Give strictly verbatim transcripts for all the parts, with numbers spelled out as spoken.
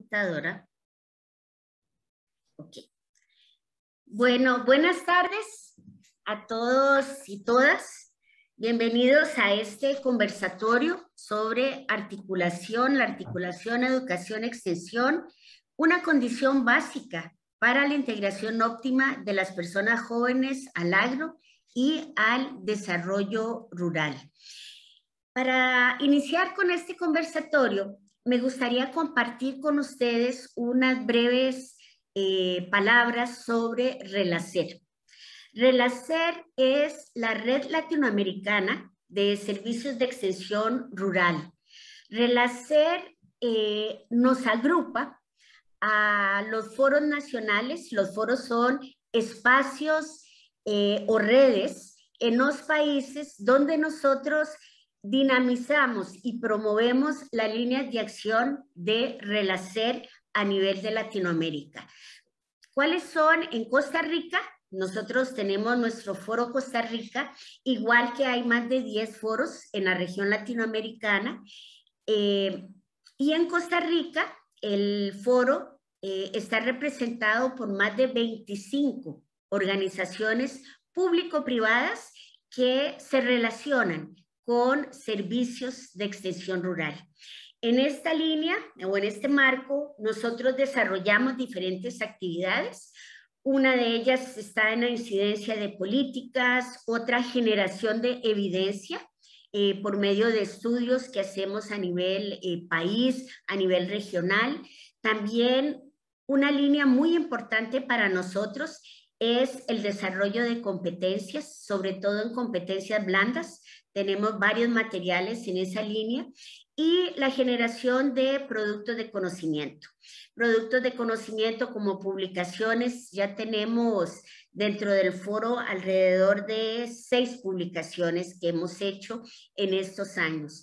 computadora. Ok. Bueno, buenas tardes a todos y todas. Bienvenidos a este conversatorio sobre articulación, la articulación, educación, extensión, una condición básica para la integración óptima de las personas jóvenes al agro y al desarrollo rural. Para iniciar con este conversatorio, me gustaría compartir con ustedes unas breves eh, palabras sobre RELACER. RELACER es la Red Latinoamericana de Servicios de Extensión Rural. RELACER eh, nos agrupa a los foros nacionales. Los foros son espacios eh, o redes en los países donde nosotros dinamizamos y promovemos las líneas de acción de RELACER a nivel de Latinoamérica. ¿Cuáles son? En Costa Rica, nosotros tenemos nuestro foro Costa Rica, igual que hay más de diez foros en la región latinoamericana. Eh, y en Costa Rica, el foro eh, está representado por más de veinticinco organizaciones público-privadas que se relacionan con servicios de extensión rural. En esta línea o en este marco, nosotros desarrollamos diferentes actividades. Una de ellas está en la incidencia de políticas, otra generación de evidencia eh, por medio de estudios que hacemos a nivel eh, país, a nivel regional. También una línea muy importante para nosotros es el desarrollo de competencias, sobre todo en competencias blandas. Tenemos varios materiales en esa línea. Y la generación de productos de conocimiento. Productos de conocimiento como publicaciones, ya tenemos dentro del foro alrededor de seis publicaciones que hemos hecho en estos años.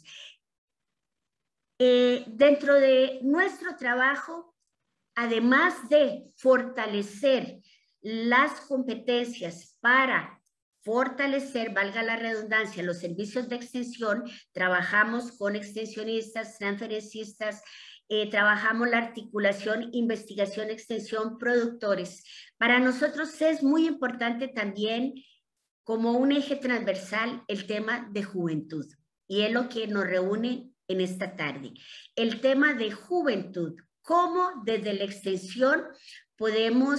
Eh, dentro de nuestro trabajo, además de fortalecer las competencias para fortalecer, valga la redundancia, los servicios de extensión, trabajamos con extensionistas, transferencistas, eh, trabajamos la articulación, investigación, extensión, productores. Para nosotros es muy importante también, como un eje transversal, el tema de juventud. Y es lo que nos reúne en esta tarde. El tema de juventud, cómo desde la extensión podemos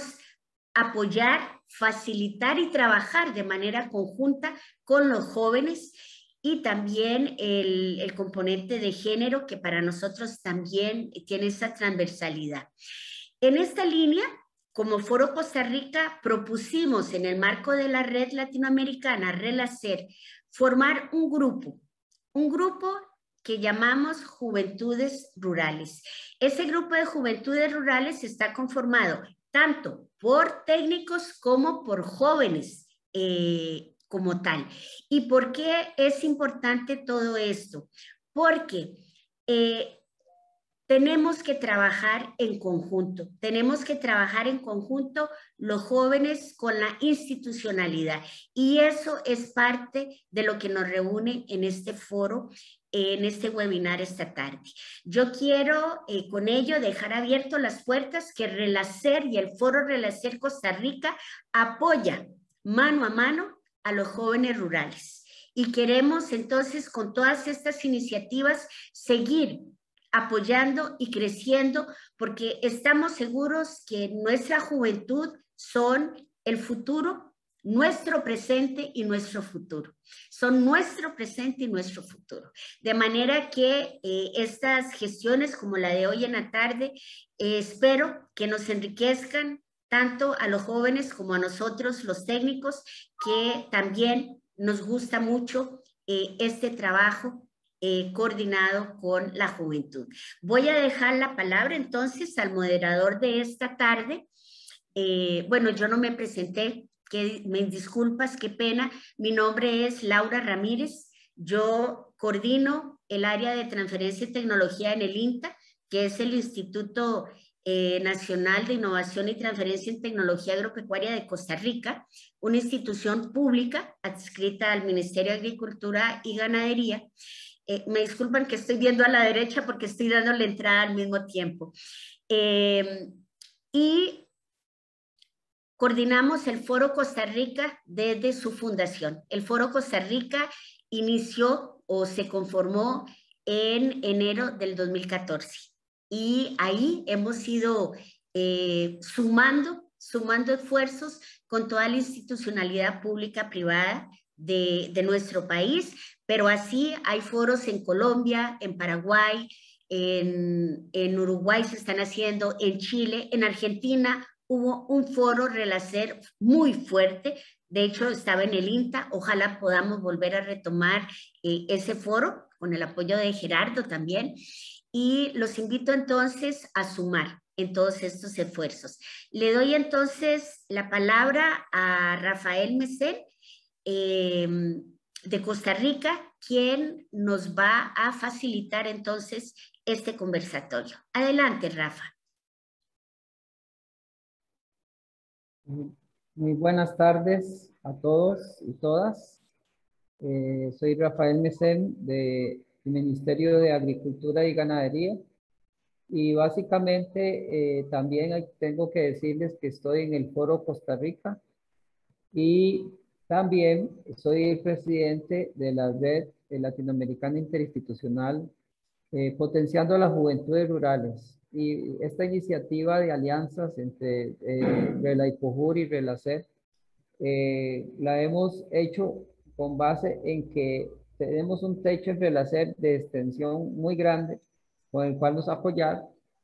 apoyar, facilitar y trabajar de manera conjunta con los jóvenes, y también el, el componente de género, que para nosotros también tiene esa transversalidad. En esta línea, como Foro Costa Rica, propusimos en el marco de la red latinoamericana RELACER formar un grupo, un grupo que llamamos Juventudes Rurales. Ese grupo de Juventudes Rurales está conformado tanto por técnicos como por jóvenes eh, como tal. ¿Y por qué es importante todo esto? Porque eh, tenemos que trabajar en conjunto, tenemos que trabajar en conjunto los jóvenes con la institucionalidad, y eso es parte de lo que nos reúne en este foro, en este webinar esta tarde. Yo quiero eh, con ello dejar abiertas las puertas que RELACER y el foro RELACER Costa Rica apoya mano a mano a los jóvenes rurales, y queremos entonces con todas estas iniciativas seguir apoyando y creciendo, porque estamos seguros que nuestra juventud son el futuro, nuestro presente y nuestro futuro. Son nuestro presente y nuestro futuro. De manera que eh, estas gestiones como la de hoy en la tarde, eh, espero que nos enriquezcan tanto a los jóvenes como a nosotros, los técnicos, que también nos gusta mucho eh, este trabajo Eh, coordinado con la juventud. Voy a dejar la palabra entonces al moderador de esta tarde. Eh, bueno, yo no me presenté, que, me disculpas, qué pena. Mi nombre es Laura Ramírez. Yo coordino el área de transferencia y tecnología en el INTA, que es el Instituto eh, Nacional de Innovación y Transferencia en Tecnología Agropecuaria de Costa Rica, una institución pública adscrita al Ministerio de Agricultura y Ganadería. Eh, me disculpan que estoy viendo a la derecha porque estoy dando la entrada al mismo tiempo. Eh, y coordinamos el Foro Costa Rica desde su fundación. El Foro Costa Rica inició o se conformó en enero del dos mil catorce. Y ahí hemos ido eh, sumando, sumando esfuerzos con toda la institucionalidad pública privada de, de nuestro país, pero así hay foros en Colombia, en Paraguay, en, en Uruguay se están haciendo, en Chile, en Argentina hubo un foro Relacer muy fuerte. De hecho, estaba en el INTA. Ojalá podamos volver a retomar eh, ese foro con el apoyo de Gerardo también. Y los invito entonces a sumar en todos estos esfuerzos. Le doy entonces la palabra a Rafael Mesén eh, de Costa Rica, quien nos va a facilitar entonces este conversatorio. Adelante, Rafa. Muy buenas tardes a todos y todas. Eh, soy Rafael Mesén del Ministerio de Agricultura y Ganadería y básicamente eh, también tengo que decirles que estoy en el Foro Costa Rica y también soy el presidente de la Red Latinoamericana Interinstitucional eh, Potenciando las Juventudes Rurales. Y esta iniciativa de alianzas entre eh, Relaipohur y Relacer eh, la hemos hecho con base en que tenemos un techo en Relacer de extensión muy grande con el cual nos apoyar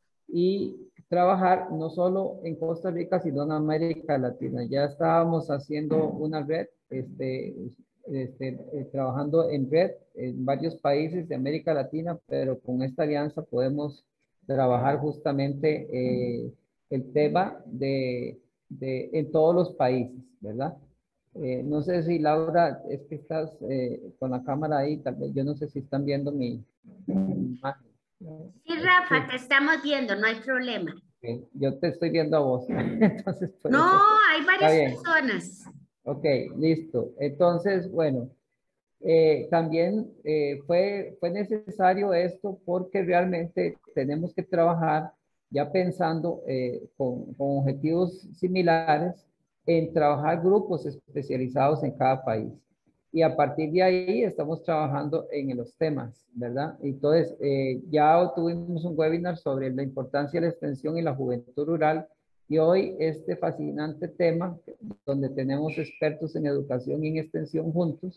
y trabajar no solo en Costa Rica, sino en América Latina. Ya estábamos haciendo una red, este, este, eh, trabajando en red en varios países de América Latina, pero con esta alianza podemos trabajar justamente eh, el tema de, de, en todos los países, ¿verdad? Eh, no sé si Laura, es que estás eh, con la cámara ahí, tal vez, yo no sé si están viendo mi, mi imagen. Sí, Rafa, Sí. te estamos viendo, no hay problema. Okay. Yo te estoy viendo a vos, entonces por No, eso. hay Está varias bien. personas. Ok, listo. Entonces, bueno, eh, también eh, fue, fue necesario esto porque realmente tenemos que trabajar ya pensando eh, con, con objetivos similares en trabajar grupos especializados en cada país. Y a partir de ahí estamos trabajando en los temas, ¿verdad? Entonces, eh, ya tuvimos un webinar sobre la importancia de la extensión y la juventud rural. Y hoy este fascinante tema, donde tenemos expertos en educación y en extensión juntos,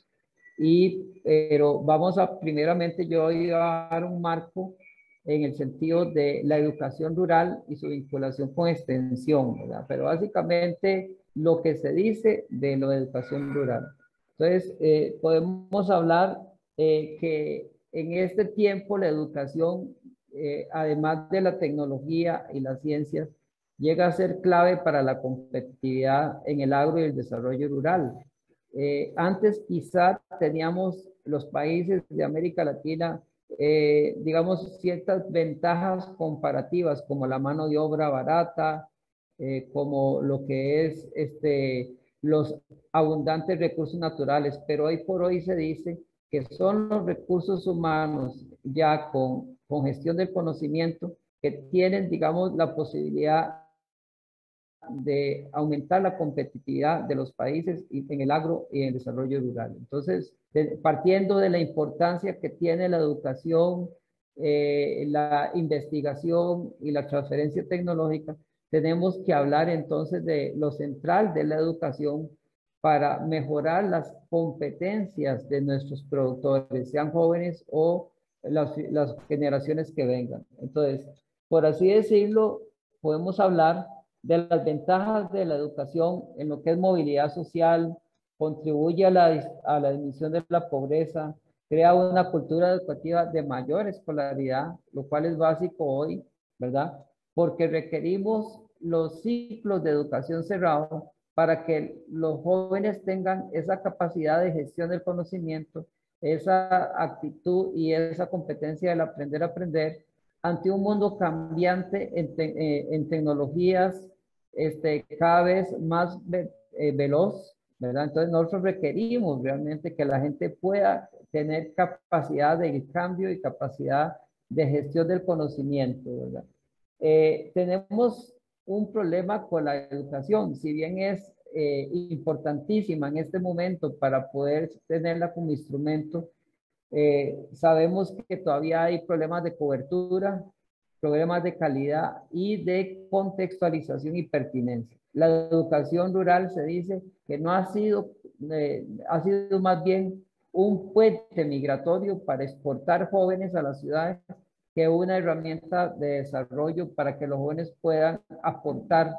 y, pero vamos a, primeramente yo voy a dar un marco en el sentido de la educación rural y su vinculación con extensión, ¿verdad? Pero básicamente lo que se dice de la educación rural. Entonces, eh, podemos hablar eh, que en este tiempo la educación, eh, además de la tecnología y las ciencias, llega a ser clave para la competitividad en el agro y el desarrollo rural. Eh, antes quizá teníamos los países de América Latina, eh, digamos, ciertas ventajas comparativas como la mano de obra barata, eh, como lo que es este, los abundantes recursos naturales, pero hoy por hoy se dice que son los recursos humanos ya con, con gestión del conocimiento que tienen, digamos, la posibilidad de aumentar la competitividad de los países en el agro y en el desarrollo rural. Entonces, de, partiendo de la importancia que tiene la educación, eh, la investigación y la transferencia tecnológica, tenemos que hablar entonces de lo central de la educación para mejorar las competencias de nuestros productores, sean jóvenes o las, las generaciones que vengan. Entonces, por así decirlo, podemos hablar de las ventajas de la educación en lo que es movilidad social, contribuye a la, a la disminución de la pobreza, crea una cultura educativa de mayor escolaridad, lo cual es básico hoy, ¿verdad? Porque requerimos los ciclos de educación cerrados para que los jóvenes tengan esa capacidad de gestión del conocimiento, esa actitud y esa competencia del aprender a aprender ante un mundo cambiante en, te, eh, en tecnologías este, cada vez más eh, veloz, ¿verdad? Entonces nosotros requerimos realmente que la gente pueda tener capacidad de cambio y capacidad de gestión del conocimiento, ¿verdad? Eh, tenemos un problema con la educación, si bien es eh, importantísima en este momento para poder tenerla como instrumento, eh, sabemos que todavía hay problemas de cobertura, problemas de calidad y de contextualización y pertinencia. La educación rural se dice que no ha sido, eh, ha sido más bien un puente migratorio para exportar jóvenes a las ciudades que una herramienta de desarrollo para que los jóvenes puedan aportar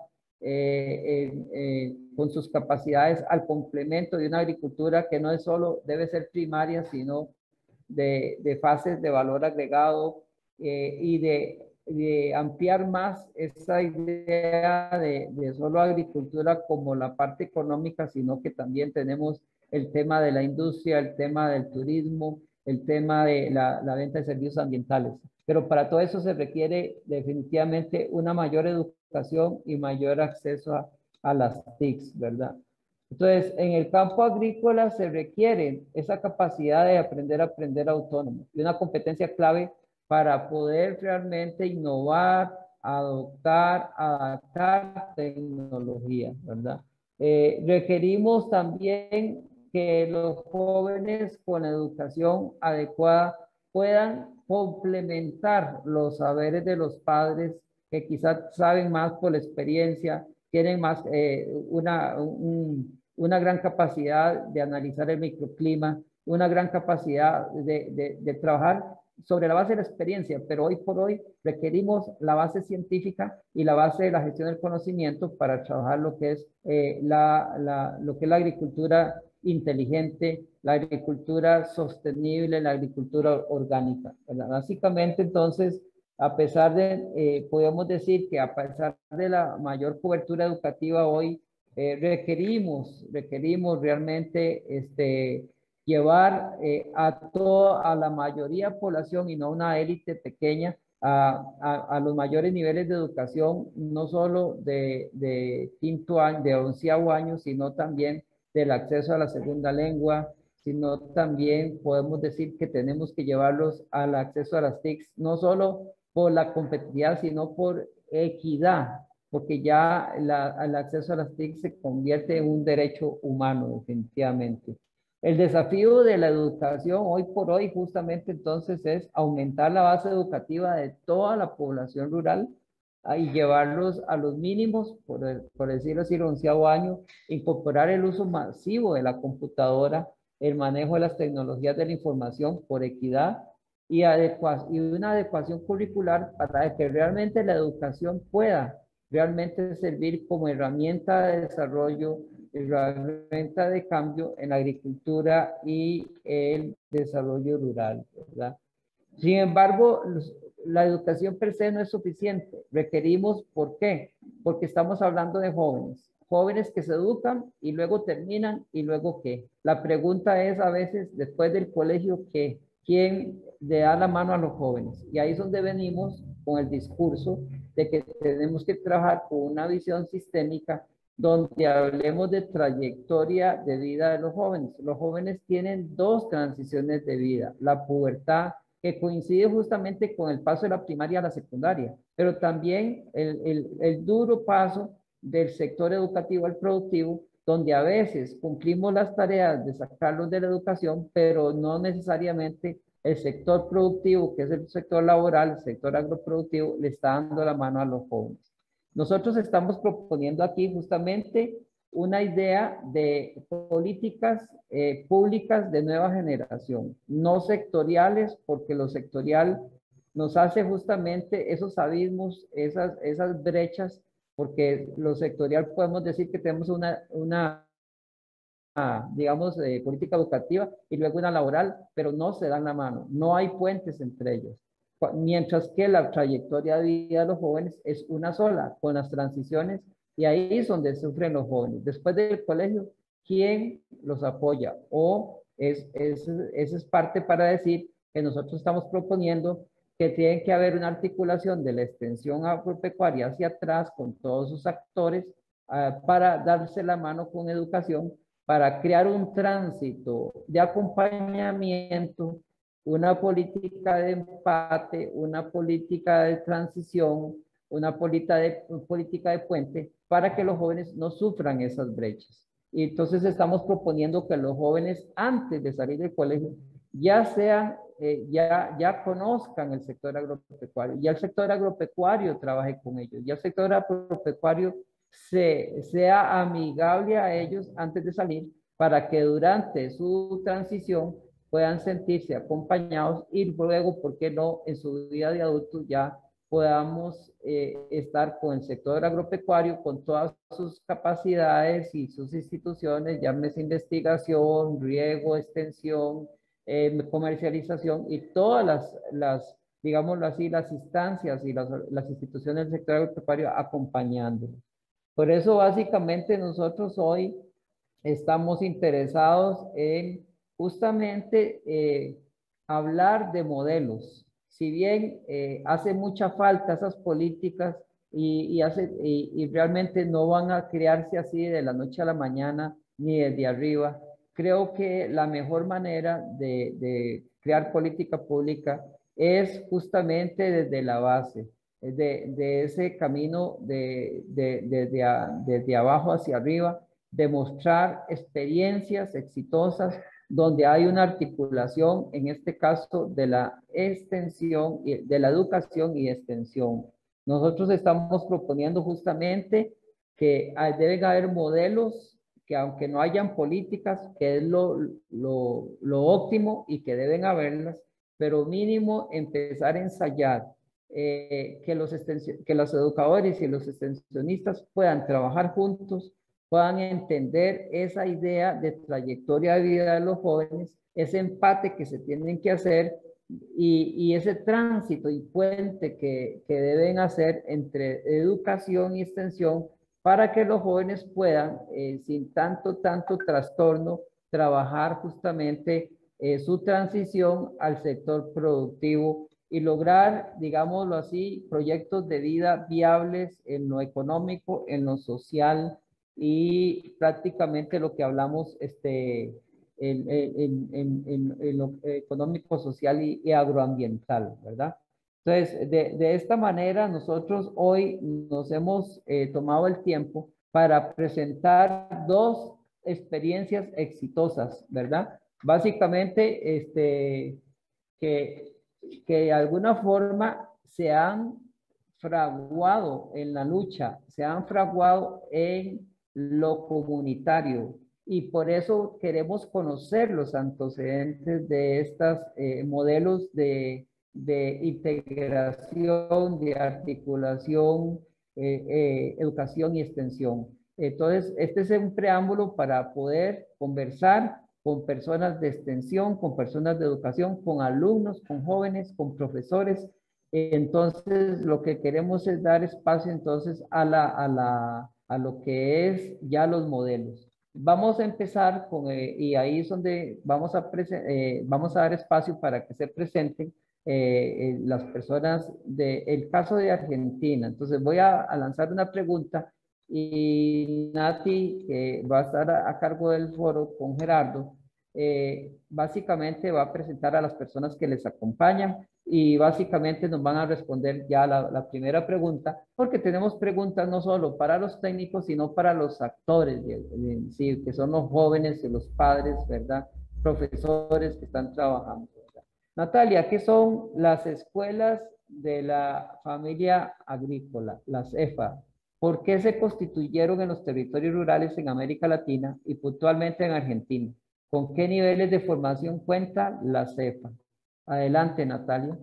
eh, eh, eh, con sus capacidades al complemento de una agricultura que no es solo debe ser primaria, sino de, de fases de valor agregado eh, y de, de, ampliar más esa idea de, de solo agricultura como la parte económica, sino que también tenemos el tema de la industria, el tema del turismo, el tema de la, la venta de servicios ambientales. Pero para todo eso se requiere definitivamente una mayor educación y mayor acceso a, a las T I Cs, ¿verdad? Entonces, en el campo agrícola se requiere esa capacidad de aprender a aprender autónomo y una competencia clave para poder realmente innovar, adoptar, adaptar tecnología, ¿verdad? Eh, requerimos también que los jóvenes con educación adecuada puedan complementar los saberes de los padres que quizás saben más por la experiencia, tienen más eh, una, un, una gran capacidad de analizar el microclima, una gran capacidad de, de, de trabajar sobre la base de la experiencia, pero hoy por hoy requerimos la base científica y la base de la gestión del conocimiento para trabajar lo que es, eh, la, la, lo que es la agricultura inteligente, la agricultura sostenible, la agricultura orgánica, ¿verdad? Básicamente, entonces, a pesar de, eh, podemos decir que a pesar de la mayor cobertura educativa hoy, eh, requerimos, requerimos realmente este, llevar eh, a toda a la mayoría de población y no a una élite pequeña a, a, a, los mayores niveles de educación, no solo de, de quinto año, de onceavo año, sino también del acceso a la segunda lengua, sino también podemos decir que tenemos que llevarlos al acceso a las T I Cs, no solo por la competitividad, sino por equidad, porque ya la, el acceso a las T I C se convierte en un derecho humano, definitivamente. El desafío de la educación hoy por hoy justamente entonces es aumentar la base educativa de toda la población rural y llevarlos a los mínimos, por, el, por decirlo así, el onceavo año, incorporar el uso masivo de la computadora, el manejo de las tecnologías de la información por equidad y, y una adecuación curricular para que realmente la educación pueda realmente servir como herramienta de desarrollo, herramienta de cambio en la agricultura y el desarrollo rural, ¿verdad? Sin embargo, la educación per se no es suficiente. Requerimos, ¿por qué? Porque estamos hablando de jóvenes, jóvenes que se educan y luego terminan y luego ¿qué? La pregunta es a veces, después del colegio, ¿qué? ¿Quién le da la mano a los jóvenes? Y ahí es donde venimos con el discurso de que tenemos que trabajar con una visión sistémica donde hablemos de trayectoria de vida de los jóvenes. Los jóvenes tienen dos transiciones de vida, la pubertad, que coincide justamente con el paso de la primaria a la secundaria, pero también el, el, el duro paso del sector educativo al productivo, donde a veces cumplimos las tareas de sacarlos de la educación, pero no necesariamente el sector productivo, que es el sector laboral, el sector agroproductivo, le está dando la mano a los jóvenes. Nosotros estamos proponiendo aquí justamente una idea de políticas eh, públicas de nueva generación, no sectoriales, porque lo sectorial nos hace justamente esos abismos, esas, esas brechas, porque lo sectorial podemos decir que tenemos una, una digamos, eh, política educativa y luego una laboral, pero no se dan la mano, no hay puentes entre ellos. Mientras que la trayectoria de vida de los jóvenes es una sola, con las transiciones, y ahí es donde sufren los jóvenes. Después del colegio, ¿quién los apoya? O es, es, esa es parte para decir que nosotros estamos proponiendo que tiene que haber una articulación de la extensión agropecuaria hacia atrás con todos sus actores uh, para darse la mano con educación, para crear un tránsito de acompañamiento, una política de empate, una política de transición, una política de, política de puente para que los jóvenes no sufran esas brechas. Y entonces estamos proponiendo que los jóvenes antes de salir del colegio ya sean, eh, ya, ya conozcan el sector agropecuario, ya el sector agropecuario trabaje con ellos, ya el sector agropecuario se, sea amigable a ellos antes de salir, para que durante su transición puedan sentirse acompañados y luego, ¿por qué no?, en su vida de adultos ya podamos eh, estar con el sector agropecuario, con todas sus capacidades y sus instituciones, llámese investigación, riego, extensión, eh, comercialización y todas las, las, digámoslo así, las instancias y las, las instituciones del sector agropecuario acompañándolos. Por eso, básicamente, nosotros hoy estamos interesados en justamente eh, hablar de modelos. Si bien eh, hace mucha falta esas políticas y, y, hace, y, y realmente no van a crearse así de la noche a la mañana ni desde arriba, creo que la mejor manera de, de crear política pública es justamente desde la base, de, de ese camino de, de, de, de, a, desde abajo hacia arriba, demostrar experiencias exitosas donde hay una articulación, en este caso, de la extensión, de la educación y extensión. Nosotros estamos proponiendo justamente que deben haber modelos que, aunque no hayan políticas, que es lo, lo, lo óptimo y que deben haberlas, pero mínimo empezar a ensayar eh, que, los que los educadores y los extensionistas puedan trabajar juntos, puedan entender esa idea de trayectoria de vida de los jóvenes, ese empate que se tienen que hacer y, y ese tránsito y puente que, que deben hacer entre educación y extensión para que los jóvenes puedan, eh, sin tanto, tanto trastorno, trabajar justamente eh, su transición al sector productivo y lograr, digámoslo así, proyectos de vida viables en lo económico, en lo social, y prácticamente lo que hablamos este, en, en, en, en, en lo económico, social y, y agroambiental, ¿verdad? Entonces, de, de esta manera nosotros hoy nos hemos eh, tomado el tiempo para presentar dos experiencias exitosas, ¿verdad? Básicamente, este, que, que de alguna forma se han fraguado en la lucha, se han fraguado en lo comunitario y por eso queremos conocer los antecedentes de estos eh, modelos de, de integración, de articulación, eh, eh, educación y extensión. Entonces, este es un preámbulo para poder conversar con personas de extensión, con personas de educación, con alumnos, con jóvenes, con profesores. Entonces, lo que queremos es dar espacio entonces a, la, a, la, a lo que es ya los modelos. Vamos a empezar con, eh, y ahí es donde vamos a, eh, vamos a dar espacio para que se presenten eh, eh, las personas del caso de Argentina. Entonces, voy a, a lanzar una pregunta y Nati, que va a estar a, a cargo del foro con Gerardo, eh, básicamente va a presentar a las personas que les acompañan y básicamente nos van a responder ya la, la primera pregunta, porque tenemos preguntas no solo para los técnicos, sino para los actores, de, de, sí, que son los jóvenes y los padres, ¿verdad? Profesores que están trabajando, ¿verdad? Natalia, ¿qué son las escuelas de la familia agrícola, las E F A? ¿Por qué se constituyeron en los territorios rurales en América Latina y puntualmente en Argentina? ¿Con qué niveles de formación cuenta la C E F A? Adelante, Natalia.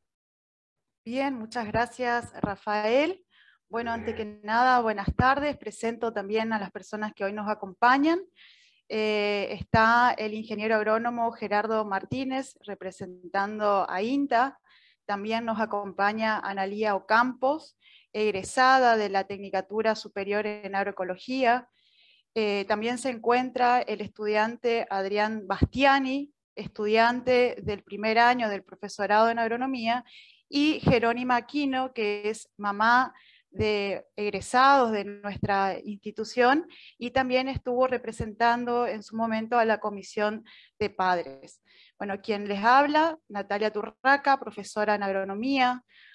Bien, muchas gracias, Rafael. Bueno, antes que nada, buenas tardes. Presento también a las personas que hoy nos acompañan. Eh, está el ingeniero agrónomo Gerardo Martínez, representando a INTA. También nos acompaña Analía Ocampos, egresada de la Tecnicatura Superior en Agroecología. Eh, también se encuentra el estudiante Adrián Bastiani, estudiante del primer año del profesorado en agronomía, y Jerónima Aquino, que es mamá de egresados de nuestra institución, y también estuvo representando en su momento a la Comisión de Padres. Bueno, quien les habla, Natalia Turraca, profesora en agronomía,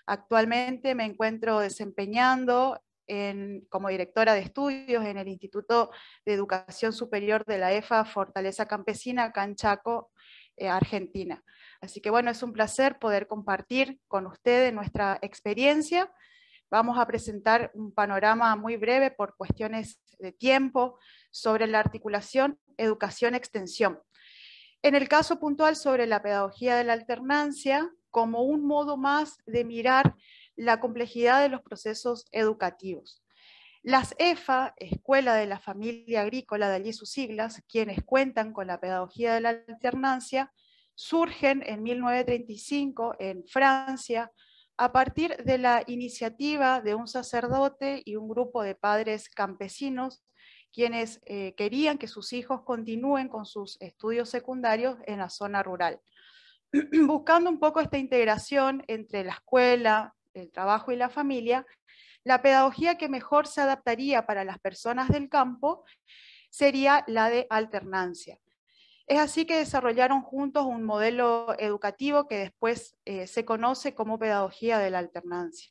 Actualmente me encuentro desempeñando en, como directora de estudios en el Instituto de Educación Superior de la E F A Fortaleza Campesina, acá en Chaco, eh, Argentina. Así que bueno, es un placer poder compartir con ustedes nuestra experiencia. Vamos a presentar un panorama muy breve por cuestiones de tiempo sobre la articulación educación-extensión. En el caso puntual sobre la pedagogía de la alternancia, como un modo más de mirar la complejidad de los procesos educativos. Las E F A, Escuela de la Familia Agrícola, de allí sus siglas, quienes cuentan con la pedagogía de la alternancia, surgen en mil novecientos treinta y cinco en Francia, a partir de la iniciativa de un sacerdote y un grupo de padres campesinos, quienes eh, querían que sus hijos continúen con sus estudios secundarios en la zona rural. Buscando un poco esta integración entre la escuela, el trabajo y la familia, la pedagogía que mejor se adaptaría para las personas del campo sería la de alternancia. Es así que desarrollaron juntos un modelo educativo que después eh, se conoce como pedagogía de la alternancia.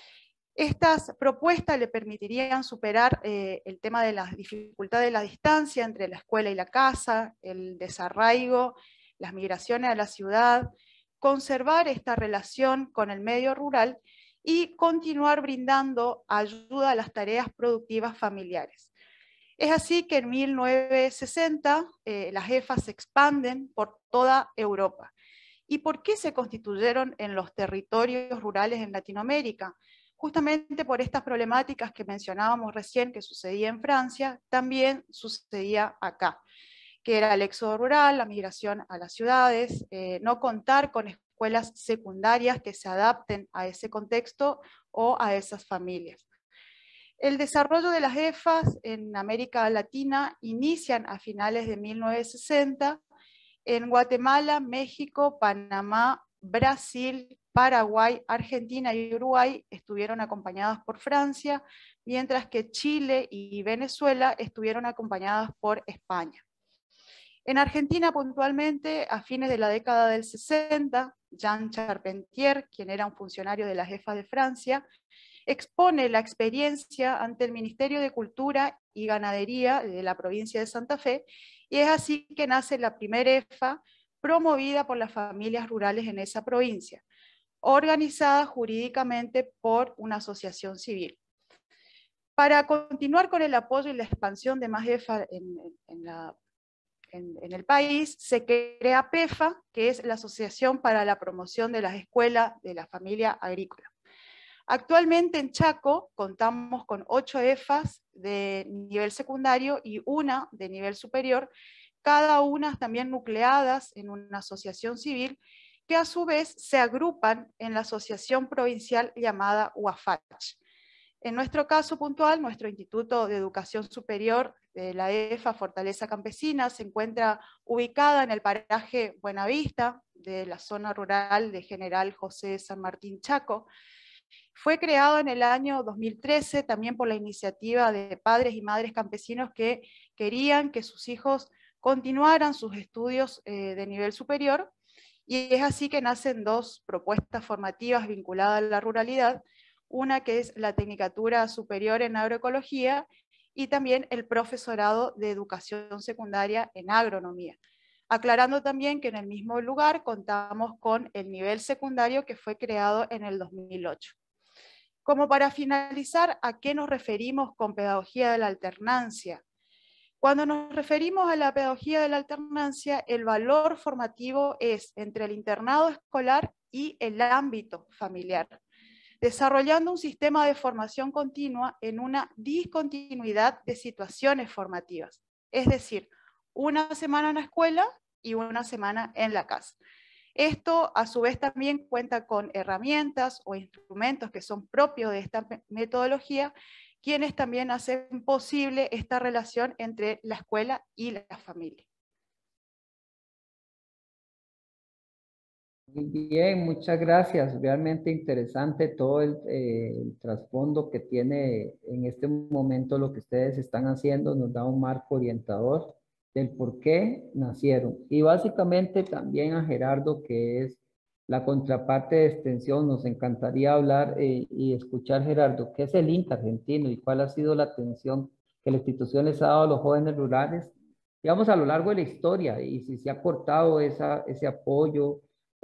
Estas propuestas le permitirían superar eh, el tema de las dificultades de la distancia entre la escuela y la casa, el desarraigo, las migraciones a la ciudad, conservar esta relación con el medio rural y continuar brindando ayuda a las tareas productivas familiares. Es así que en mil novecientos sesenta eh, las E F A se expanden por toda Europa. ¿Y por qué se constituyeron en los territorios rurales en Latinoamérica? Justamente por estas problemáticas que mencionábamos recién que sucedía en Francia, también sucedía acá, que era el éxodo rural, la migración a las ciudades, eh, no contar con escuelas secundarias que se adapten a ese contexto o a esas familias. El desarrollo de las E F As en América Latina inician a finales de mil novecientos sesenta en Guatemala, México, Panamá, Brasil, Paraguay, Argentina y Uruguay estuvieron acompañadas por Francia, mientras que Chile y Venezuela estuvieron acompañadas por España. En Argentina, puntualmente, a fines de la década del sesenta, Jean Charpentier, quien era un funcionario de las E F A de Francia, expone la experiencia ante el Ministerio de Cultura y Ganadería de la provincia de Santa Fe, y es así que nace la primera E F A promovida por las familias rurales en esa provincia, organizada jurídicamente por una asociación civil. Para continuar con el apoyo y la expansión de más E F A en, en, la, en, en el país, se crea P E F A, que es la Asociación para la Promoción de las Escuelas de la Familia Agrícola. Actualmente en Chaco contamos con ocho E F As de nivel secundario y una de nivel superior, cada una también nucleadas en una asociación civil que a su vez se agrupan en la asociación provincial llamada U A F A C H. En nuestro caso puntual, nuestro Instituto de Educación Superior de la E F A Fortaleza Campesina se encuentra ubicada en el paraje Buenavista de la zona rural de General José San Martín Chaco. Fue creado en el año dos mil trece también por la iniciativa de padres y madres campesinos que querían que sus hijos continuaran sus estudios eh, de nivel superior, y es así que nacen dos propuestas formativas vinculadas a la ruralidad, una que es la Tecnicatura Superior en Agroecología y también el Profesorado de Educación Secundaria en Agronomía. Aclarando también que en el mismo lugar contamos con el nivel secundario que fue creado en el dos mil ocho. Como para finalizar, ¿a qué nos referimos con pedagogía de la alternancia? Cuando nos referimos a la pedagogía de la alternancia, el valor formativo es entre el internado escolar y el ámbito familiar, desarrollando un sistema de formación continua en una discontinuidad de situaciones formativas, es decir, una semana en la escuela y una semana en la casa. Esto a su vez también cuenta con herramientas o instrumentos que son propios de esta metodología, quienes también hacen posible esta relación entre la escuela y la familia. Muy bien, muchas gracias. Realmente interesante todo el, eh, el trasfondo que tiene en este momento lo que ustedes están haciendo. Nos da un marco orientador del por qué nacieron. Y básicamente también a Gerardo, que es la contraparte de extensión, nos encantaría hablar eh, y escuchar, Gerardo, qué es el INTA argentino y cuál ha sido la atención que la institución les ha dado a los jóvenes rurales, digamos, a lo largo de la historia, y si se ha cortado esa, ese apoyo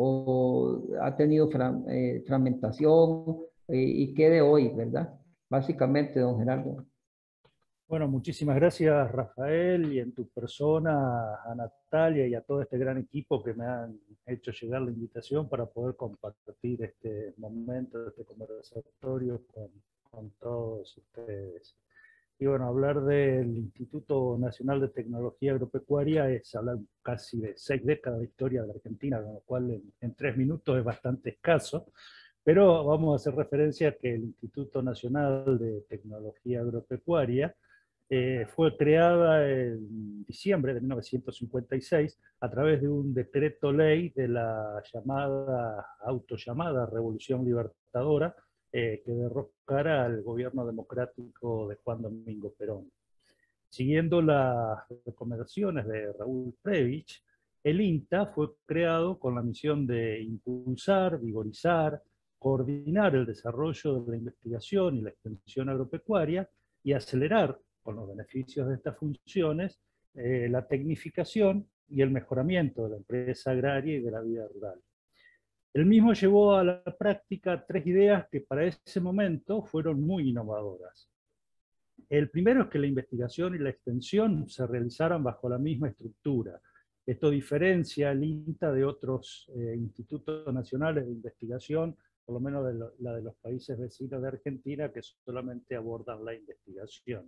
o ha tenido fra, eh, fragmentación eh, y qué de hoy, ¿verdad? Básicamente, don Gerardo. Bueno, muchísimas gracias, Rafael, y en tu persona a Natalia y a todo este gran equipo que me han hecho llegar la invitación para poder compartir este momento, este conversatorio con, con todos ustedes. Y bueno, hablar del Instituto Nacional de Tecnología Agropecuaria es hablar casi de seis décadas de historia de la Argentina, con lo cual en, en tres minutos es bastante escaso. Pero vamos a hacer referencia a que el Instituto Nacional de Tecnología Agropecuaria eh, fue creada en diciembre de mil novecientos cincuenta y seis a través de un decreto ley de la llamada, autollamada Revolución Libertadora, eh, que derrocara al gobierno democrático de Juan Domingo Perón. Siguiendo las recomendaciones de Raúl Prebisch, el INTA fue creado con la misión de impulsar, vigorizar, coordinar el desarrollo de la investigación y la extensión agropecuaria y acelerar, con los beneficios de estas funciones, eh, la tecnificación y el mejoramiento de la empresa agraria y de la vida rural. El mismo llevó a la práctica tres ideas que para ese momento fueron muy innovadoras. El primero es que la investigación y la extensión se realizaran bajo la misma estructura. Esto diferencia al INTA de otros eh, institutos nacionales de investigación, por lo menos de lo, la de los países vecinos de Argentina, que solamente abordan la investigación.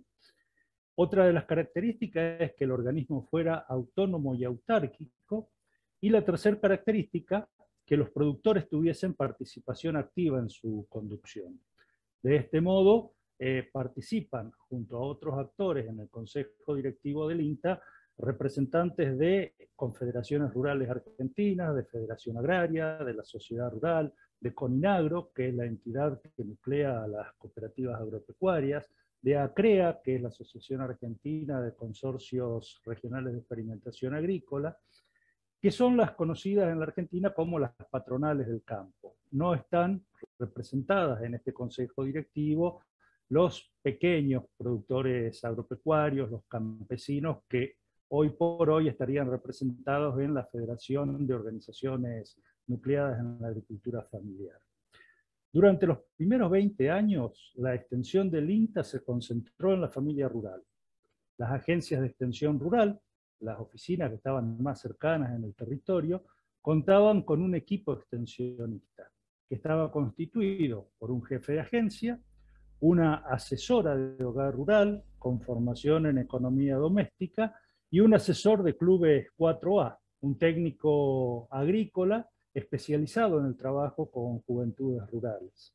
Otra de las características es que el organismo fuera autónomo y autárquico, y la tercera característica, que los productores tuviesen participación activa en su conducción. De este modo, eh, participan junto a otros actores en el Consejo Directivo del INTA representantes de confederaciones rurales argentinas, de Federación Agraria, de la Sociedad Rural, de CONINAGRO, que es la entidad que nuclea a las cooperativas agropecuarias, de ACREA, que es la Asociación Argentina de Consorcios Regionales de Experimentación Agrícola, que son las conocidas en la Argentina como las patronales del campo. No están representadas en este consejo directivo los pequeños productores agropecuarios, los campesinos, que hoy por hoy estarían representados en la Federación de Organizaciones Nucleadas en la Agricultura Familiar. Durante los primeros veinte años, la extensión del INTA se concentró en la familia rural. Las agencias de extensión rural, las oficinas que estaban más cercanas en el territorio, contaban con un equipo extensionista, que estaba constituido por un jefe de agencia, una asesora de hogar rural con formación en economía doméstica y un asesor de clubes cuatro A, un técnico agrícola especializado en el trabajo con juventudes rurales.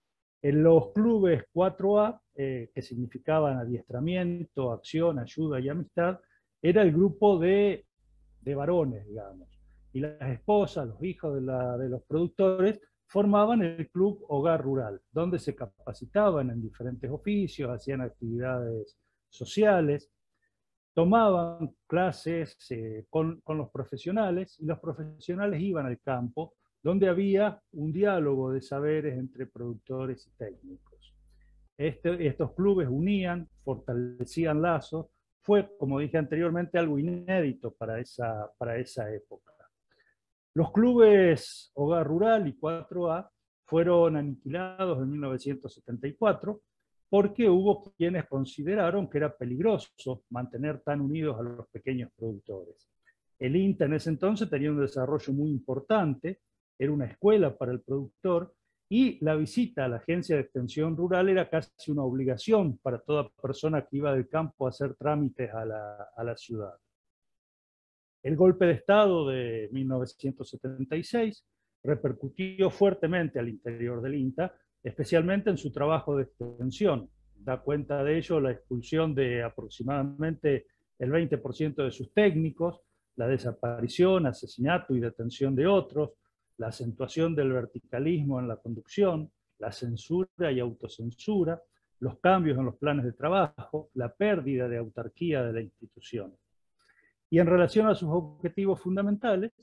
En los clubes cuatro A, eh, que significaban adiestramiento, acción, ayuda y amistad, era el grupo de, de varones, digamos. Y las esposas, los hijos de, la, de los productores, formaban el Club Hogar Rural, donde se capacitaban en diferentes oficios, hacían actividades sociales, tomaban clases eh, con, con los profesionales, y los profesionales iban al campo, donde había un diálogo de saberes entre productores y técnicos. Este, estos clubes unían, fortalecían lazos. Fue, como dije anteriormente, algo inédito para esa, para esa época. Los clubes Hogar Rural y cuatro A fueron aniquilados en mil novecientos setenta y cuatro porque hubo quienes consideraron que era peligroso mantener tan unidos a los pequeños productores. El INTA en ese entonces tenía un desarrollo muy importante, era una escuela para el productor, y la visita a la agencia de extensión rural era casi una obligación para toda persona que iba del campo a hacer trámites a la, a la ciudad. El golpe de Estado de mil novecientos setenta y seis repercutió fuertemente al interior del INTA, especialmente en su trabajo de extensión. Da cuenta de ello la expulsión de aproximadamente el veinte por ciento de sus técnicos, la desaparición, asesinato y detención de otros, la acentuación del verticalismo en la conducción, la censura y autocensura, los cambios en los planes de trabajo, la pérdida de autarquía de la institución. Y en relación a sus objetivos fundamentales,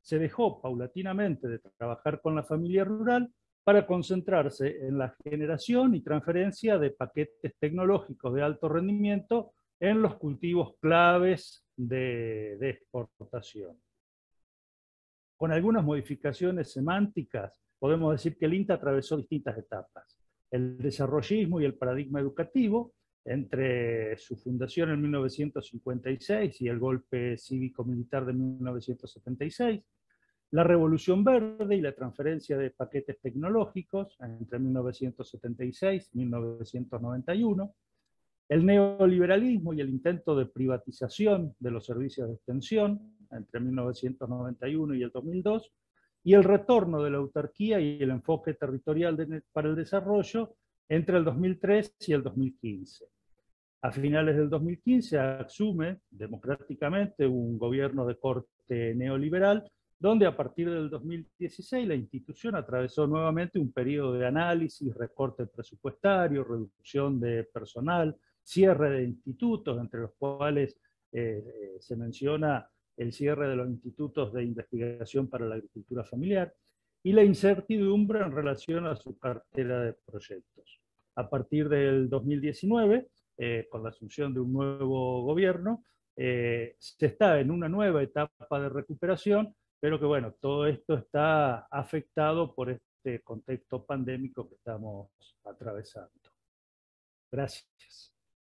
se dejó paulatinamente de trabajar con la familia rural para concentrarse en la generación y transferencia de paquetes tecnológicos de alto rendimiento en los cultivos claves de, de exportación. Con algunas modificaciones semánticas, podemos decir que el INTA atravesó distintas etapas. El desarrollismo y el paradigma educativo, entre su fundación en mil novecientos cincuenta y seis y el golpe cívico-militar de mil novecientos setenta y seis, la Revolución Verde y la transferencia de paquetes tecnológicos entre mil novecientos setenta y seis y mil novecientos noventa y uno, el neoliberalismo y el intento de privatización de los servicios de extensión entre mil novecientos noventa y uno y el dos mil dos, y el retorno de la autarquía y el enfoque territorial de, para el desarrollo entre el dos mil tres y el dos mil quince. A finales del dos mil quince asume democráticamente un gobierno de corte neoliberal, donde a partir del dos mil dieciséis la institución atravesó nuevamente un periodo de análisis, recorte presupuestario, reducción de personal, cierre de institutos, entre los cuales eh, eh, se menciona el cierre de los institutos de investigación para la agricultura familiar, y la incertidumbre en relación a su cartera de proyectos. A partir del dos mil diecinueve, eh, con la asunción de un nuevo gobierno, eh, se está en una nueva etapa de recuperación, pero que bueno, todo esto está afectado por este contexto pandémico que estamos atravesando. Gracias.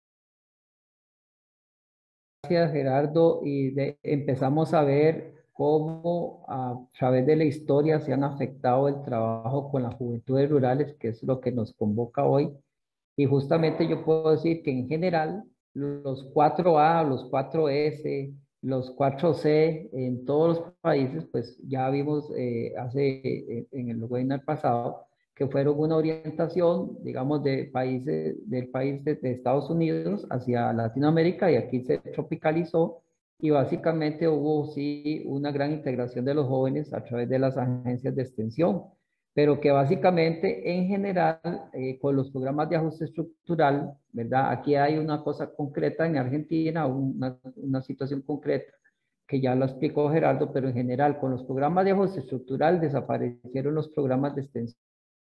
Gracias, Gerardo. Y de, empezamos a ver cómo a través de la historia se han afectado el trabajo con las juventudes rurales, que es lo que nos convoca hoy. Y justamente yo puedo decir que en general los cuatro A, los cuatro S, los cuatro C en todos los países, pues ya vimos eh, hace en el webinar pasado que fueron una orientación, digamos, de países, del país de, de Estados Unidos hacia Latinoamérica, y aquí se tropicalizó, y básicamente hubo sí una gran integración de los jóvenes a través de las agencias de extensión, pero que básicamente en general eh, con los programas de ajuste estructural, ¿verdad? Aquí hay una cosa concreta en Argentina, una, una situación concreta que ya lo explicó Gerardo, pero en general con los programas de ajuste estructural desaparecieron los programas de extensión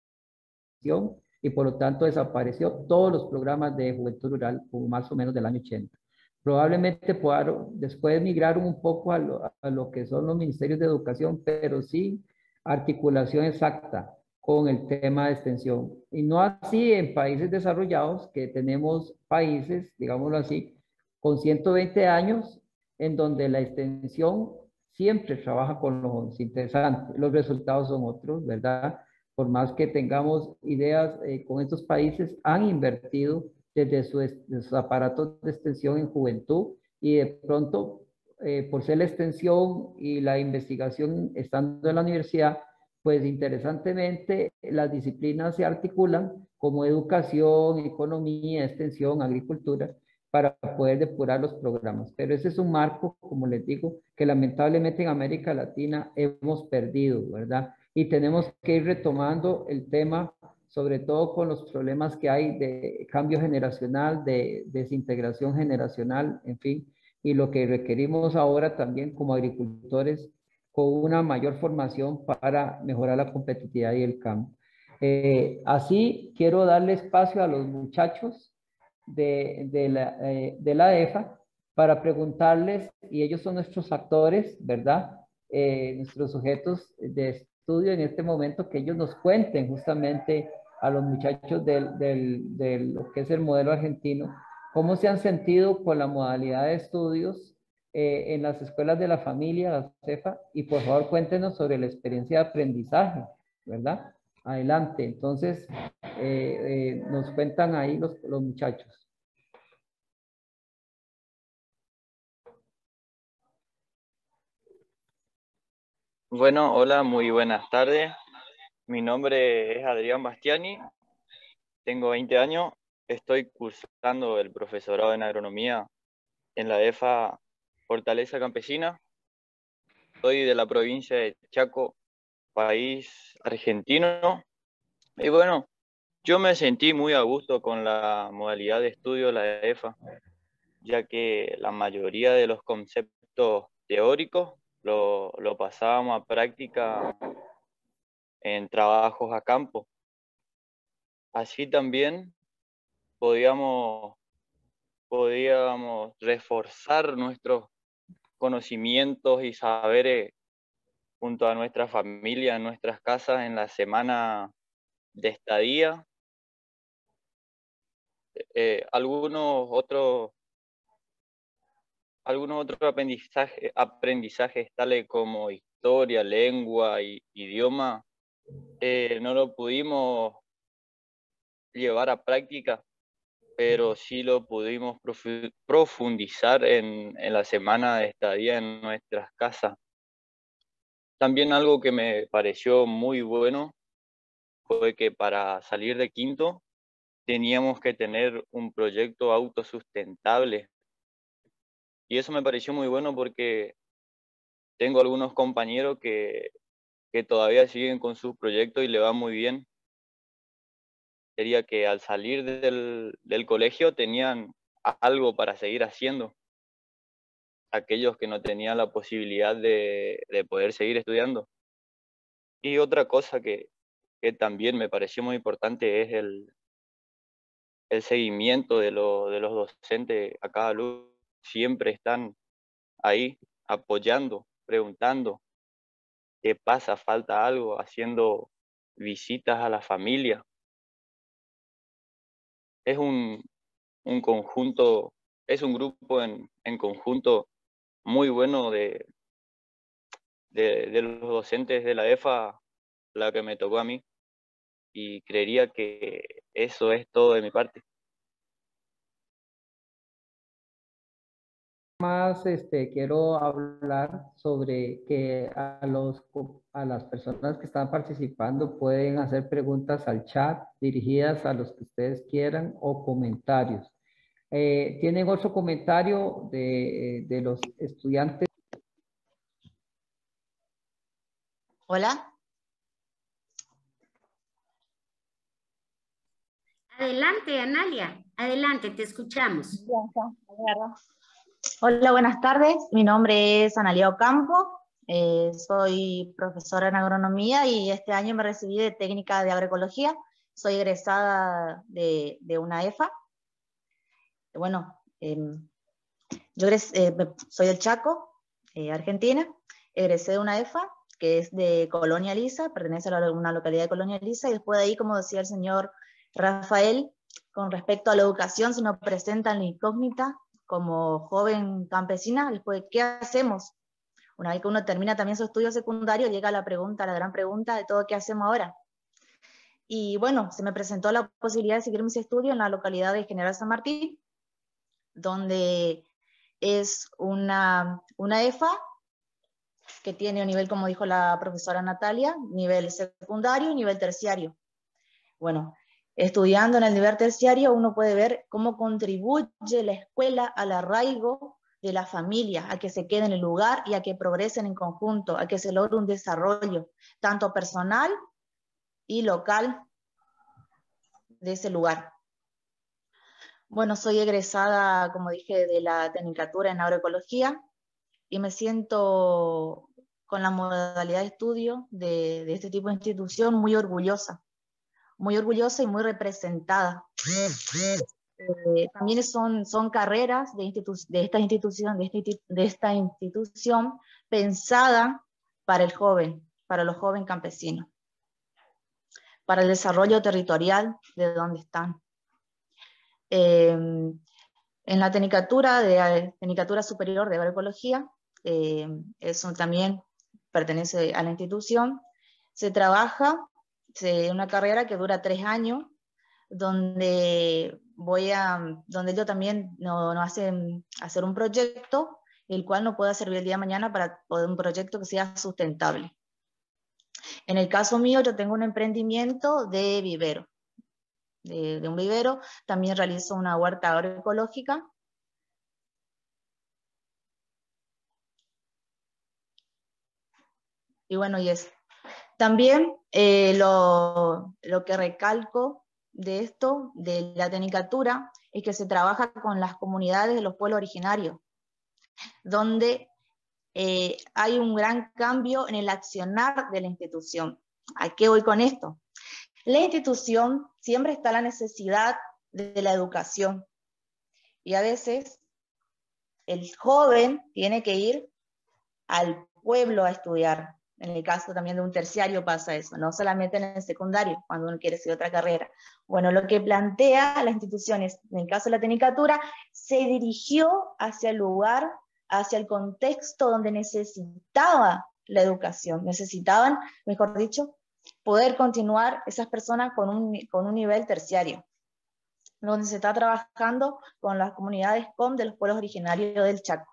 y por lo tanto desapareció todos los programas de juventud rural como más o menos del año ochenta. Probablemente puedan después migrar un poco a lo, a lo que son los ministerios de educación, pero sí articulación exacta con el tema de extensión. Y no así en países desarrollados, que tenemos países, digámoslo así, con ciento veinte años, en donde la extensión siempre trabaja con los interesantes. Los resultados son otros, ¿verdad? Por más que tengamos ideas eh, con estos países, han invertido desde su, de sus aparatos de extensión en juventud, y de pronto, eh, por ser la extensión y la investigación estando en la universidad, pues interesantemente las disciplinas se articulan como educación, economía, extensión, agricultura, para poder depurar los programas. Pero ese es un marco, como les digo, que lamentablemente en América Latina hemos perdido, ¿verdad? Y tenemos que ir retomando el tema, sobre todo con los problemas que hay de cambio generacional, de desintegración generacional, en fin, y lo que requerimos ahora también como agricultores, con una mayor formación para mejorar la competitividad y el campo. Eh, así quiero darle espacio a los muchachos de, de, la, eh, de la E F A para preguntarles, y ellos son nuestros actores, ¿verdad? Eh, nuestros sujetos de estudio en este momento, que ellos nos cuenten justamente a los muchachos del, del, de lo que es el modelo argentino, cómo se han sentido con la modalidad de estudios eh, en las escuelas de la familia, la CEFA, y por favor cuéntenos sobre la experiencia de aprendizaje, ¿verdad? Adelante, entonces eh, eh, nos cuentan ahí los, los muchachos. Bueno, hola, muy buenas tardes. Mi nombre es Adrián Bastiani, tengo veinte años, estoy cursando el profesorado en agronomía en la E F A Fortaleza Campesina. Soy de la provincia de Chaco, país argentino. Y bueno, yo me sentí muy a gusto con la modalidad de estudio de la E F A, ya que la mayoría de los conceptos teóricos lo, lo pasábamos a práctica en trabajos a campo. Así también podíamos, podíamos reforzar nuestros conocimientos y saberes junto a nuestra familia, en nuestras casas, en la semana de estadía. Eh, algunos otros algunos otros aprendizajes, aprendizajes tales como historia, lengua y idioma, eh, no lo pudimos llevar a práctica, pero sí lo pudimos profundizar en, en la semana de estadía en nuestras casas. También algo que me pareció muy bueno fue que para salir de quinto teníamos que tener un proyecto autosustentable. Y eso me pareció muy bueno porque tengo algunos compañeros que, que todavía siguen con sus proyectos y le va muy bien. Sería que al salir del, del colegio tenían algo para seguir haciendo. Aquellos que no tenían la posibilidad de, de poder seguir estudiando. Y otra cosa que, que también me pareció muy importante es el, el seguimiento de, lo, de los docentes a cada alumno. Siempre están ahí apoyando, preguntando qué pasa, falta algo, haciendo visitas a la familia. Es un, un conjunto, es un grupo en, en conjunto muy bueno de, de, de los docentes de la E F A, la que me tocó a mí, y creería que eso es todo de mi parte. Más este, quiero hablar sobre que a, los, a las personas que están participando pueden hacer preguntas al chat dirigidas a los que ustedes quieran o comentarios. Eh, ¿Tienen otro comentario de, de los estudiantes? Hola. Adelante, Analia. Adelante, te escuchamos. Hola, buenas tardes. Mi nombre es Analia Ocampo. Eh, soy profesora en agronomía y este año me recibí de técnica de agroecología. Soy egresada de, de una E F A. Bueno, eh, yo egres, eh, soy del Chaco, eh, Argentina. Egresé de una E F A que es de Colonia Lisa, pertenece a una localidad de Colonia Lisa, y después de ahí, como decía el señor Rafael, con respecto a la educación, se nos presenta la incógnita como joven campesina, después, ¿qué hacemos? Una vez que uno termina también su estudio secundario, llega la pregunta, la gran pregunta de todo, ¿qué hacemos ahora? Y bueno, se me presentó la posibilidad de seguir mis estudios en la localidad de General San Martín, donde es una, una E F A que tiene un nivel, como dijo la profesora Natalia, nivel secundario y nivel terciario. Bueno, estudiando en el nivel terciario uno puede ver cómo contribuye la escuela al arraigo de la familia, a que se quede en el lugar y a que progresen en conjunto, a que se logre un desarrollo, tanto personal y local de ese lugar. Bueno, soy egresada, como dije, de la Tecnicatura en Agroecología y me siento con la modalidad de estudio de, de este tipo de institución muy orgullosa, muy orgullosa y muy representada. Eh, también son, son carreras de, institu de, esta institución, de, este, de esta institución pensada para el joven, para los jóvenes campesinos, para el desarrollo territorial de donde están. Eh, en la Tecnicatura, de, Tecnicatura Superior de Agroecología, eh, eso también pertenece a la institución, se trabaja en una carrera que dura tres años, donde voy a, donde yo también nos no hacen hacer un proyecto, el cual nos pueda servir el día de mañana para poder un proyecto que sea sustentable. En el caso mío, yo tengo un emprendimiento de vivero, de, de un vivero, también realizo una huerta agroecológica. Y bueno, y eso. También eh, lo, lo que recalco de esto, de la tecnicatura, es que se trabaja con las comunidades de los pueblos originarios, donde eh, hay un gran cambio en el accionar de la institución. ¿A qué voy con esto? La institución siempre está la necesidad de la educación y a veces el joven tiene que ir al pueblo a estudiar. En el caso también de un terciario pasa eso, no solamente en el secundario, cuando uno quiere seguir otra carrera. Bueno, lo que plantea las instituciones, en el caso de la tecnicatura, se dirigió hacia el lugar, hacia el contexto donde necesitaba la educación, necesitaban, mejor dicho, poder continuar esas personas con un, con un nivel terciario, donde se está trabajando con las comunidades C O M de los pueblos originarios del Chaco.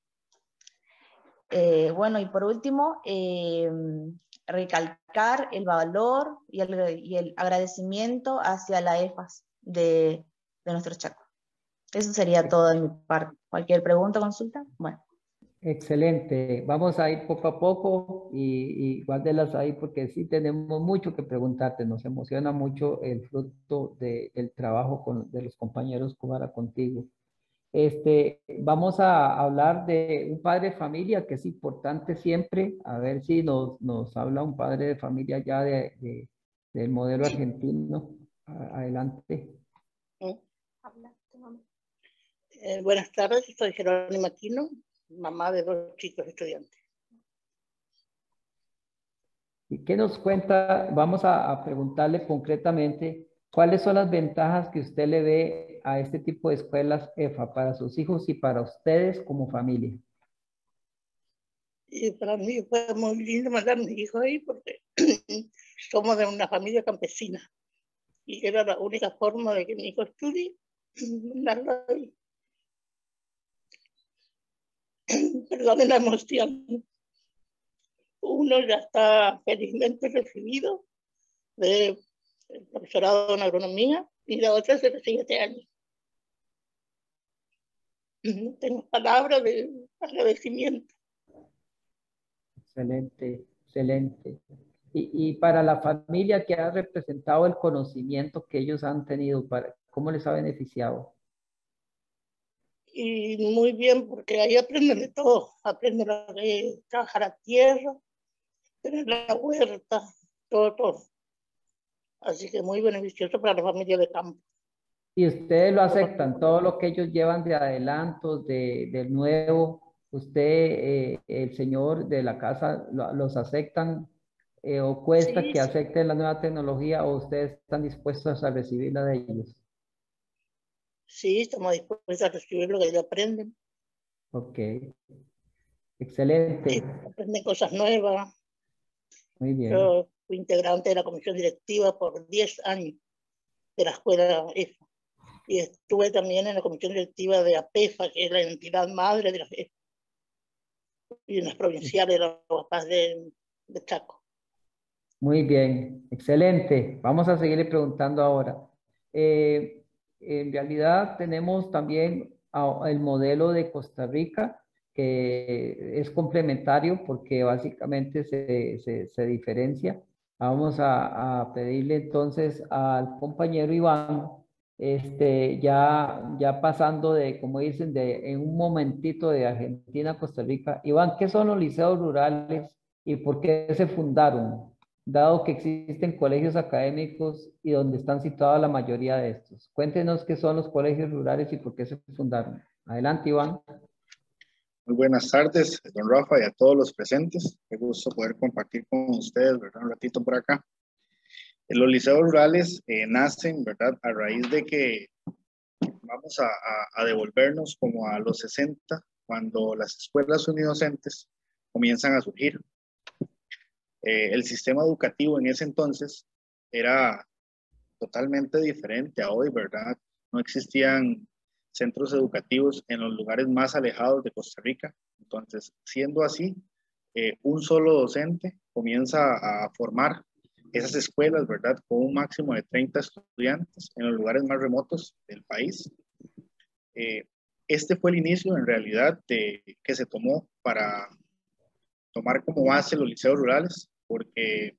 Eh, bueno, y por último, eh, recalcar el valor y el, y el agradecimiento hacia la E F A S de, de nuestro Chaco. Eso sería todo de mi parte. ¿Cualquier pregunta, consulta? Bueno. Excelente. Vamos a ir poco a poco y, y guárdelas ahí porque sí tenemos mucho que preguntarte. Nos emociona mucho el fruto de, del trabajo con, de los compañeros Cubara contigo. Este, vamos a hablar de un padre de familia que es importante siempre. A ver si nos, nos habla un padre de familia ya de, de, del modelo argentino. Adelante. Eh, buenas tardes, soy Jerónima Aquino, mamá de dos chicos estudiantes. ¿Y qué nos cuenta? Vamos a, a preguntarle concretamente cuáles son las ventajas que usted le ve a este tipo de escuelas E F A para sus hijos y para ustedes como familia. Y para mí fue muy lindo mandar a mis hijos ahí porque somos de una familia campesina y era la única forma de que mi hijo estudie, mandarlo ahí. Perdón la emoción. Uno ya está felizmente recibido del profesorado en agronomía y la otra se recibe este año. No tengo palabras de agradecimiento. Excelente, excelente. Y, y para la familia que ha representado el conocimiento que ellos han tenido, para, ¿cómo les ha beneficiado? Y muy bien, porque ahí aprenden de todo. Aprenden a trabajar a tierra, tener la huerta, todo, todo. Así que muy beneficioso para la familia de campo. Y ustedes lo aceptan, todo lo que ellos llevan de adelantos, de, del nuevo, usted, eh, el señor de la casa, lo, los aceptan eh, o cuesta Sí, que sí. acepten la nueva tecnología o ustedes están dispuestos a recibirla de ellos. Sí, estamos dispuestos a recibir lo que ellos aprenden. Ok, excelente. Sí, aprenden cosas nuevas. Muy bien. Yo fui integrante de la comisión directiva por diez años de la escuela E F A. Y estuve también en la comisión directiva de APEFA, que es la entidad madre de la E F A. Y en las provinciales de la Paz de, de Chaco. Muy bien, excelente. Vamos a seguirle preguntando ahora. Eh, en realidad tenemos también a- el modelo de Costa Rica, que es complementario porque básicamente se, se, se diferencia. Vamos a, a pedirle entonces al compañero Iván, este, ya, ya pasando de, como dicen, de en un momentito de Argentina a Costa Rica. Iván, ¿qué son los liceos rurales y por qué se fundaron, dado que existen colegios académicos y donde están situados la mayoría de estos? Cuéntenos qué son los colegios rurales y por qué se fundaron. Adelante, Iván. Muy buenas tardes, don Rafa, y a todos los presentes. Qué gusto poder compartir con ustedes, ¿verdad? Un ratito por acá. Los liceos rurales eh, nacen, ¿verdad? A raíz de que vamos a, a, a devolvernos como a los sesenta, cuando las escuelas unidocentes comienzan a surgir. Eh, el sistema educativo en ese entonces era totalmente diferente a hoy, ¿verdad? No existían centros educativos en los lugares más alejados de Costa Rica. Entonces, siendo así, eh, un solo docente comienza a formar esas escuelas, ¿verdad? Con un máximo de treinta estudiantes en los lugares más remotos del país. Eh, este fue el inicio, en realidad, de, que se tomó para tomar como base los liceos rurales, porque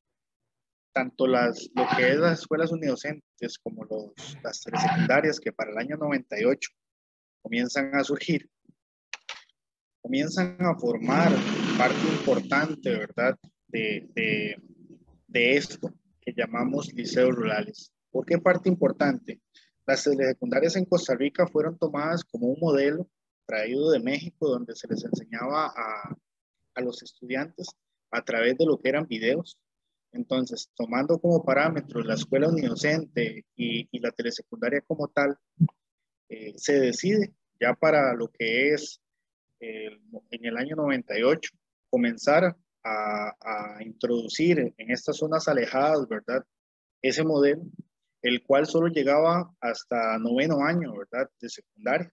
tanto las, lo que es las escuelas unidocentes como los, las telesecundarias que para el año noventa y ocho comienzan a surgir, comienzan a formar parte importante, ¿verdad?, de, de, de esto que llamamos liceos rurales. ¿Por qué parte importante? Las telesecundarias en Costa Rica fueron tomadas como un modelo traído de México, donde se les enseñaba a, a los estudiantes a través de lo que eran videos. Entonces, tomando como parámetros la escuela unidocente y, y la telesecundaria como tal, eh, se decide ya para lo que es eh, en el año noventa y ocho comenzar a, a introducir en estas zonas alejadas, ¿verdad?, ese modelo, el cual solo llegaba hasta noveno año, ¿verdad?, de secundaria.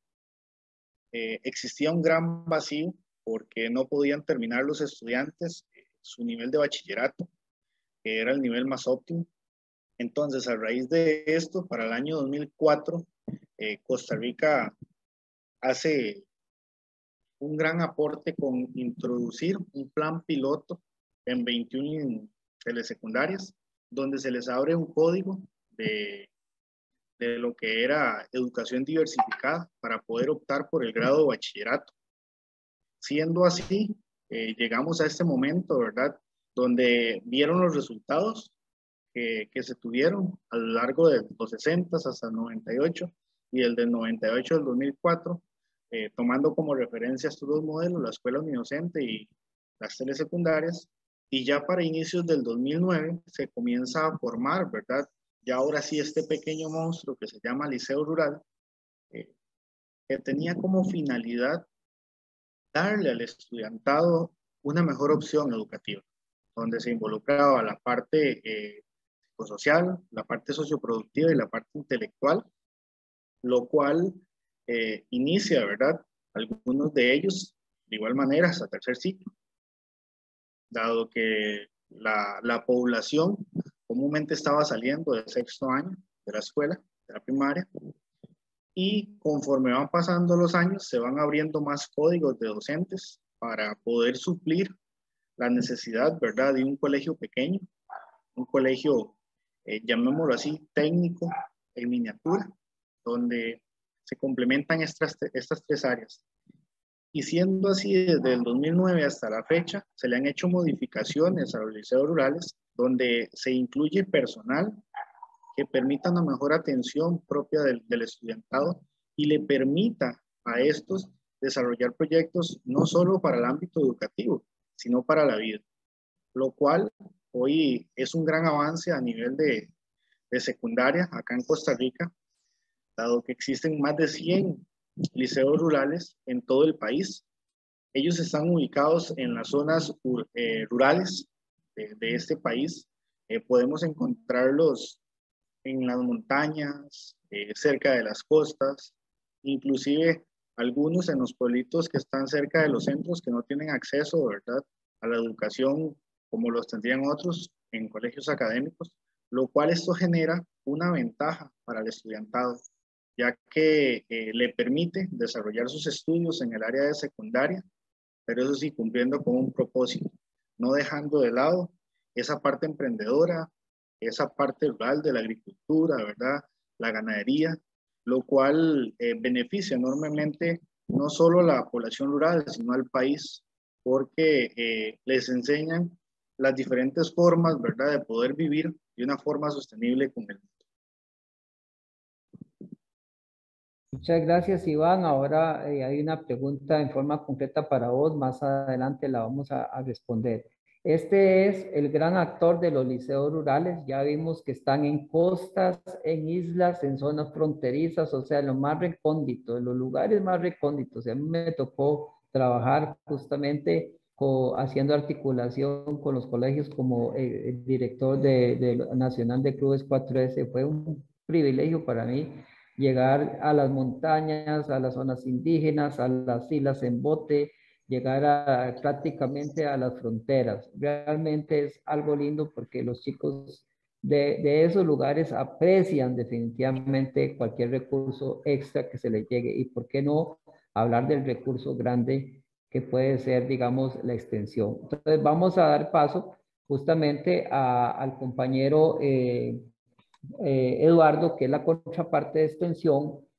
Eh, existía un gran vacío porque no podían terminar los estudiantes eh, su nivel de bachillerato, que era el nivel más óptimo. Entonces, a raíz de esto, para el año dos mil cuatro, eh, Costa Rica hace un gran aporte con introducir un plan piloto en veintiuna telesecundarias, donde se les abre un código de, de lo que era educación diversificada para poder optar por el grado de bachillerato. Siendo así, eh, llegamos a este momento, ¿verdad?, donde vieron los resultados que, que se tuvieron a lo largo de los sesenta hasta el noventa y ocho y el del noventa y ocho al dos mil cuatro, eh, tomando como referencia estos dos modelos, la escuela unidocente y las telesecundarias, y ya para inicios del dos mil nueve se comienza a formar, ¿verdad?, ya ahora sí este pequeño monstruo que se llama Liceo Rural, eh, que tenía como finalidad darle al estudiantado una mejor opción educativa, donde se involucraba la parte eh, psicosocial, la parte socioproductiva y la parte intelectual, lo cual eh, inicia, ¿verdad?, algunos de ellos de igual manera hasta tercer ciclo, dado que la, la población comúnmente estaba saliendo del sexto año de la escuela, de la primaria, y conforme van pasando los años se van abriendo más códigos de docentes para poder suplir la necesidad, ¿verdad?, de un colegio pequeño, un colegio, eh, llamémoslo así, técnico, en miniatura, donde se complementan estas, estas tres áreas. Y siendo así, desde el dos mil nueve hasta la fecha, se le han hecho modificaciones a los liceos rurales, donde se incluye personal que permita una mejor atención propia del, del estudiantado y le permita a estos desarrollar proyectos no solo para el ámbito educativo, sino para la vida, lo cual hoy es un gran avance a nivel de, de secundaria acá en Costa Rica, dado que existen más de cien liceos rurales en todo el país. Ellos están ubicados en las zonas eh, rurales de, de este país. Eh, podemos encontrarlos en las montañas, eh, cerca de las costas, inclusive algunos en los pueblitos que están cerca de los centros que no tienen acceso, ¿verdad?, a la educación como los tendrían otros en colegios académicos, lo cual esto genera una ventaja para el estudiantado, ya que eh, le permite desarrollar sus estudios en el área de secundaria, pero eso sí, cumpliendo con un propósito, no dejando de lado esa parte emprendedora, esa parte rural de la agricultura, ¿verdad?, la ganadería, lo cual eh, beneficia enormemente no solo a la población rural, sino al país, porque eh, les enseñan las diferentes formas, ¿verdad?, de poder vivir de una forma sostenible con el mundo. Muchas gracias, Iván. Ahora eh, hay una pregunta en forma concreta para vos. Más adelante la vamos a, a responder. Este es el gran actor de los liceos rurales. Ya vimos que están en costas, en islas, en zonas fronterizas, o sea, en lo más recóndito, en los lugares más recónditos. A mí me tocó trabajar justamente con, haciendo articulación con los colegios como eh, el director de, de Nacional de Clubes cuatro ese. Fue un privilegio para mí llegar a las montañas, a las zonas indígenas, a las islas en bote, llegar a, prácticamente a las fronteras. Realmente es algo lindo porque los chicos de, de esos lugares aprecian definitivamente cualquier recurso extra que se les llegue. Y por qué no hablar del recurso grande que puede ser, digamos, la extensión. Entonces vamos a dar paso justamente a, al compañero eh, Eh, Eduardo, que es la contraparte de extensión,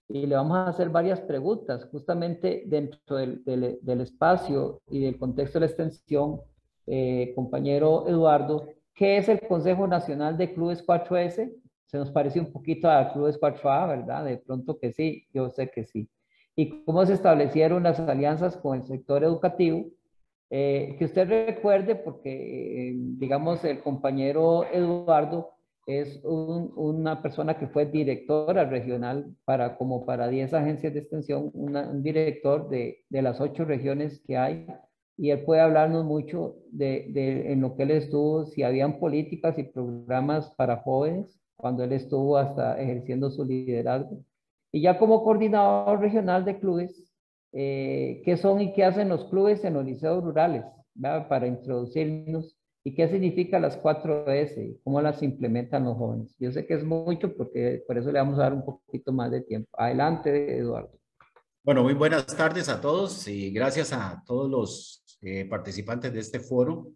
y le vamos a hacer varias preguntas, justamente dentro del, del, del espacio y del contexto de la extensión. Eh, compañero Eduardo, ¿qué es el Consejo Nacional de Clubes cuatro ese? Se nos parece un poquito a Clubes cuatro A, ¿verdad? De pronto que sí, yo sé que sí. ¿Y cómo se establecieron las alianzas con el sector educativo? Eh, que usted recuerde, porque, eh, digamos, el compañero Eduardo es un, una persona que fue directora regional para, como para diez agencias de extensión, una, un director de, de las ocho regiones que hay, y él puede hablarnos mucho de, de en lo que él estuvo, si habían políticas y programas para jóvenes, cuando él estuvo hasta ejerciendo su liderazgo. Y ya como coordinador regional de clubes, eh, qué son y qué hacen los clubes en los liceos rurales, ¿verdad? Para introducirnos, y qué significa las cuatro ese, cómo las implementan los jóvenes. Yo sé que es mucho, porque por eso le vamos a dar un poquito más de tiempo. Adelante, Eduardo. Bueno, muy buenas tardes a todos y gracias a todos los eh, participantes de este foro,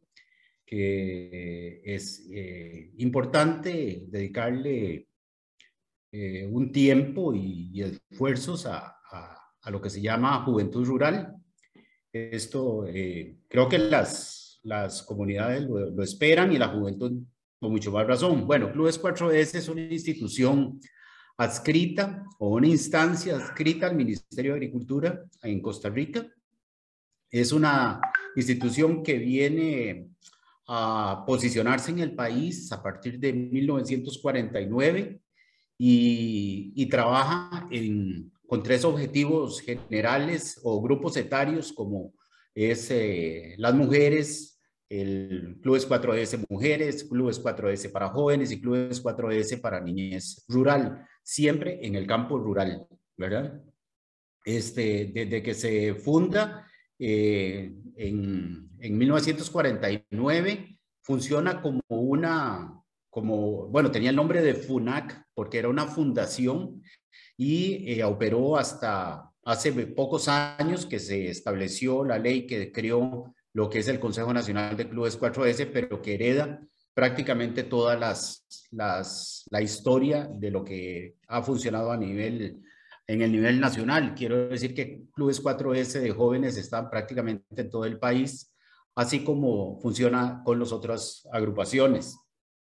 que es eh, importante dedicarle eh, un tiempo y, y esfuerzos a, a, a lo que se llama juventud rural. Esto eh, creo que las, las comunidades lo, lo esperan, y la juventud con mucho más razón. Bueno, Clubes cuatro ese es una institución adscrita, o una instancia adscrita al Ministerio de Agricultura en Costa Rica. Es una institución que viene a posicionarse en el país a partir de mil novecientos cuarenta y nueve y, y trabaja en, con tres objetivos generales o grupos etarios, como es eh, las mujeres, el Clubes cuatro ese Mujeres, Clubes cuatro ese para jóvenes y Clubes cuatro ese para niñez rural, siempre en el campo rural, ¿verdad? Este, desde que se funda eh, en, en mil novecientos cuarenta y nueve, funciona como una, como, bueno, tenía el nombre de FUNAC porque era una fundación, y eh, operó hasta hace pocos años que se estableció la ley que creó lo que es el Consejo Nacional de Clubes cuatro ese, pero que hereda prácticamente toda las, las, la historia de lo que ha funcionado a nivel, en el nivel nacional. Quiero decir que Clubes cuatro ese de jóvenes están prácticamente en todo el país, así como funciona con las otras agrupaciones.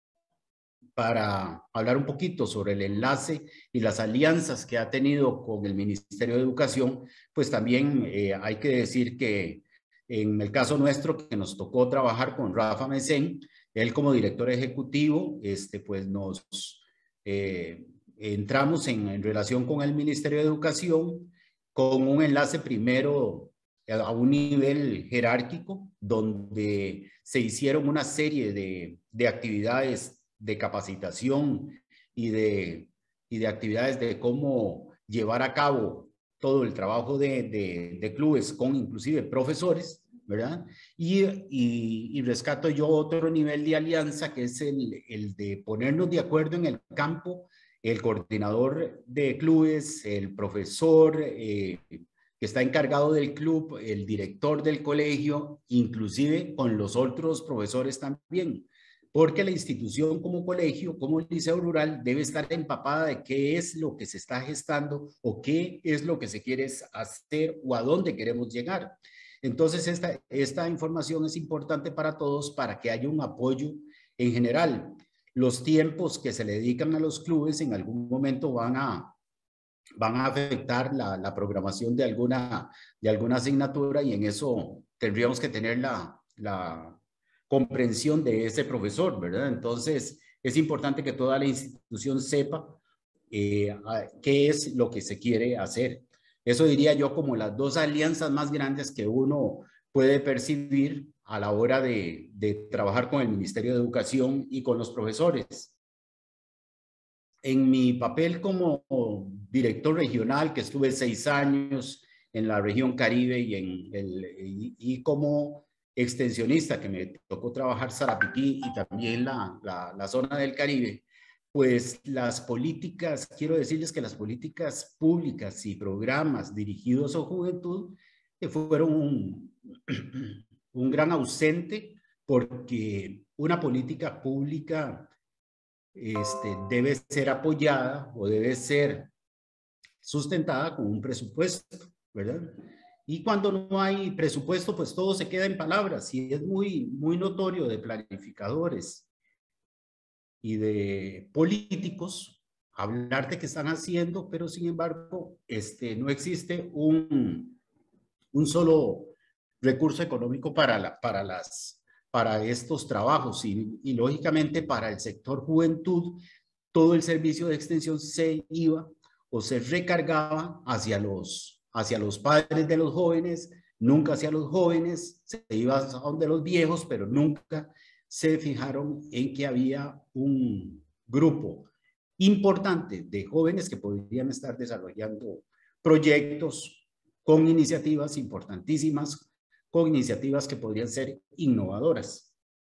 Para hablar un poquito sobre el enlace y las alianzas que ha tenido con el Ministerio de Educación, pues también eh, hay que decir que en el caso nuestro, que nos tocó trabajar con Rafa Mesén, él como director ejecutivo, este, pues nos eh, entramos en, en relación con el Ministerio de Educación con un enlace primero a un nivel jerárquico, donde se hicieron una serie de, de actividades de capacitación y de, y de actividades de cómo llevar a cabo todo el trabajo de, de, de clubes con inclusive profesores, ¿verdad? Y, y, y rescato yo otro nivel de alianza, que es el, el de ponernos de acuerdo en el campo, el coordinador de clubes, el profesor eh, que está encargado del club, el director del colegio, inclusive con los otros profesores también. Porque la institución como colegio, como el liceo rural, debe estar empapada de qué es lo que se está gestando o qué es lo que se quiere hacer o a dónde queremos llegar. Entonces, esta, esta información es importante para todos, para que haya un apoyo en general. Los tiempos que se le dedican a los clubes en algún momento van a, van a afectar la, la programación de alguna, de alguna asignatura, y en eso tendríamos que tener la... la comprensión de ese profesor, ¿verdad? Entonces, es importante que toda la institución sepa eh, qué es lo que se quiere hacer. Eso diría yo como las dos alianzas más grandes que uno puede percibir a la hora de, de trabajar con el Ministerio de Educación y con los profesores. En mi papel como director regional, que estuve seis años en la región Caribe y, en el, y, y como extensionista, que me tocó trabajar Sarapiquí y también la, la, la zona del Caribe, pues las políticas, quiero decirles que las políticas públicas y programas dirigidos a juventud que fueron un, un gran ausente, porque una política pública este, debe ser apoyada o debe ser sustentada con un presupuesto, ¿verdad? Y cuando no hay presupuesto, pues todo se queda en palabras y es muy, muy notorio de planificadores y de políticos hablar de qué están haciendo, pero sin embargo este, no existe un, un solo recurso económico para, la, para, las, para estos trabajos y, y lógicamente para el sector juventud, todo el servicio de extensión se iba o se recargaba hacia los, hacia los padres de los jóvenes, nunca hacia los jóvenes, se iba a donde los viejos, pero nunca se fijaron en que había un grupo importante de jóvenes que podrían estar desarrollando proyectos con iniciativas importantísimas, con iniciativas que podrían ser innovadoras.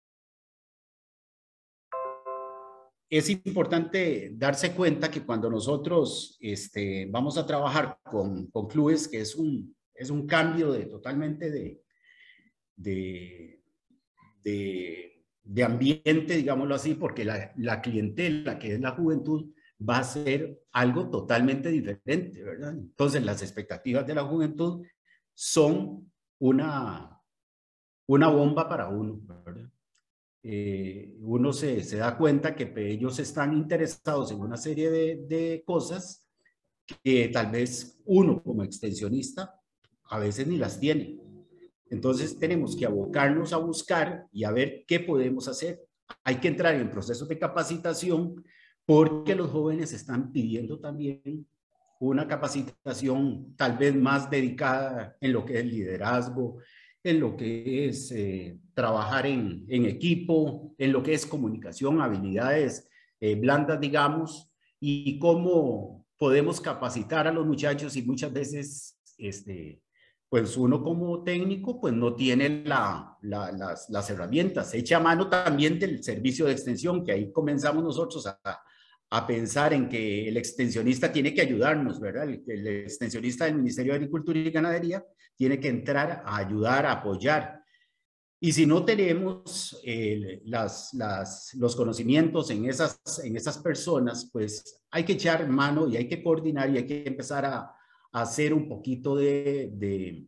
Es importante darse cuenta que cuando nosotros este, vamos a trabajar con, con clubes, que es un, es un cambio de, totalmente de, de, de, de ambiente, digámoslo así, porque la, la clientela, que es la juventud, va a ser algo totalmente diferente, ¿verdad? Entonces, las expectativas de la juventud son una, una bomba para uno, ¿verdad? Eh, uno se, se da cuenta que ellos están interesados en una serie de, de cosas que tal vez uno como extensionista a veces ni las tiene. Entonces tenemos que abocarnos a buscar y a ver qué podemos hacer. Hay que entrar en procesos de capacitación porque los jóvenes están pidiendo también una capacitación tal vez más dedicada en lo que es liderazgo, en lo que es eh, trabajar en, en equipo, en lo que es comunicación, habilidades eh, blandas, digamos, y cómo podemos capacitar a los muchachos y muchas veces, este, pues uno como técnico, pues no tiene la, la, las, las herramientas. Se echa mano también del servicio de extensión, que ahí comenzamos nosotros a, a pensar en que el extensionista tiene que ayudarnos, ¿verdad? El, el extensionista del Ministerio de Agricultura y Ganadería tiene que entrar a ayudar, a apoyar. Y si no tenemos eh, las, las, los conocimientos en esas, en esas personas, pues hay que echar mano y hay que coordinar y hay que empezar a, a hacer un poquito de, de,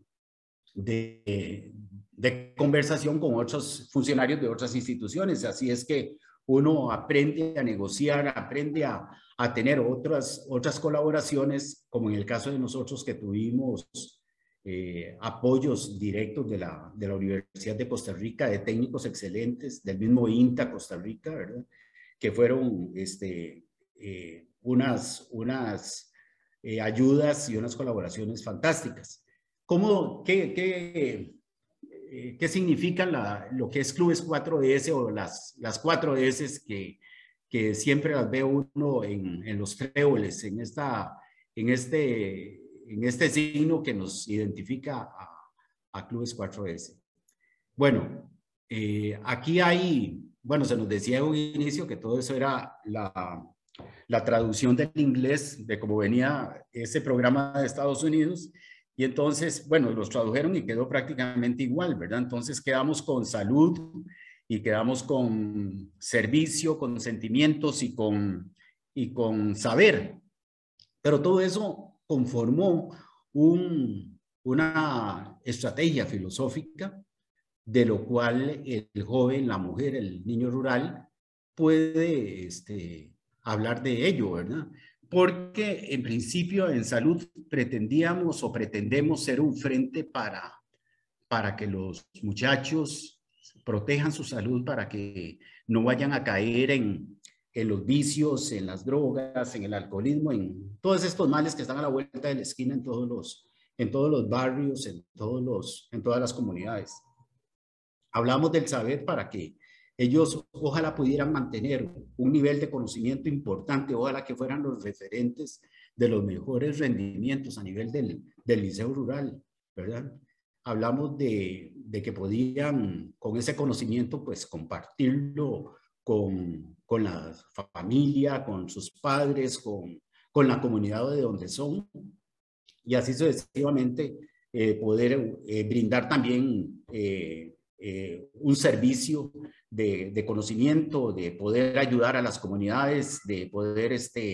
de, de conversación con otros funcionarios de otras instituciones. Así es que uno aprende a negociar, aprende a, a tener otras, otras colaboraciones, como en el caso de nosotros que tuvimos Eh, apoyos directos de la, de la Universidad de Costa Rica, de técnicos excelentes, del mismo INTA Costa Rica, ¿verdad? Que fueron este, eh, unas, unas eh, ayudas y unas colaboraciones fantásticas. ¿Cómo, qué, qué, eh, qué significa la, lo que es Clubes cuatro ese o las, las cuatro ese que, que siempre las ve uno en, en los tréboles, en, esta, en este... en este signo que nos identifica a, a Clubes cuatro ese. Bueno, eh, aquí hay, bueno, se nos decía en un inicio que todo eso era la, la traducción del inglés, de cómo venía ese programa de Estados Unidos, y entonces, bueno, los tradujeron y quedó prácticamente igual, ¿verdad? Entonces quedamos con salud y quedamos con servicio, con sentimientos y con, y con saber, pero todo eso conformó un, una estrategia filosófica de lo cual el joven, la mujer, el niño rural puede este, hablar de ello, ¿verdad? Porque en principio en salud pretendíamos o pretendemos ser un frente para, para que los muchachos protejan su salud, para que no vayan a caer en en los vicios, en las drogas, en el alcoholismo, en todos estos males que están a la vuelta de la esquina en todos los, en todos los barrios, en, todos los, en todas las comunidades. Hablamos del saber para que ellos ojalá pudieran mantener un nivel de conocimiento importante, ojalá que fueran los referentes de los mejores rendimientos a nivel del, del liceo rural, ¿verdad? Hablamos de, de que podían con ese conocimiento pues compartirlo con, con la familia, con sus padres, con, con la comunidad de donde son, y así sucesivamente eh, poder eh, brindar también eh, eh, un servicio de, de conocimiento, de poder ayudar a las comunidades, de poder este,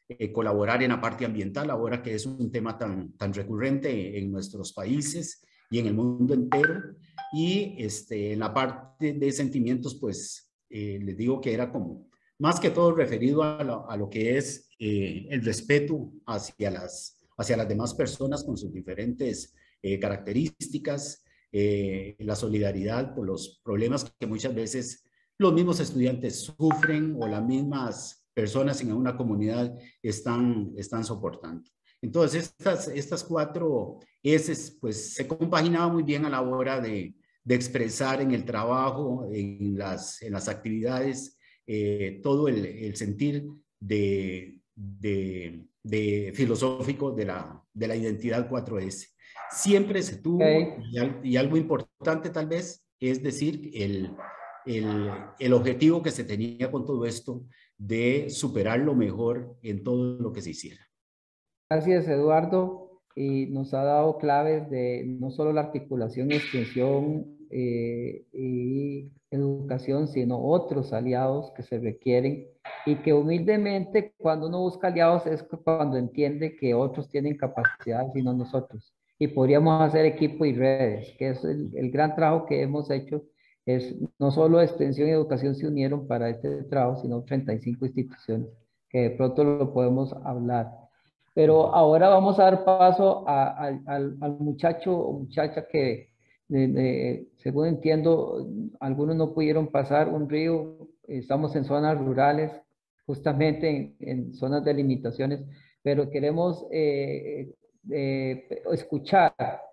eh, colaborar en la parte ambiental, ahora que es un tema tan, tan recurrente en nuestros países y en el mundo entero. Y este, en la parte de sentimientos, pues eh, les digo que era como más que todo referido a lo, a lo que es eh, el respeto hacia las, hacia las demás personas con sus diferentes eh, características, eh, la solidaridad por los problemas que muchas veces los mismos estudiantes sufren o las mismas personas en una comunidad están, están soportando. Entonces, estas, estas cuatro S pues, se compaginaban muy bien a la hora de, de expresar en el trabajo, en las, en las actividades, eh, todo el, el sentir de, de, de filosófico de la, de la identidad cuatro S. Siempre se tuvo, Okay. y, y algo importante tal vez, es decir, el, el, el objetivo que se tenía con todo esto de superar lo mejor en todo lo que se hiciera. Gracias, Eduardo, y nos ha dado claves de no solo la articulación, extensión eh, y educación, sino otros aliados que se requieren y que humildemente cuando uno busca aliados es cuando entiende que otros tienen capacidades y no nosotros. Y podríamos hacer equipo y redes, que es el, el gran trabajo que hemos hecho. Es no solo extensión y educación se unieron para este trabajo, sino treinta y cinco instituciones, que de pronto lo podemos hablar. Pero ahora vamos a dar paso a, a, al, al muchacho o muchacha que, de, de, según entiendo, algunos no pudieron pasar un río. Estamos en zonas rurales, justamente en, en zonas de limitaciones, pero queremos eh, eh, escuchar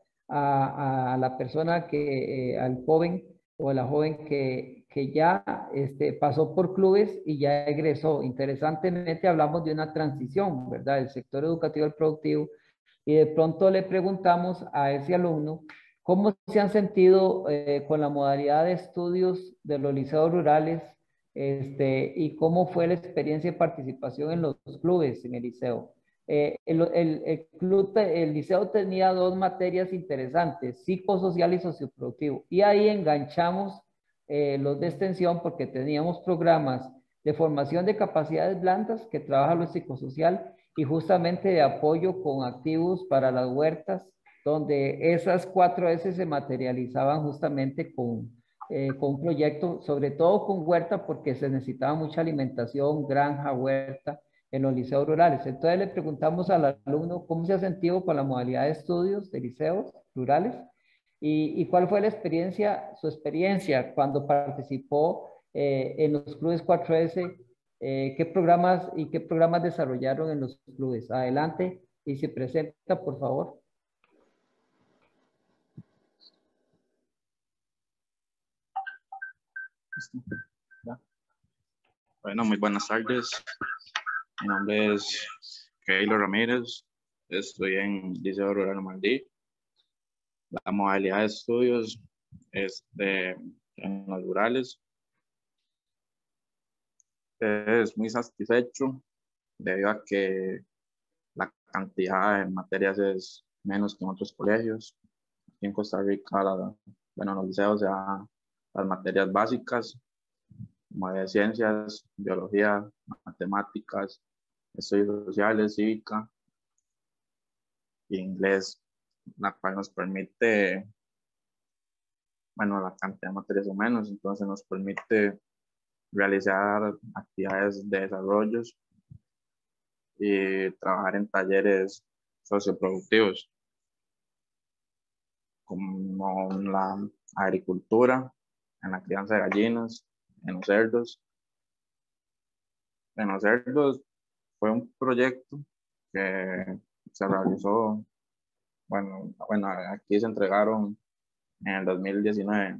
a, a la persona que, eh, al joven o a la joven que, que ya este, pasó por clubes y ya egresó. Interesantemente hablamos de una transición, ¿verdad? Del sector educativo al productivo, y de pronto le preguntamos a ese alumno cómo se han sentido eh, con la modalidad de estudios de los liceos rurales, este, y cómo fue la experiencia de participación en los clubes en el liceo. Eh, el, el, el, club, el liceo tenía dos materias interesantes, psicosocial y socioproductivo, y ahí enganchamos eh, los de extensión porque teníamos programas de formación de capacidades blandas que trabaja lo psicosocial y justamente de apoyo con activos para las huertas, donde esas cuatro S se materializaban justamente con, eh, con un proyecto, sobre todo con huerta, porque se necesitaba mucha alimentación, granja, huerta, en los liceos rurales. Entonces le preguntamos al alumno cómo se ha sentido con la modalidad de estudios de liceos rurales y, y cuál fue la experiencia, su experiencia cuando participó eh, en los clubes cuatro S, eh, qué programas y qué programas desarrollaron en los clubes. Adelante y se presenta, por favor. Bueno, muy buenas tardes. Mi nombre es Keylor Ramírez. Estoy en Liceo Rural Maldí. La modalidad de estudios es de en los rurales. Es muy satisfecho debido a que la cantidad de materias es menos que en otros colegios. Aquí en Costa Rica, la, bueno, en los liceos se dan las materias básicas, como de ciencias, biología, matemáticas, estudios sociales, cívica y inglés, la cual nos permite, bueno, la cantidad de materias o menos, entonces nos permite realizar actividades de desarrollos y trabajar en talleres socioproductivos, como en la agricultura, en la crianza de gallinas, en los cerdos. En los cerdos fue un proyecto que se realizó, bueno, bueno, aquí se entregaron en el dos mil diecinueve.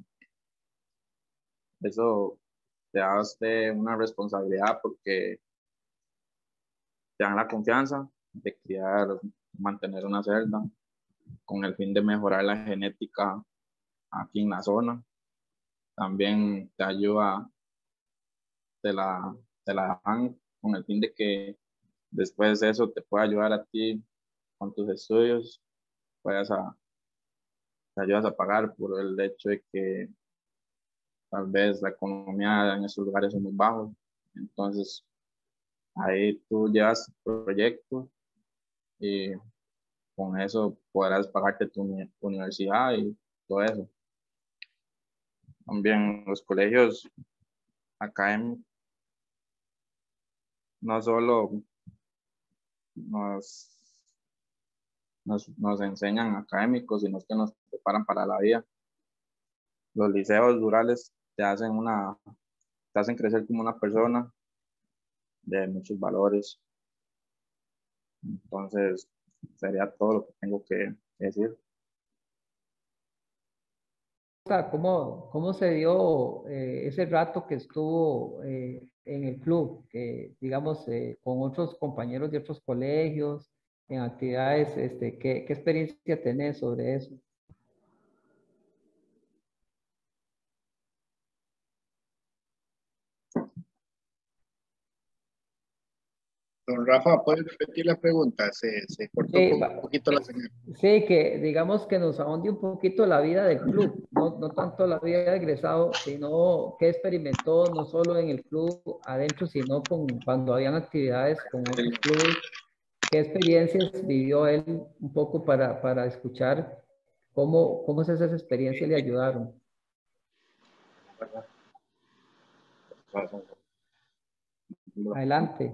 Eso te da a usted una responsabilidad porque te dan la confianza de criar, mantener una cerda con el fin de mejorar la genética aquí en la zona. También te ayuda, te la, te la dan con el fin de que después de eso te pueda ayudar a ti con tus estudios, puedas a, te ayudas a pagar por el hecho de que tal vez la economía en esos lugares es muy bajo, entonces Ahí tú llevas tu proyecto y con eso podrás pagarte tu uni- universidad y todo eso. También los colegios académicos no solo nos, nos, nos enseñan académicos, sino que nos preparan para la vida. Los liceos rurales te hacen una, te hacen crecer como una persona de muchos valores. Entonces, sería todo lo que tengo que decir. ¿Cómo, cómo se dio eh, ese rato que estuvo eh, en el club, que, digamos, eh, con otros compañeros de otros colegios, en actividades? Este, ¿qué, qué experiencia tenés sobre eso? Don Rafa, ¿puede repetir la pregunta? Se, se cortó Sí, un va- poquito la señal. sí, que digamos que nos ahonde un poquito la vida del club, no, no tanto la vida de egresado, sino qué experimentó no solo en el club adentro, sino con, cuando habían actividades con otros clubes, qué experiencias vivió él un poco para, para escuchar cómo, cómo esas experiencias le ayudaron. Adelante.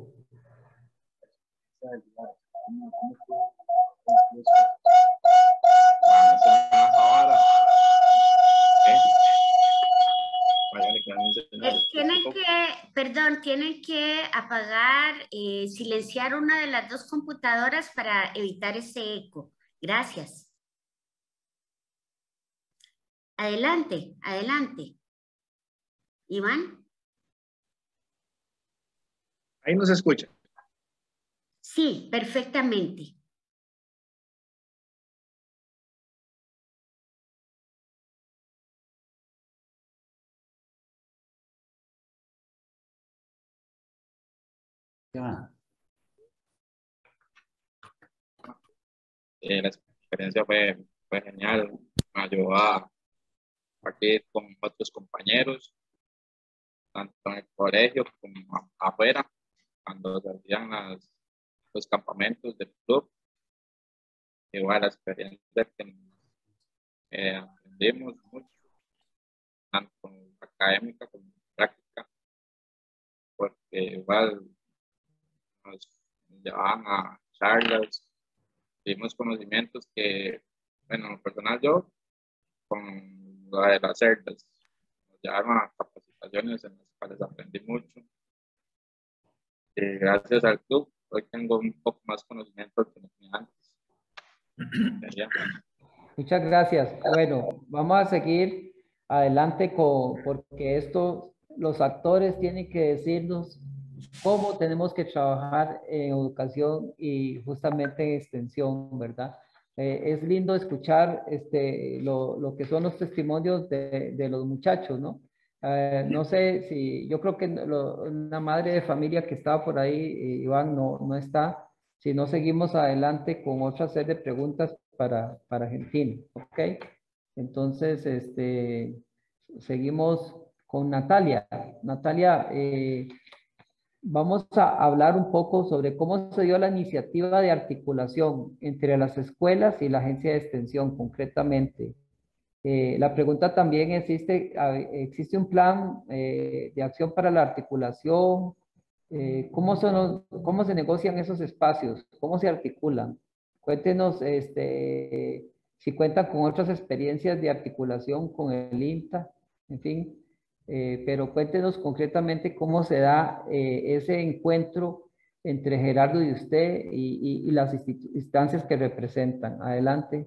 Eh, tienen que, perdón, tienen que apagar, eh, silenciar una de las dos computadoras para evitar ese eco. Gracias. Adelante, adelante. Iván. Ahí nos escucha. Sí, perfectamente. Eh, la experiencia fue, fue genial, me ayudó a compartir con otros compañeros, tanto en el colegio como a- afuera, cuando se hacían las, los campamentos del club. Igual la experiencia que eh, aprendimos mucho, tanto académica como práctica, porque igual nos llevaban a charlas, tuvimos conocimientos que, bueno, en lo personal yo, con lo de las cerdas, nos llevaron a capacitaciones en las cuales aprendí mucho. Y gracias al club, hoy tengo un poco más conocimiento que antes. Sería. Muchas gracias. Bueno, vamos a seguir adelante con, porque esto, los actores tienen que decirnos cómo tenemos que trabajar en educación y justamente en extensión, ¿verdad? Eh, es lindo escuchar este, lo, lo que son los testimonios de, de los muchachos, ¿no? Eh, no sé si, yo creo que lo- una madre de familia que estaba por ahí, eh, Iván, no, no está. Si no, seguimos adelante con otra serie de preguntas para, para Argentina, ¿ok? Entonces, este, seguimos con Natalia. Natalia, eh, vamos a hablar un poco sobre cómo se dio la iniciativa de articulación entre las escuelas y la agencia de extensión, concretamente. Eh, la pregunta también existe, a- ¿existe un plan eh, de acción para la articulación? Eh, ¿cómo son los- cómo se negocian esos espacios? ¿Cómo se articulan? Cuéntenos este, si cuentan con otras experiencias de articulación con el INTA, en fin, eh, pero cuéntenos concretamente cómo se da eh, ese encuentro entre Gerardo y usted y, y- y las institu- instancias que representan. Adelante.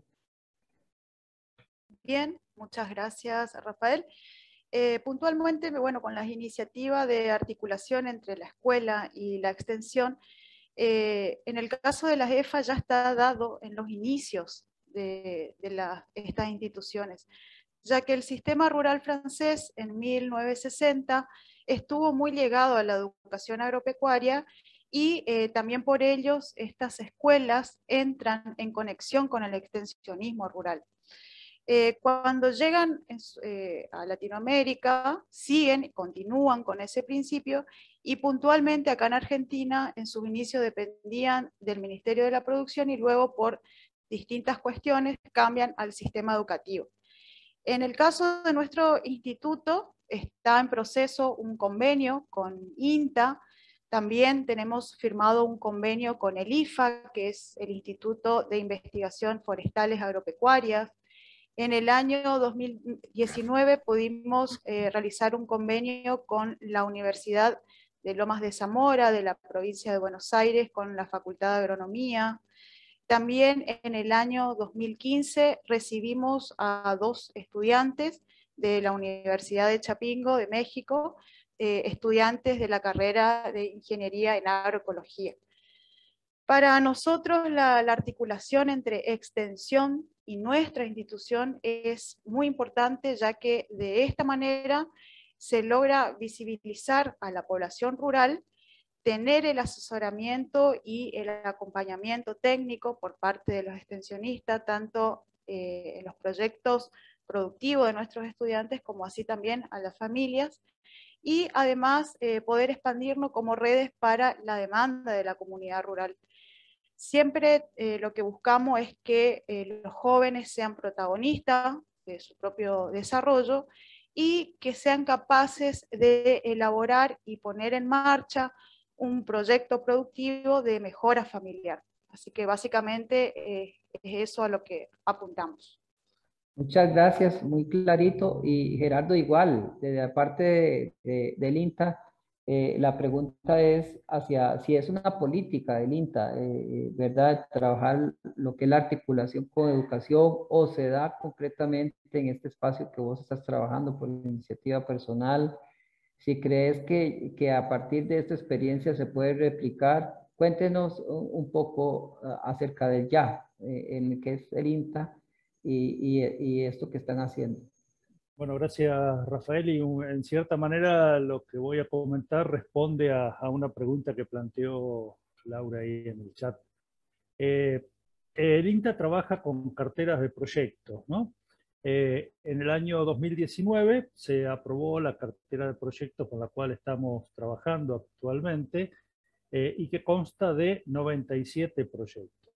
Bien, muchas gracias, Rafael. Eh, puntualmente, bueno, con las iniciativas de articulación entre la escuela y la extensión, eh, en el caso de las E F A ya está dado en los inicios de, de la, estas instituciones, ya que el sistema rural francés en mil novecientos sesenta estuvo muy ligado a la educación agropecuaria y eh, también por ellos estas escuelas entran en conexión con el extensionismo rural. Eh, cuando llegan eh, a Latinoamérica, siguen y continúan con ese principio, y puntualmente acá en Argentina, en sus inicios dependían del Ministerio de la Producción y luego por distintas cuestiones cambian al sistema educativo. En el caso de nuestro instituto, está en proceso un convenio con INTA. También tenemos firmado un convenio con el I F A, que es el Instituto de Investigación Forestales Agropecuarias. En el año dos mil diecinueve pudimos eh, realizar un convenio con la Universidad de Lomas de Zamora, de la provincia de Buenos Aires, con la Facultad de Agronomía. También en el año dos mil quince recibimos a dos estudiantes de la Universidad de Chapingo, de México, eh, estudiantes de la carrera de Ingeniería en Agroecología. Para nosotros la, la articulación entre extensión y nuestra institución es muy importante, ya que de esta manera se logra visibilizar a la población rural, tener el asesoramiento y el acompañamiento técnico por parte de los extensionistas, tanto eh, en los proyectos productivos de nuestros estudiantes, como así también a las familias, y además eh, poder expandirnos como redes para la demanda de la comunidad rural. Siempre eh, lo que buscamos es que eh, los jóvenes sean protagonistas de su propio desarrollo y que sean capaces de elaborar y poner en marcha un proyecto productivo de mejora familiar. Así que básicamente eh, es eso a lo que apuntamos. Muchas gracias, muy clarito. Y Gerardo, igual, desde la parte de, de, del INTA, eh, la pregunta es hacia si es una política del INTA, eh, ¿verdad? Trabajar lo que es la articulación con educación, o se da concretamente en este espacio que vos estás trabajando por iniciativa personal. Si crees que, que a partir de esta experiencia se puede replicar, cuéntenos un, un poco uh, acerca del ya, eh, en que es el INTA y, y, y esto que están haciendo. Bueno, gracias Rafael, y en cierta manera lo que voy a comentar responde a, a una pregunta que planteó Laura ahí en el chat. Eh, el INTA trabaja con carteras de proyectos, ¿no? Eh, en el año dos mil diecinueve se aprobó la cartera de proyectos con la cual estamos trabajando actualmente, eh, y que consta de noventa y siete proyectos.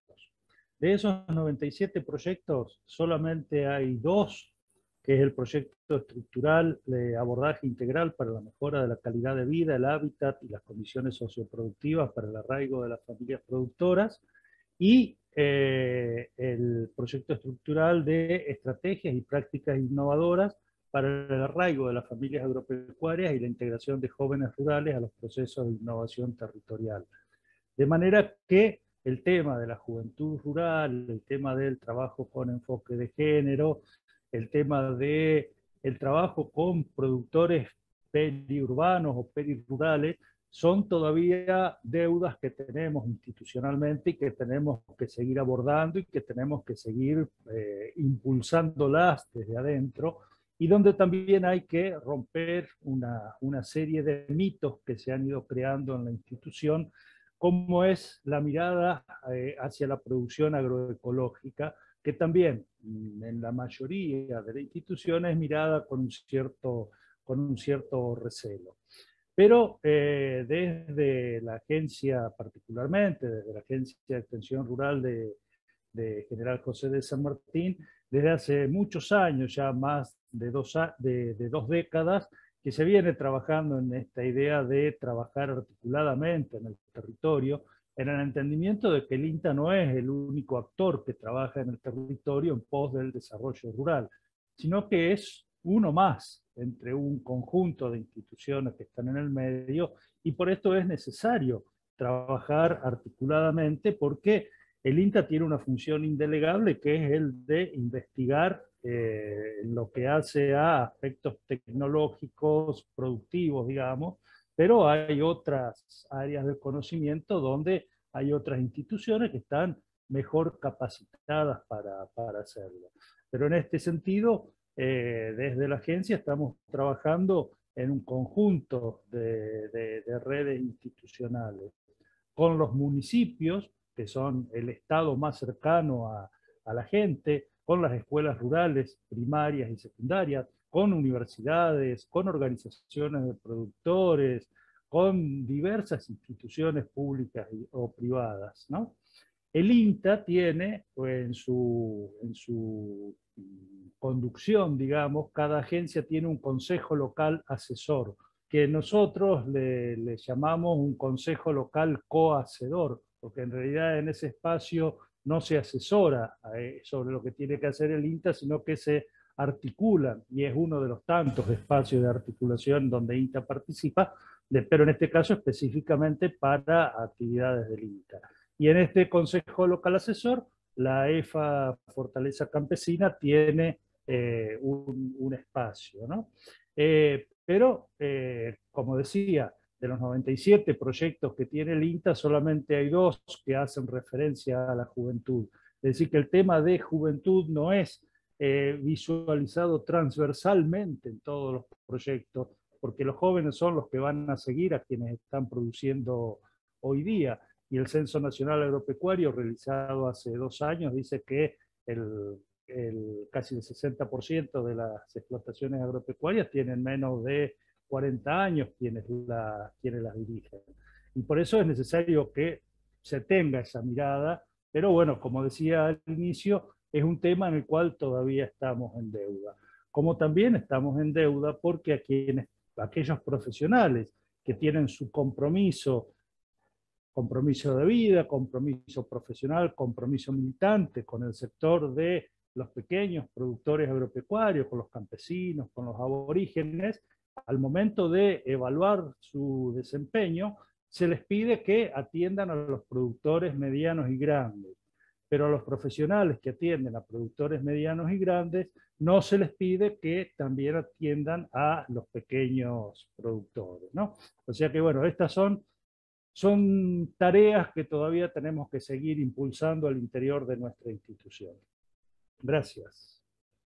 De esos noventa y siete proyectos, solamente hay dos, que es el proyecto estructural de abordaje integral para la mejora de la calidad de vida, el hábitat y las condiciones socioproductivas para el arraigo de las familias productoras, y eh, el proyecto estructural de estrategias y prácticas innovadoras para el arraigo de las familias agropecuarias y la integración de jóvenes rurales a los procesos de innovación territorial. De manera que el tema de la juventud rural, el tema del trabajo con enfoque de género, el tema del trabajo con productores periurbanos o perirurales, son todavía deudas que tenemos institucionalmente y que tenemos que seguir abordando y que tenemos que seguir eh, impulsándolas desde adentro, y donde también hay que romper una, una serie de mitos que se han ido creando en la institución, como es la mirada eh, hacia la producción agroecológica, que también en la mayoría de las instituciones es mirada con un cierto, con un cierto recelo. Pero eh, desde la agencia, particularmente desde la Agencia de Extensión Rural de, de General José de San Martín, desde hace muchos años, ya más de dos, de, de dos décadas, que se viene trabajando en esta idea de trabajar articuladamente en el territorio, en el entendimiento de que el INTA no es el único actor que trabaja en el territorio en pos del desarrollo rural, sino que es uno más entre un conjunto de instituciones que están en el medio, y por esto es necesario trabajar articuladamente, porque el INTA tiene una función indelegable, que es el de investigar eh, lo que hace a aspectos tecnológicos, productivos, digamos, pero hay otras áreas del conocimiento donde hay otras instituciones que están mejor capacitadas para, para hacerlo. Pero en este sentido, eh, desde la agencia estamos trabajando en un conjunto de, de, de redes institucionales con los municipios, que son el estado más cercano a, a la gente, con las escuelas rurales, primarias y secundarias, con universidades, con organizaciones de productores, con diversas instituciones públicas o privadas, ¿no? El INTA tiene en su, en su conducción, digamos, cada agencia tiene un consejo local asesor, que nosotros le, le llamamos un consejo local cohacedor, porque en realidad en ese espacio no se asesora sobre lo que tiene que hacer el INTA, sino que se articulan, y es uno de los tantos espacios de articulación donde INTA participa, de, pero en este caso específicamente para actividades del INTA. Y en este Consejo Local Asesor, la E F A Fortaleza Campesina tiene eh, un, un espacio, ¿no? Eh, pero, eh, como decía, de los noventa y siete proyectos que tiene el INTA, solamente hay dos que hacen referencia a la juventud. Es decir, que el tema de juventud no es eh, visualizado transversalmente en todos los proyectos, porque los jóvenes son los que van a seguir a quienes están produciendo hoy día. Y el Censo Nacional Agropecuario, realizado hace dos años, dice que el, el, casi el sesenta por ciento de las explotaciones agropecuarias tienen menos de cuarenta años quienes, la, quienes las dirigen. Y por eso es necesario que se tenga esa mirada, pero bueno, como decía al inicio, es un tema en el cual todavía estamos en deuda. Como también estamos en deuda porque a quienes, aquellos profesionales que tienen su compromiso, compromiso de vida, compromiso profesional, compromiso militante con el sector de los pequeños productores agropecuarios, con los campesinos, con los aborígenes, al momento de evaluar su desempeño, se les pide que atiendan a los productores medianos y grandes. Pero a los profesionales que atienden a productores medianos y grandes, no se les pide que también atiendan a los pequeños productores, ¿no? O sea que, bueno, estas son Son tareas que todavía tenemos que seguir impulsando al interior de nuestra institución. Gracias.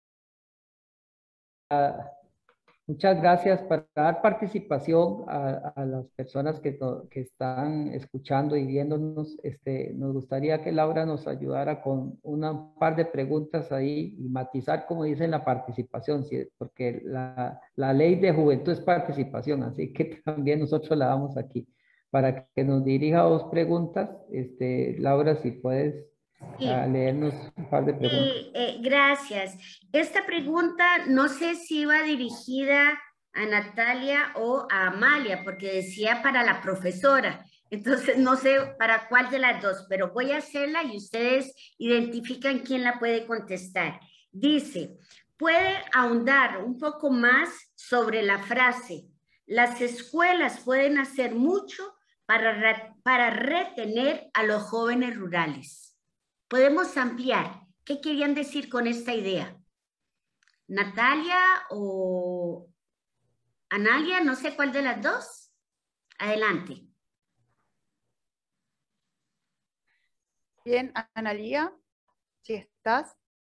Uh, muchas gracias. Para dar participación a, a las personas que, que están escuchando y viéndonos, este, nos gustaría que Laura nos ayudara con un par de preguntas ahí y matizar, como dicen, la participación, porque la, la ley de juventud es participación, así que también nosotros la damos aquí. Para que nos dirija dos preguntas, este, Laura, si puedes sí. uh, leernos un par de preguntas. Sí, eh, gracias. Esta pregunta no sé si iba dirigida a Natalia o a Amalia, porque decía para la profesora. Entonces no sé para cuál de las dos, pero voy a hacerla y ustedes identifican quién la puede contestar. Dice, ¿puede ahondar un poco más sobre la frase? Las escuelas pueden hacer mucho Para, para retener a los jóvenes rurales. ¿Podemos ampliar? ¿Qué querían decir con esta idea? ¿Natalia o Analia? No sé cuál de las dos. Adelante. Bien, Analia, si estás.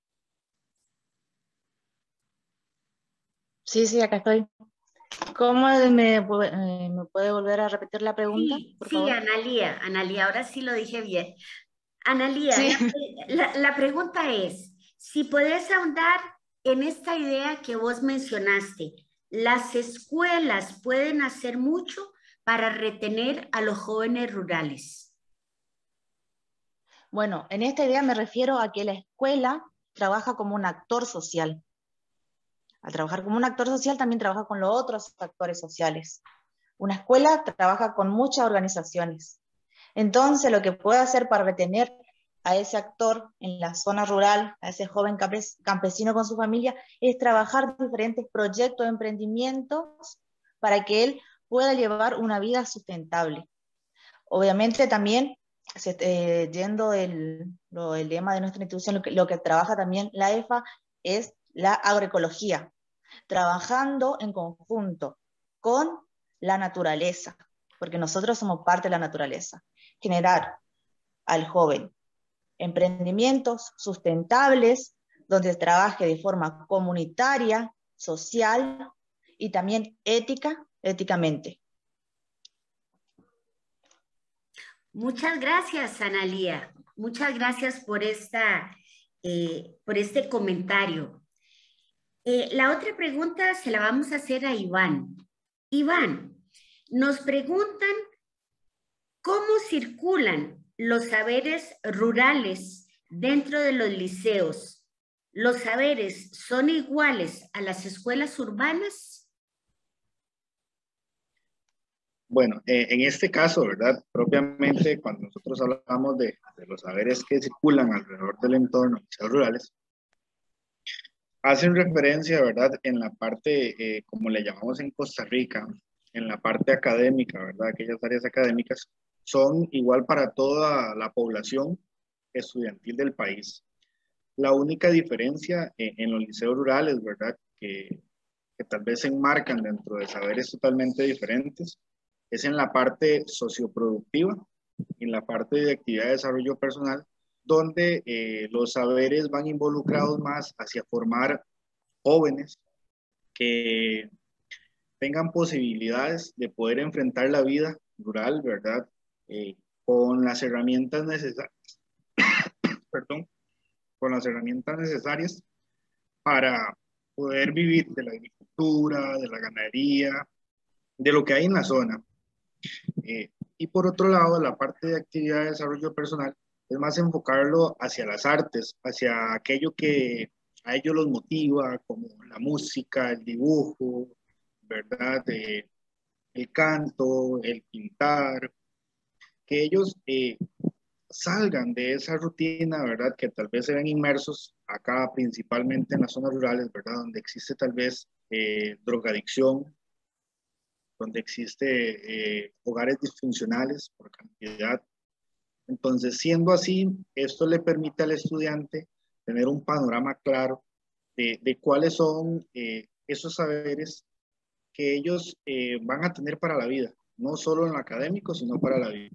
Sí, sí, acá estoy. ¿Cómo me, eh, me puede volver a repetir la pregunta? Sí, por sí, favor? Analia, Analia, ahora sí lo dije bien. Analia, sí. la, la pregunta es, si puedes ahondar en esta idea que vos mencionaste, ¿las escuelas pueden hacer mucho para retener a los jóvenes rurales? Bueno, en esta idea me refiero a que la escuela trabaja como un actor social. Al trabajar como un actor social, también trabaja con los otros actores sociales. Una escuela trabaja con muchas organizaciones. Entonces, lo que puede hacer para retener a ese actor en la zona rural, a ese joven campesino con su familia, es trabajar diferentes proyectos de emprendimientos para que él pueda llevar una vida sustentable. Obviamente también, eh, yendo el, lo, el lema de nuestra institución, lo que, lo que trabaja también la E F A es la agroecología, trabajando en conjunto con la naturaleza, porque nosotros somos parte de la naturaleza. Generar al joven emprendimientos sustentables, donde trabaje de forma comunitaria, social y también ética, éticamente. Muchas gracias, Analia. Muchas gracias por esta eh, por este comentario. Eh, la otra pregunta se la vamos a hacer a Iván. Iván, nos preguntan cómo circulan los saberes rurales dentro de los liceos. ¿Los saberes son iguales a las escuelas urbanas? Bueno, eh, en este caso, ¿verdad? Propiamente, cuando nosotros hablamos de, de los saberes que circulan alrededor del entorno de liceos rurales, hacen referencia, ¿verdad? En la parte, eh, como le llamamos en Costa Rica, en la parte académica, ¿verdad? Aquellas áreas académicas son igual para toda la población estudiantil del país. La única diferencia en, en los liceos rurales, ¿verdad? Que, que tal vez se enmarcan dentro de saberes totalmente diferentes, es en la parte socioproductiva, en la parte de actividad de desarrollo personal, donde eh, los saberes van involucrados más hacia formar jóvenes que tengan posibilidades de poder enfrentar la vida rural, ¿verdad? Eh, con las herramientas necesarias, perdón, con las herramientas necesarias para poder vivir de la agricultura, de la ganadería, de lo que hay en la zona. Eh, y por otro lado, la parte de actividad de desarrollo personal es más enfocarlo hacia las artes, hacia aquello que a ellos los motiva, como la música, el dibujo, ¿verdad? Eh, el canto, el pintar, que ellos eh, salgan de esa rutina, ¿verdad? Que tal vez se ven inmersos acá, principalmente en las zonas rurales, ¿verdad? Donde existe tal vez eh, drogadicción, donde existe eh, hogares disfuncionales por cantidad. Entonces, siendo así, esto le permite al estudiante tener un panorama claro de, de cuáles son eh, esos saberes que ellos eh, van a tener para la vida, no solo en lo académico, sino para la vida.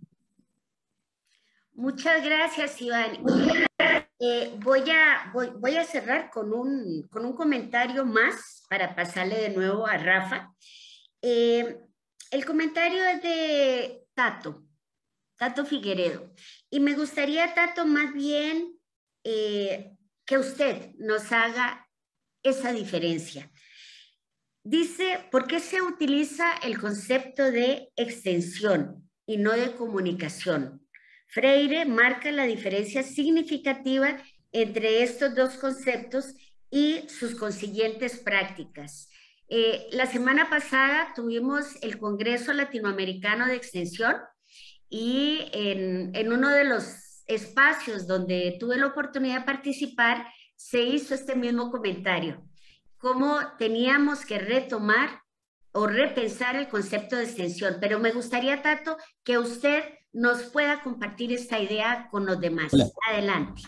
Muchas gracias, Iván. Eh, voy, a, voy, voy a cerrar con un, con un comentario más para pasarle de nuevo a Rafa. Eh, el comentario es de Tato, Tato Figueredo. Y me gustaría, Tato, más bien eh, que usted nos haga esa diferencia. Dice, ¿por qué se utiliza el concepto de extensión y no de comunicación? Freire marca la diferencia significativa entre estos dos conceptos y sus consiguientes prácticas. Eh, la semana pasada tuvimos el Congreso Latinoamericano de Extensión y en, en uno de los espacios donde tuve la oportunidad de participar se hizo este mismo comentario, cómo teníamos que retomar o repensar el concepto de extensión. Pero me gustaría, Tato, que usted nos pueda compartir esta idea con los demás. Hola. Adelante.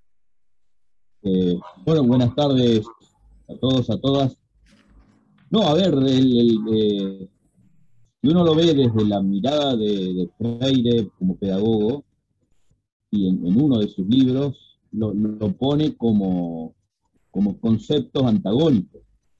Eh, bueno, buenas tardes a todos, a todas. No, a ver, el, el, eh, uno lo ve desde la mirada de, de Freire como pedagogo, y en, en uno de sus libros lo, lo pone como, como conceptos antagónicos.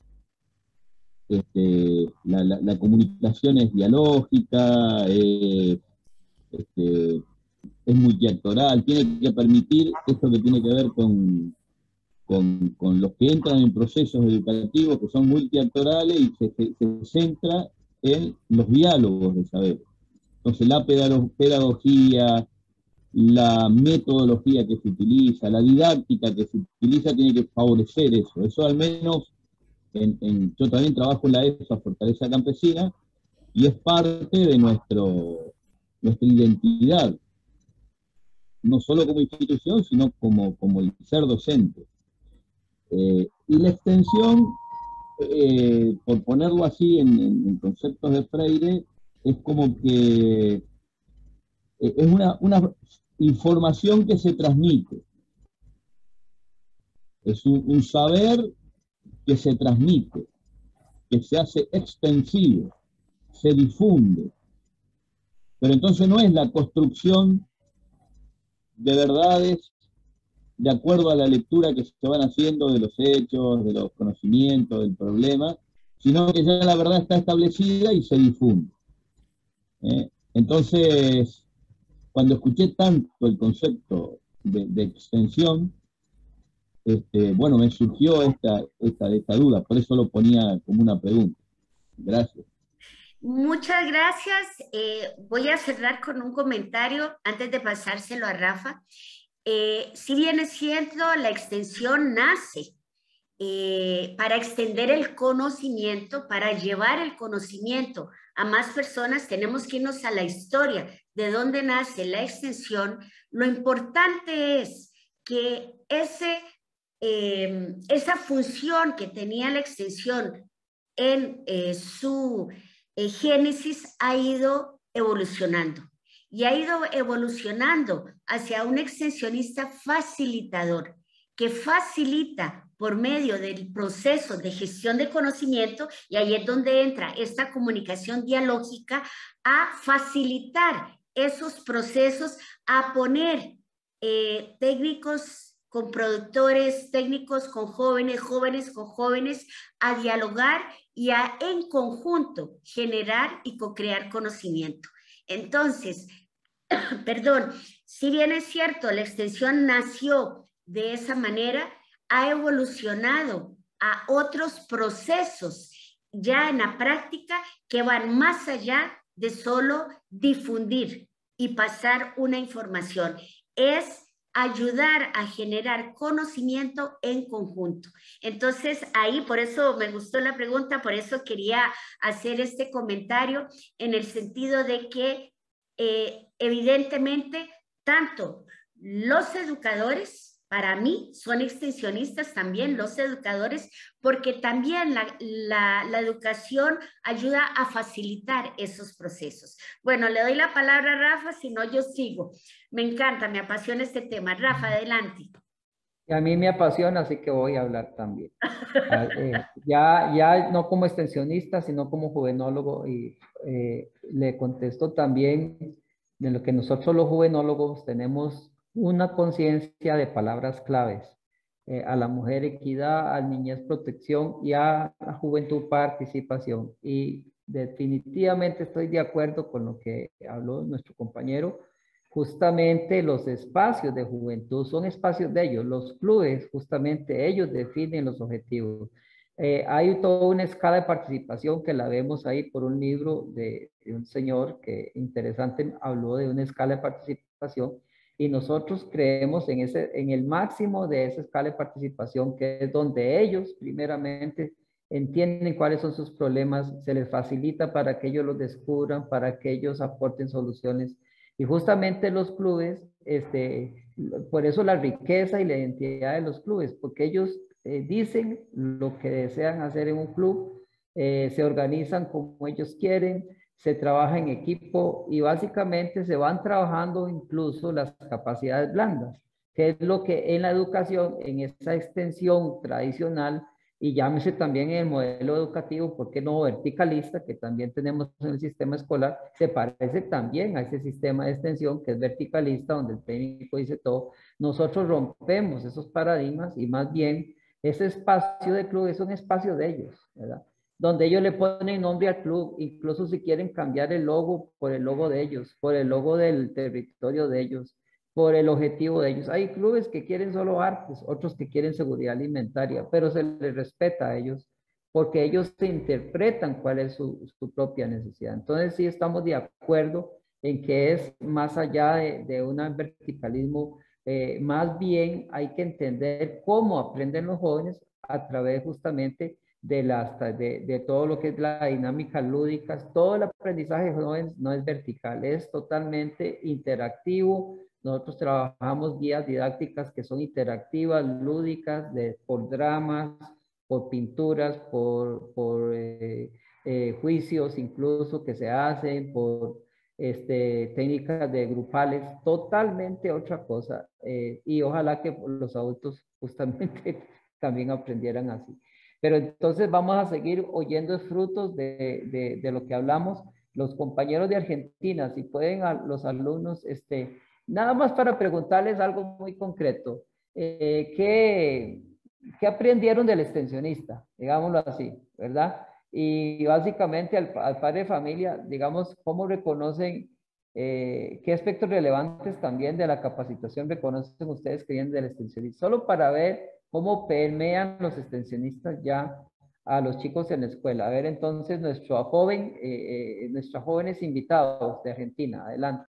Este, la, la, la comunicación es dialógica, eh, este, es multiactoral, tiene que permitir esto que tiene que ver con, con, con los que entran en procesos educativos que son multiactorales y se, se, se centra en los diálogos de saber. Entonces la pedagogía, la metodología que se utiliza, la didáctica que se utiliza tiene que favorecer eso. Eso al menos, en, en, yo también trabajo en la E F A, Fortaleza Campesina, y es parte de nuestro, nuestra identidad, no solo como institución, sino como, como el ser docente. Eh, y la extensión, eh, por ponerlo así en, en, en conceptos de Freire, es como que eh, es una, una información que se transmite. Es un, un saber que se transmite, que se hace extensivo, se difunde. Pero entonces no es la construcción de verdades de acuerdo a la lectura que se van haciendo de los hechos, de los conocimientos, del problema, sino que ya la verdad está establecida y se difunde. ¿Eh? Entonces, cuando escuché tanto el concepto de, de extensión, este, bueno, me surgió esta, esta, esta duda, por eso lo ponía como una pregunta. Gracias. Muchas gracias. Eh, voy a cerrar con un comentario antes de pasárselo a Rafa. Eh, si bien es cierto, la extensión nace eh, para extender el conocimiento, para llevar el conocimiento a más personas, tenemos que irnos a la historia de dónde nace la extensión. Lo importante es que ese, eh, esa función que tenía la extensión en eh, su eh, génesis ha ido evolucionando y ha ido evolucionando hacia un extensionista facilitador que facilita por medio del proceso de gestión de conocimiento, y ahí es donde entra esta comunicación dialógica, a facilitar esos procesos, a poner eh, técnicos con productores, técnicos con jóvenes, jóvenes con jóvenes, a dialogar y a en conjunto generar y co-crear conocimiento. Entonces, perdón, si bien es cierto, la extensión nació de esa manera, ha evolucionado a otros procesos ya en la práctica que van más allá de solo difundir y pasar una información. Es ayudar a generar conocimiento en conjunto. Entonces, ahí, por eso me gustó la pregunta, por eso quería hacer este comentario en el sentido de que eh, evidentemente, tanto los educadores, para mí, son extensionistas también los educadores, porque también la, la, la educación ayuda a facilitar esos procesos. Bueno, le doy la palabra a Rafa, si no yo sigo. Me encanta, me apasiona este tema. Rafa, adelante. Y a mí me apasiona, así que voy a hablar también. eh, ya, ya no como extensionista, sino como juvenólogo, y eh, le contesto también de lo que nosotros los juvenólogos tenemos una conciencia de palabras claves. Eh, a la mujer equidad, a niñez protección y a la juventud participación. Y definitivamente estoy de acuerdo con lo que habló nuestro compañero. Justamente los espacios de juventud son espacios de ellos. Los clubes, justamente ellos definen los objetivos. Eh, hay toda una escala de participación que la vemos ahí por un libro de, de un señor que interesante habló de una escala de participación. Y nosotros creemos en, ese, en el máximo de esa escala de participación, que es donde ellos primeramente entienden cuáles son sus problemas, se les facilita para que ellos los descubran, para que ellos aporten soluciones. Y justamente los clubes, este, por eso la riqueza y la identidad de los clubes, porque ellos eh, dicen lo que desean hacer en un club, eh, se organizan como ellos quieren, se trabaja en equipo y básicamente se van trabajando incluso las capacidades blandas, que es lo que en la educación, en esa extensión tradicional, y llámese también en el modelo educativo, ¿por qué no verticalista, que también tenemos en el sistema escolar, se parece también a ese sistema de extensión que es verticalista, donde el técnico dice todo. Nosotros rompemos esos paradigmas y más bien ese espacio de club es un espacio de ellos, ¿verdad? Donde ellos le ponen nombre al club, incluso si quieren cambiar el logo por el logo de ellos, por el logo del territorio de ellos, por el objetivo de ellos. Hay clubes que quieren solo artes, otros que quieren seguridad alimentaria, pero se les respeta a ellos porque ellos se interpretan cuál es su, su propia necesidad. Entonces sí estamos de acuerdo en que es más allá de, de un verticalismo, eh, más bien hay que entender cómo aprenden los jóvenes a través justamente de, las, de, de todo lo que es la dinámica lúdica. Todo el aprendizaje no es, no es vertical, es totalmente interactivo. Nosotros trabajamos guías didácticas que son interactivas, lúdicas, de, por dramas, por pinturas, por, por eh, eh, juicios incluso que se hacen, por este, técnicas de grupales, totalmente otra cosa. Eh, y ojalá que los adultos justamente también aprendieran así. Pero entonces vamos a seguir oyendo frutos de, de, de lo que hablamos. Los compañeros de Argentina, si pueden a los alumnos, este, nada más para preguntarles algo muy concreto. Eh, ¿qué, ¿Qué aprendieron del extensionista? Digámoslo así, ¿verdad? Y básicamente al, al padre de familia, digamos, ¿cómo reconocen, eh, qué aspectos relevantes también de la capacitación reconocen ustedes que vienen del extensionista? Solo para ver cómo permean los extensionistas ya a los chicos en la escuela. A ver, entonces, nuestro joven, eh, eh, nuestros jóvenes invitados de Argentina, adelante.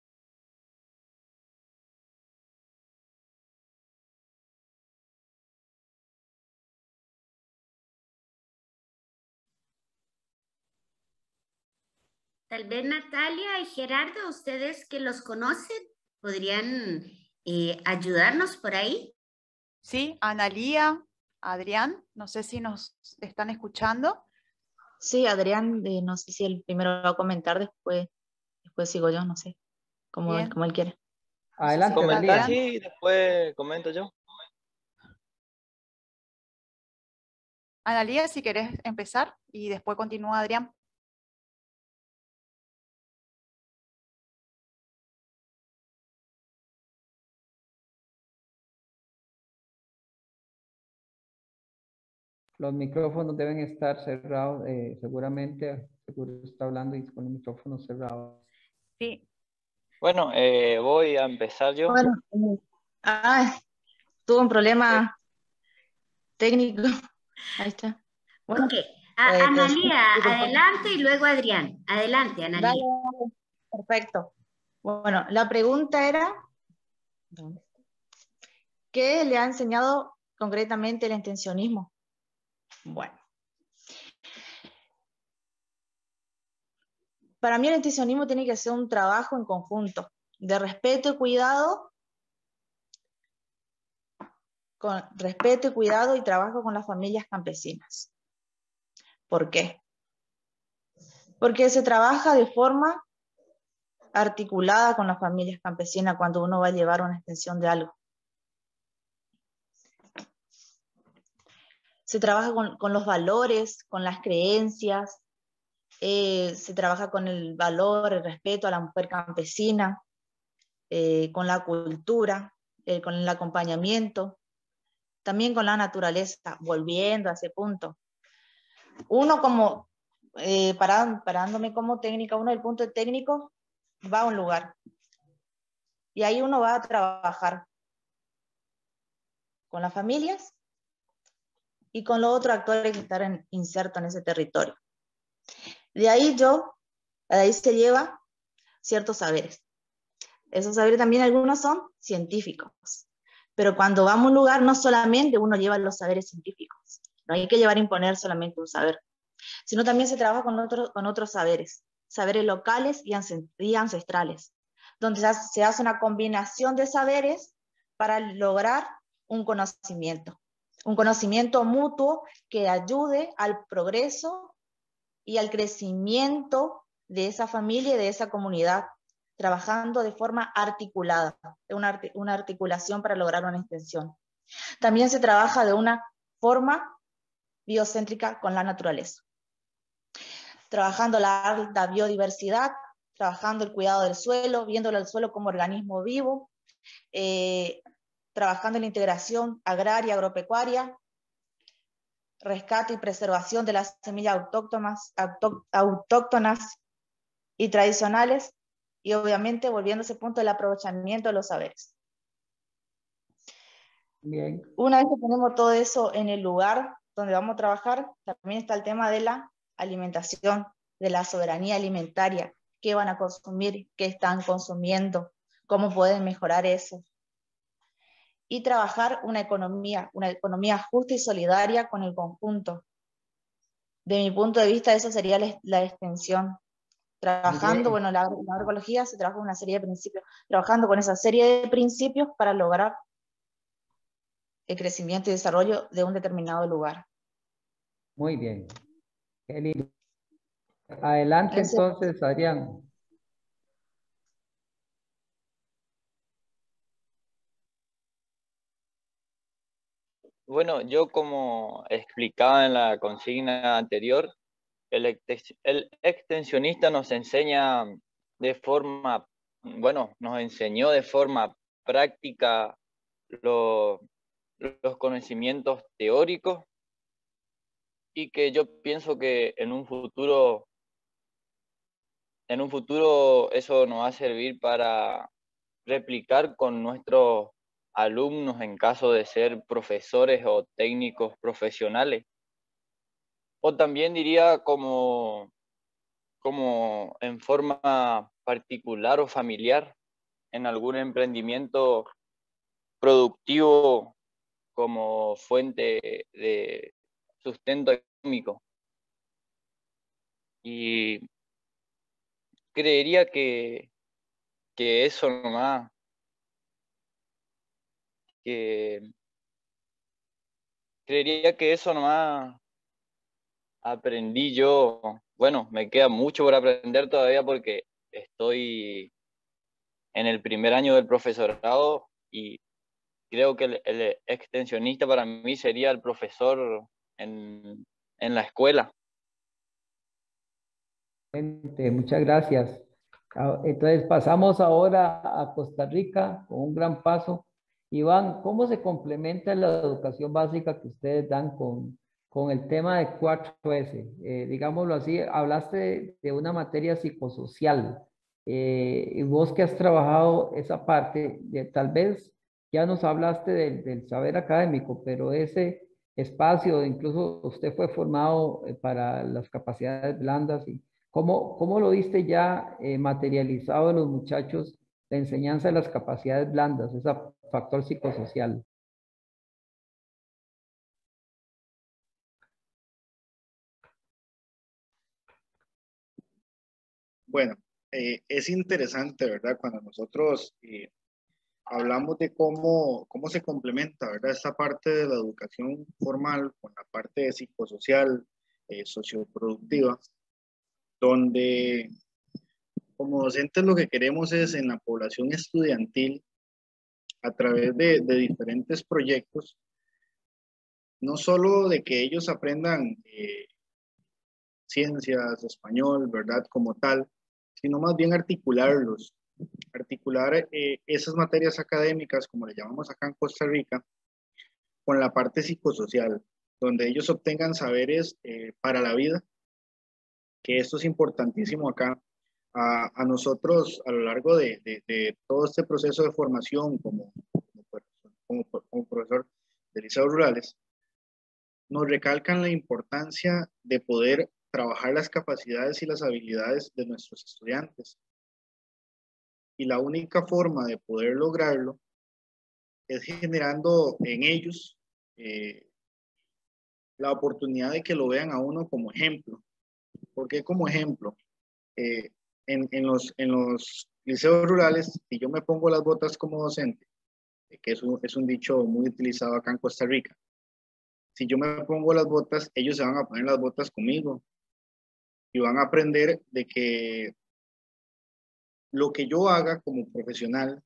Tal vez Natalia y Gerardo, ustedes que los conocen, podrían eh, ayudarnos por ahí. Sí, Analía, Adrián, no sé si nos están escuchando. Sí, Adrián, eh, no sé si el primero va a comentar, después, después sigo yo, no sé, como, él, como él quiere. Adelante, Comentar, sí, después comento yo. Analía, si querés empezar y después continúa Adrián. Los micrófonos deben estar cerrados, eh, seguramente, seguro está hablando y con los micrófonos cerrados. Sí. Bueno, eh, voy a empezar yo. Bueno, ah, tuvo un problema técnico. Ahí está. Bueno, ok, a, eh, Analía, adelante y luego Adrián. Adelante, Analía. Dale, dale. Perfecto. Bueno, la pregunta era, ¿qué le ha enseñado concretamente el extensionismo? Bueno. Para mí el extensionismo tiene que ser un trabajo en conjunto, de respeto y cuidado, con respeto y cuidado y trabajo con las familias campesinas. ¿Por qué? Porque se trabaja de forma articulada con las familias campesinas cuando uno va a llevar una extensión de algo. Se trabaja con, con los valores, con las creencias, eh, se trabaja con el valor, el respeto a la mujer campesina, eh, con la cultura, eh, con el acompañamiento, también con la naturaleza, volviendo a ese punto. Uno como, eh, parado, parándome como técnica, uno del punto técnico va a un lugar y ahí uno va a trabajar con las familias y con los otros actores que están insertos en ese territorio. De ahí yo, de ahí se lleva ciertos saberes. Esos saberes también algunos son científicos, pero cuando vamos a un lugar no solamente uno lleva los saberes científicos, no hay que llevar a imponer solamente un saber, sino también se trabaja con, otro, con otros saberes, saberes locales y ancestrales, donde se hace, se hace una combinación de saberes para lograr un conocimiento, un conocimiento mutuo que ayude al progreso y al crecimiento de esa familia y de esa comunidad, trabajando de forma articulada, una, una articulación para lograr una extensión. También se trabaja de una forma biocéntrica con la naturaleza, trabajando la alta biodiversidad, trabajando el cuidado del suelo, viéndolo al suelo como organismo vivo, eh, trabajando en la integración agraria, agropecuaria, rescate y preservación de las semillas autóctonas, autóctonas y tradicionales, y obviamente volviendo a ese punto del aprovechamiento de los saberes. Bien. Una vez que tenemos todo eso en el lugar donde vamos a trabajar, también está el tema de la alimentación, de la soberanía alimentaria, qué van a consumir, qué están consumiendo, cómo pueden mejorar eso. Y trabajar una economía, una economía justa y solidaria con el conjunto. De mi punto de vista, eso sería la, la extensión. Trabajando, bueno, la, la agroecología se trabaja con una serie de principios, trabajando con esa serie de principios para lograr el crecimiento y desarrollo de un determinado lugar. Muy bien. Qué lindo. Adelante Ese... entonces, Adrián. Bueno, yo como explicaba en la consigna anterior, el, el extensionista nos enseña de forma, bueno, nos enseñó de forma práctica lo, los conocimientos teóricos y que yo pienso que en un futuro, en un futuro eso nos va a servir para replicar con nuestros alumnos en caso de ser profesores o técnicos profesionales. O también diría como, como en forma particular o familiar en algún emprendimiento productivo como fuente de sustento económico. Y creería que, que eso nomás, que creería que eso nomás aprendí yo. Bueno, me queda mucho por aprender todavía porque estoy en el primer año del profesorado y creo que el, el extensionista para mí sería el profesor en, en la escuela. Muchas gracias. Entonces pasamos ahora a Costa Rica con un gran paso. Iván, ¿cómo se complementa la educación básica que ustedes dan con, con el tema de cuatro ese? Eh, digámoslo así, hablaste de, de una materia psicosocial. Eh, y vos que has trabajado esa parte, de, tal vez ya nos hablaste del, del saber académico, pero ese espacio, incluso usted fue formado para las capacidades blandas y ¿Cómo, cómo lo viste ya eh, materializado en los muchachos la enseñanza de las capacidades blandas, ese factor psicosocial? Bueno, eh, es interesante, ¿verdad? Cuando nosotros eh, hablamos de cómo, cómo se complementa, ¿verdad? Esta parte de la educación formal con la parte psicosocial, eh, socioproductiva, donde como docentes lo que queremos es en la población estudiantil, a través de, de diferentes proyectos, no solo de que ellos aprendan eh, ciencias, español, ¿verdad? Como tal, sino más bien articularlos, articular eh, esas materias académicas, como le llamamos acá en Costa Rica, con la parte psicosocial, donde ellos obtengan saberes eh, para la vida, que esto es importantísimo acá. A, a nosotros, a lo largo de, de, de todo este proceso de formación como, como, como, como profesor de liceos rurales, nos recalcan la importancia de poder trabajar las capacidades y las habilidades de nuestros estudiantes. Y la única forma de poder lograrlo es generando en ellos eh, la oportunidad de que lo vean a uno como ejemplo. ¿Por qué como ejemplo? Eh, en, en, los, en los liceos rurales, si yo me pongo las botas como docente, que es un, es un dicho muy utilizado acá en Costa Rica, si yo me pongo las botas, ellos se van a poner las botas conmigo y van a aprender de que lo que yo haga como profesional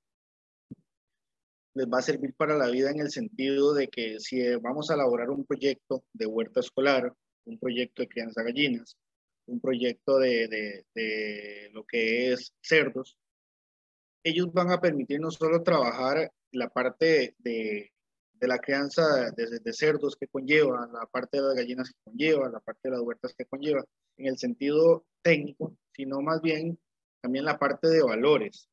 les va a servir para la vida en el sentido de que si vamos a elaborar un proyecto de huerta escolar, un proyecto de crianza de gallinas, un proyecto de, de, de lo que es cerdos, ellos van a permitir no solo trabajar la parte de, de la crianza de, de cerdos que conlleva, la parte de las gallinas que conlleva, la parte de las huertas que conlleva, en el sentido técnico, sino más bien también la parte de valores.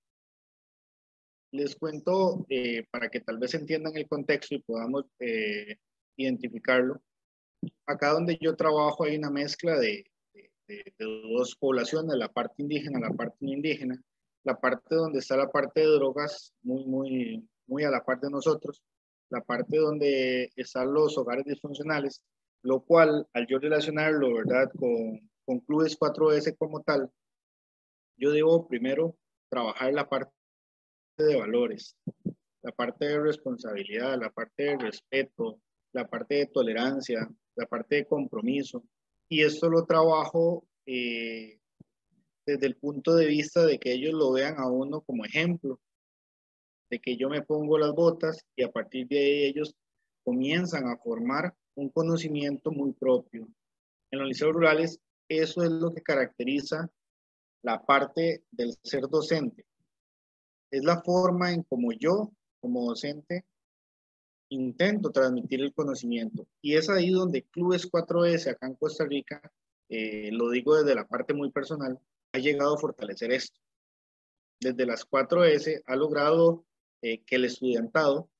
Les cuento eh, para que tal vez entiendan el contexto y podamos eh, identificarlo. Acá donde yo trabajo hay una mezcla de, de, de, de dos poblaciones, la parte indígena, la parte no indígena. La parte donde está la parte de drogas, muy, muy, muy a la par de nosotros. La parte donde están los hogares disfuncionales, lo cual, al yo relacionarlo, ¿verdad?, con, con Clubes cuatro ese como tal, yo debo primero trabajar la parte de valores, la parte de responsabilidad, la parte de respeto, la parte de tolerancia, la parte de compromiso. Y esto lo trabajo eh, desde el punto de vista de que ellos lo vean a uno como ejemplo, de que yo me pongo las botas y a partir de ahí ellos comienzan a formar un conocimiento muy propio. En los liceos rurales, eso es lo que caracteriza la parte del ser docente. Es la forma en como yo, como docente, intento transmitir el conocimiento. Y es ahí donde Clubes cuatro ese acá en Costa Rica, eh, lo digo desde la parte muy personal, ha llegado a fortalecer esto. Desde las cuatro ese ha logrado eh, que el estudiantado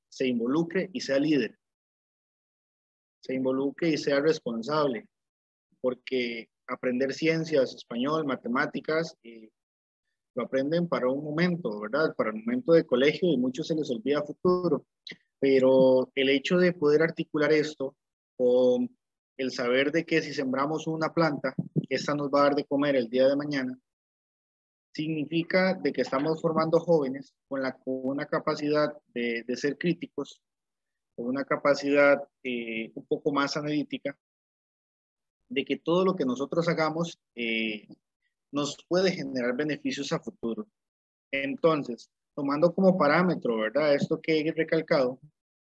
se involucre y sea líder, se involucre y sea responsable, porque aprender ciencias, español, matemáticas, eh, lo aprenden para un momento, ¿verdad? Para el momento de colegio, y muchos se les olvida futuro, pero el hecho de poder articular esto con el saber de que si sembramos una planta, esta nos va a dar de comer el día de mañana, significa de que estamos formando jóvenes con, la, con una capacidad de, de ser críticos, con una capacidad eh, un poco más analítica, de que todo lo que nosotros hagamos eh, nos puede generar beneficios a futuro. Entonces, tomando como parámetro, ¿verdad? Esto que he recalcado,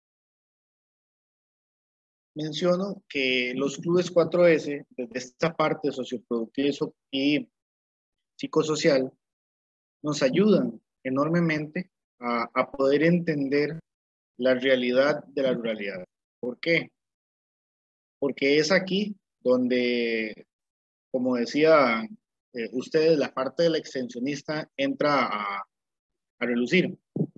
menciono que los clubes cuatro ese, desde esta parte socioproductiva y psicosocial, nos ayudan enormemente a, a poder entender la realidad de la ruralidad. ¿Por qué? Porque es aquí donde, como decía eh, ustedes, la parte del extensionista entra a, a relucir.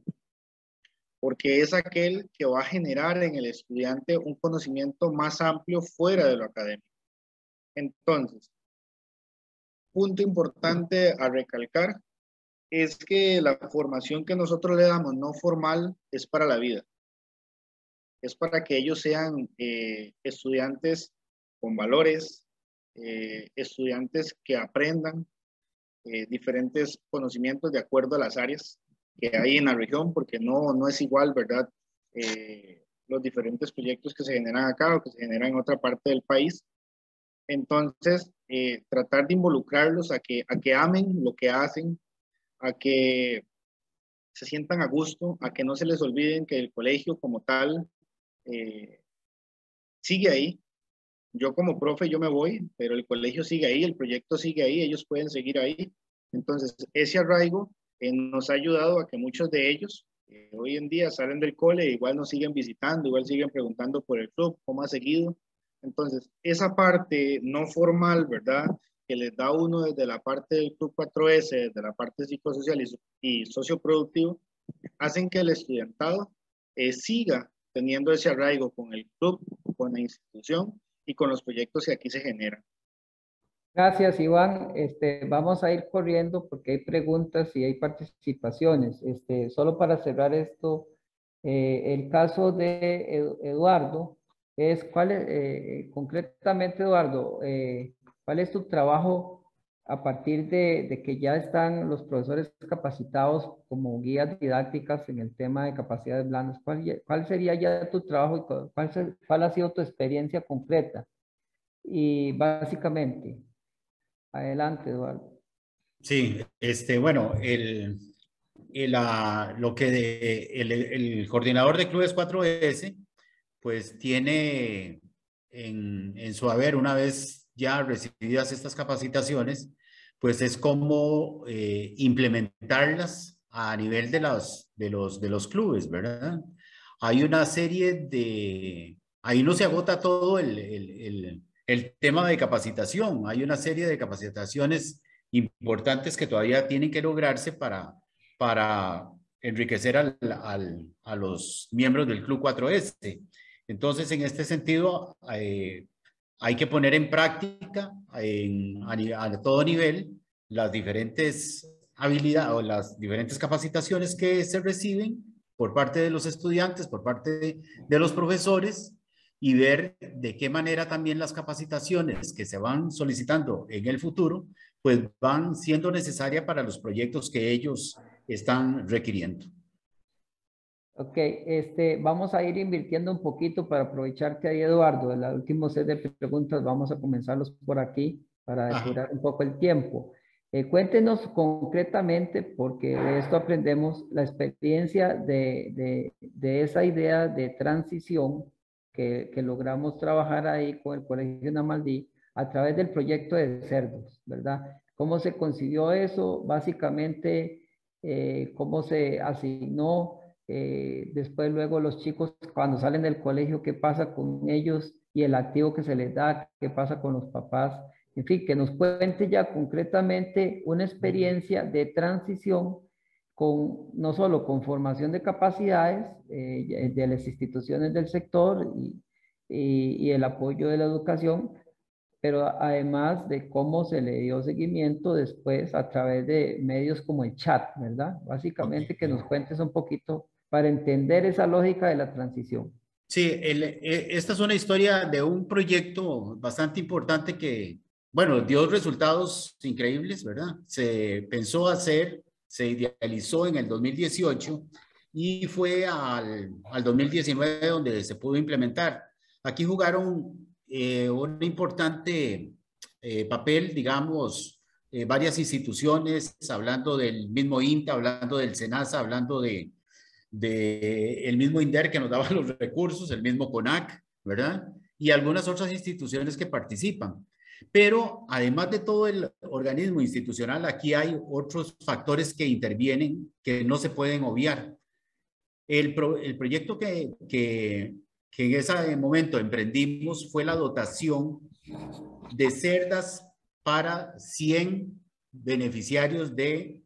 Porque es aquel que va a generar en el estudiante un conocimiento más amplio fuera de lo académico. Entonces, punto importante a recalcar es que la formación que nosotros le damos no formal es para la vida. Es para que ellos sean eh, estudiantes con valores, eh, estudiantes que aprendan eh, diferentes conocimientos de acuerdo a las áreas que hay en la región, porque no, no es igual, ¿verdad? Eh, los diferentes proyectos que se generan acá o que se generan en otra parte del país. Entonces, eh, tratar de involucrarlos a que, a que amen lo que hacen, a que se sientan a gusto, a que no se les olviden que el colegio como tal eh, sigue ahí. Yo como profe yo me voy, pero el colegio sigue ahí, el proyecto sigue ahí, ellos pueden seguir ahí. Entonces, ese arraigo eh, nos ha ayudado a que muchos de ellos eh, hoy en día salen del cole, igual nos siguen visitando, igual siguen preguntando por el club, cómo ha seguido. Entonces, esa parte no formal, ¿verdad?, que les da uno desde la parte del Club cuatro ese, desde la parte psicosocial y, y socioproductivo, hacen que el estudiantado eh, siga teniendo ese arraigo con el club, con la institución y con los proyectos que aquí se generan. Gracias, Iván. Este, vamos a ir corriendo porque hay preguntas y hay participaciones. Este, solo para cerrar esto, eh, el caso de Eduardo es, ¿cuál es, eh, concretamente, Eduardo, eh, cuál es tu trabajo a partir de, de que ya están los profesores capacitados como guías didácticas en el tema de capacidades blandas? ¿Cuál, cuál sería ya tu trabajo y cuál, cuál ha sido tu experiencia concreta? Y básicamente, adelante, Eduardo. Sí, este, bueno, el, el, la, lo que de, el, el coordinador de Clubes cuatro ese, pues tiene en, en su haber, una vez ya recibidas estas capacitaciones, pues es como eh, implementarlas a nivel de los, de, los, de los clubes, ¿verdad? Hay una serie de... Ahí no se agota todo el, el, el, el tema de capacitación. Hay una serie de capacitaciones importantes que todavía tienen que lograrse para, para enriquecer al, al, a los miembros del Club cuatro ese. Entonces, en este sentido, eh, hay que poner en práctica en, a, a todo nivel las diferentes habilidades o las diferentes capacitaciones que se reciben por parte de los estudiantes, por parte de, de los profesores, y ver de qué manera también las capacitaciones que se van solicitando en el futuro, pues van siendo necesarias para los proyectos que ellos están requiriendo. Ok, este, vamos a ir invirtiendo un poquito para aprovechar que hay Eduardo. El último set de preguntas vamos a comenzarlos por aquí para depurar un poco el tiempo. Eh, cuéntenos concretamente, porque de esto aprendemos, la experiencia de, de, de esa idea de transición que, que logramos trabajar ahí con el Colegio Namaldí a través del proyecto de cerdos, ¿verdad? ¿Cómo se concibió eso? Básicamente, eh, ¿cómo se asignó? Eh, después luego los chicos cuando salen del colegio, qué pasa con ellos y el activo que se les da, qué pasa con los papás, en fin, que nos cuente ya concretamente una experiencia de transición con, no solo con formación de capacidades eh, de las instituciones del sector y, y, y el apoyo de la educación, pero además de cómo se le dio seguimiento después a través de medios como el chat, ¿verdad? Básicamente okay. Que nos cuentes un poquito para entender esa lógica de la transición. Sí, el, esta es una historia de un proyecto bastante importante que, bueno, dio resultados increíbles, ¿verdad? Se pensó hacer, se idealizó en el dos mil dieciocho y fue al, al dos mil diecinueve donde se pudo implementar. Aquí jugaron eh, un importante eh, papel, digamos, eh, varias instituciones, hablando del mismo INTA, hablando del SENASA, hablando de de el mismo INDER que nos daba los recursos, el mismo CONAC, ¿verdad? Y algunas otras instituciones que participan. Pero además de todo el organismo institucional, aquí hay otros factores que intervienen que no se pueden obviar. El, pro, el proyecto que, que, que en ese momento emprendimos fue la dotación de cerdas para cien beneficiarios de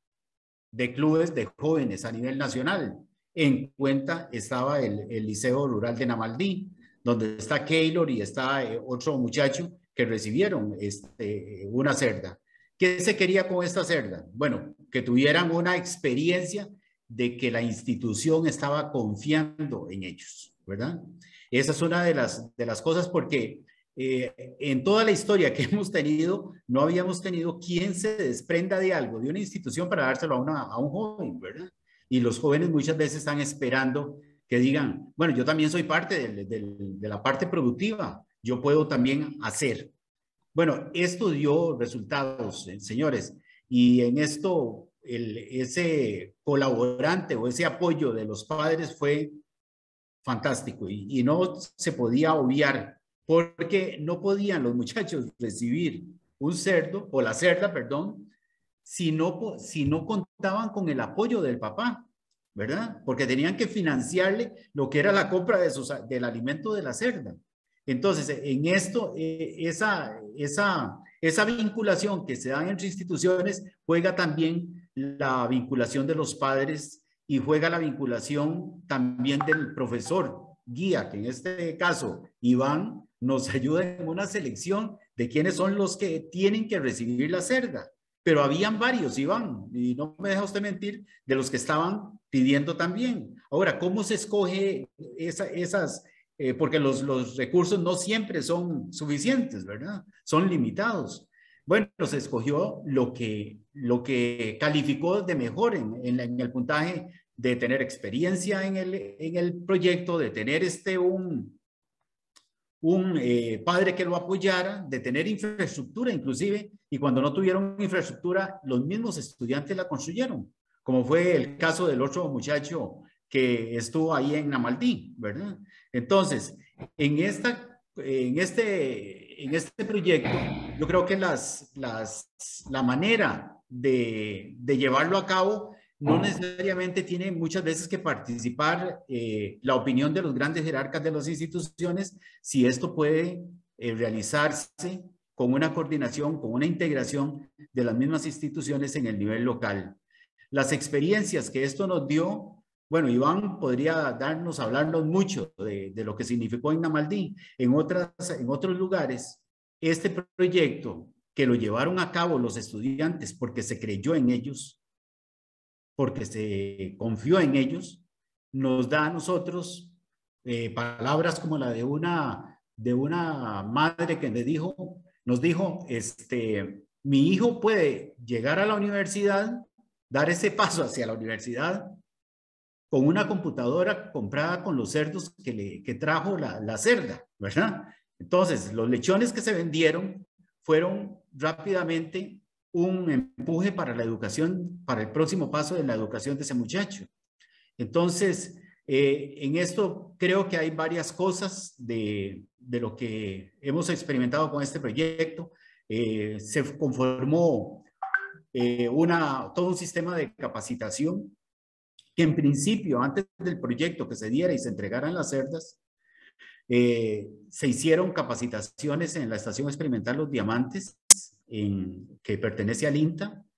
de clubes de jóvenes a nivel nacional. En cuenta estaba el, el Liceo Rural de Namaldí, donde está Keylor y está eh, otro muchacho que recibieron este, una cerda. ¿Qué se quería con esta cerda? Bueno, que tuvieran una experiencia de que la institución estaba confiando en ellos, ¿verdad? Esa es una de las, de las cosas porque Eh, en toda la historia que hemos tenido, no habíamos tenido quien se desprenda de algo, de una institución para dárselo a, una, a un joven, ¿verdad? Y los jóvenes muchas veces están esperando que digan, bueno, yo también soy parte de, de, de la parte productiva, yo puedo también hacer. Bueno, esto dio resultados, eh, señores, y en esto el, ese colaborante o ese apoyo de los padres fue fantástico y, y no se podía obviar, porque no podían los muchachos recibir un cerdo, o la cerda, perdón, si no, si no contaban con el apoyo del papá, ¿verdad? Porque tenían que financiarle lo que era la compra de sus, del alimento de la cerda. Entonces, en esto, eh, esa, esa, esa vinculación que se da entre instituciones, juega también la vinculación de los padres y juega la vinculación también del profesor guía, que en este caso, Iván, nos ayuda en una selección de quiénes son los que tienen que recibir la cerda. Pero habían varios, Iván, y no me deja usted mentir, de los que estaban pidiendo también. Ahora, ¿cómo se escoge esa, esas? Eh, porque los, los recursos no siempre son suficientes, ¿verdad? Son limitados. Bueno, se escogió lo que, lo que calificó de mejor en, en, en el puntaje de tener experiencia en el, en el proyecto, de tener este un... un eh, padre que lo apoyara, de tener infraestructura inclusive, y cuando no tuvieron infraestructura, los mismos estudiantes la construyeron, como fue el caso del otro muchacho que estuvo ahí en Namaldí, ¿verdad? Entonces, en, esta, en, este, en este proyecto, yo creo que las, las, la manera de, de llevarlo a cabo no necesariamente tiene muchas veces que participar eh, la opinión de los grandes jerarcas de las instituciones, si esto puede eh, realizarse con una coordinación, con una integración de las mismas instituciones en el nivel local. Las experiencias que esto nos dio, bueno, Iván podría darnos, hablarnos mucho de, de lo que significó en Namaldí. En, otras, en otros lugares, este proyecto que lo llevaron a cabo los estudiantes porque se creyó en ellos, porque se confió en ellos, nos da a nosotros eh, palabras como la de una, de una madre que le dijo, nos dijo, este, mi hijo puede llegar a la universidad, dar ese paso hacia la universidad con una computadora comprada con los cerdos que, le, que trajo la, la cerda, ¿verdad? Entonces, los lechones que se vendieron fueron rápidamente un empuje para la educación, para el próximo paso de la educación de ese muchacho. Entonces, eh, en esto creo que hay varias cosas de, de lo que hemos experimentado con este proyecto. Eh, se conformó eh, una, todo un sistema de capacitación que en principio, antes del proyecto que se diera y se entregaran las cerdas, eh, se hicieron capacitaciones en la Estación Experimental Los Diamantes, En, que pertenece al INTA,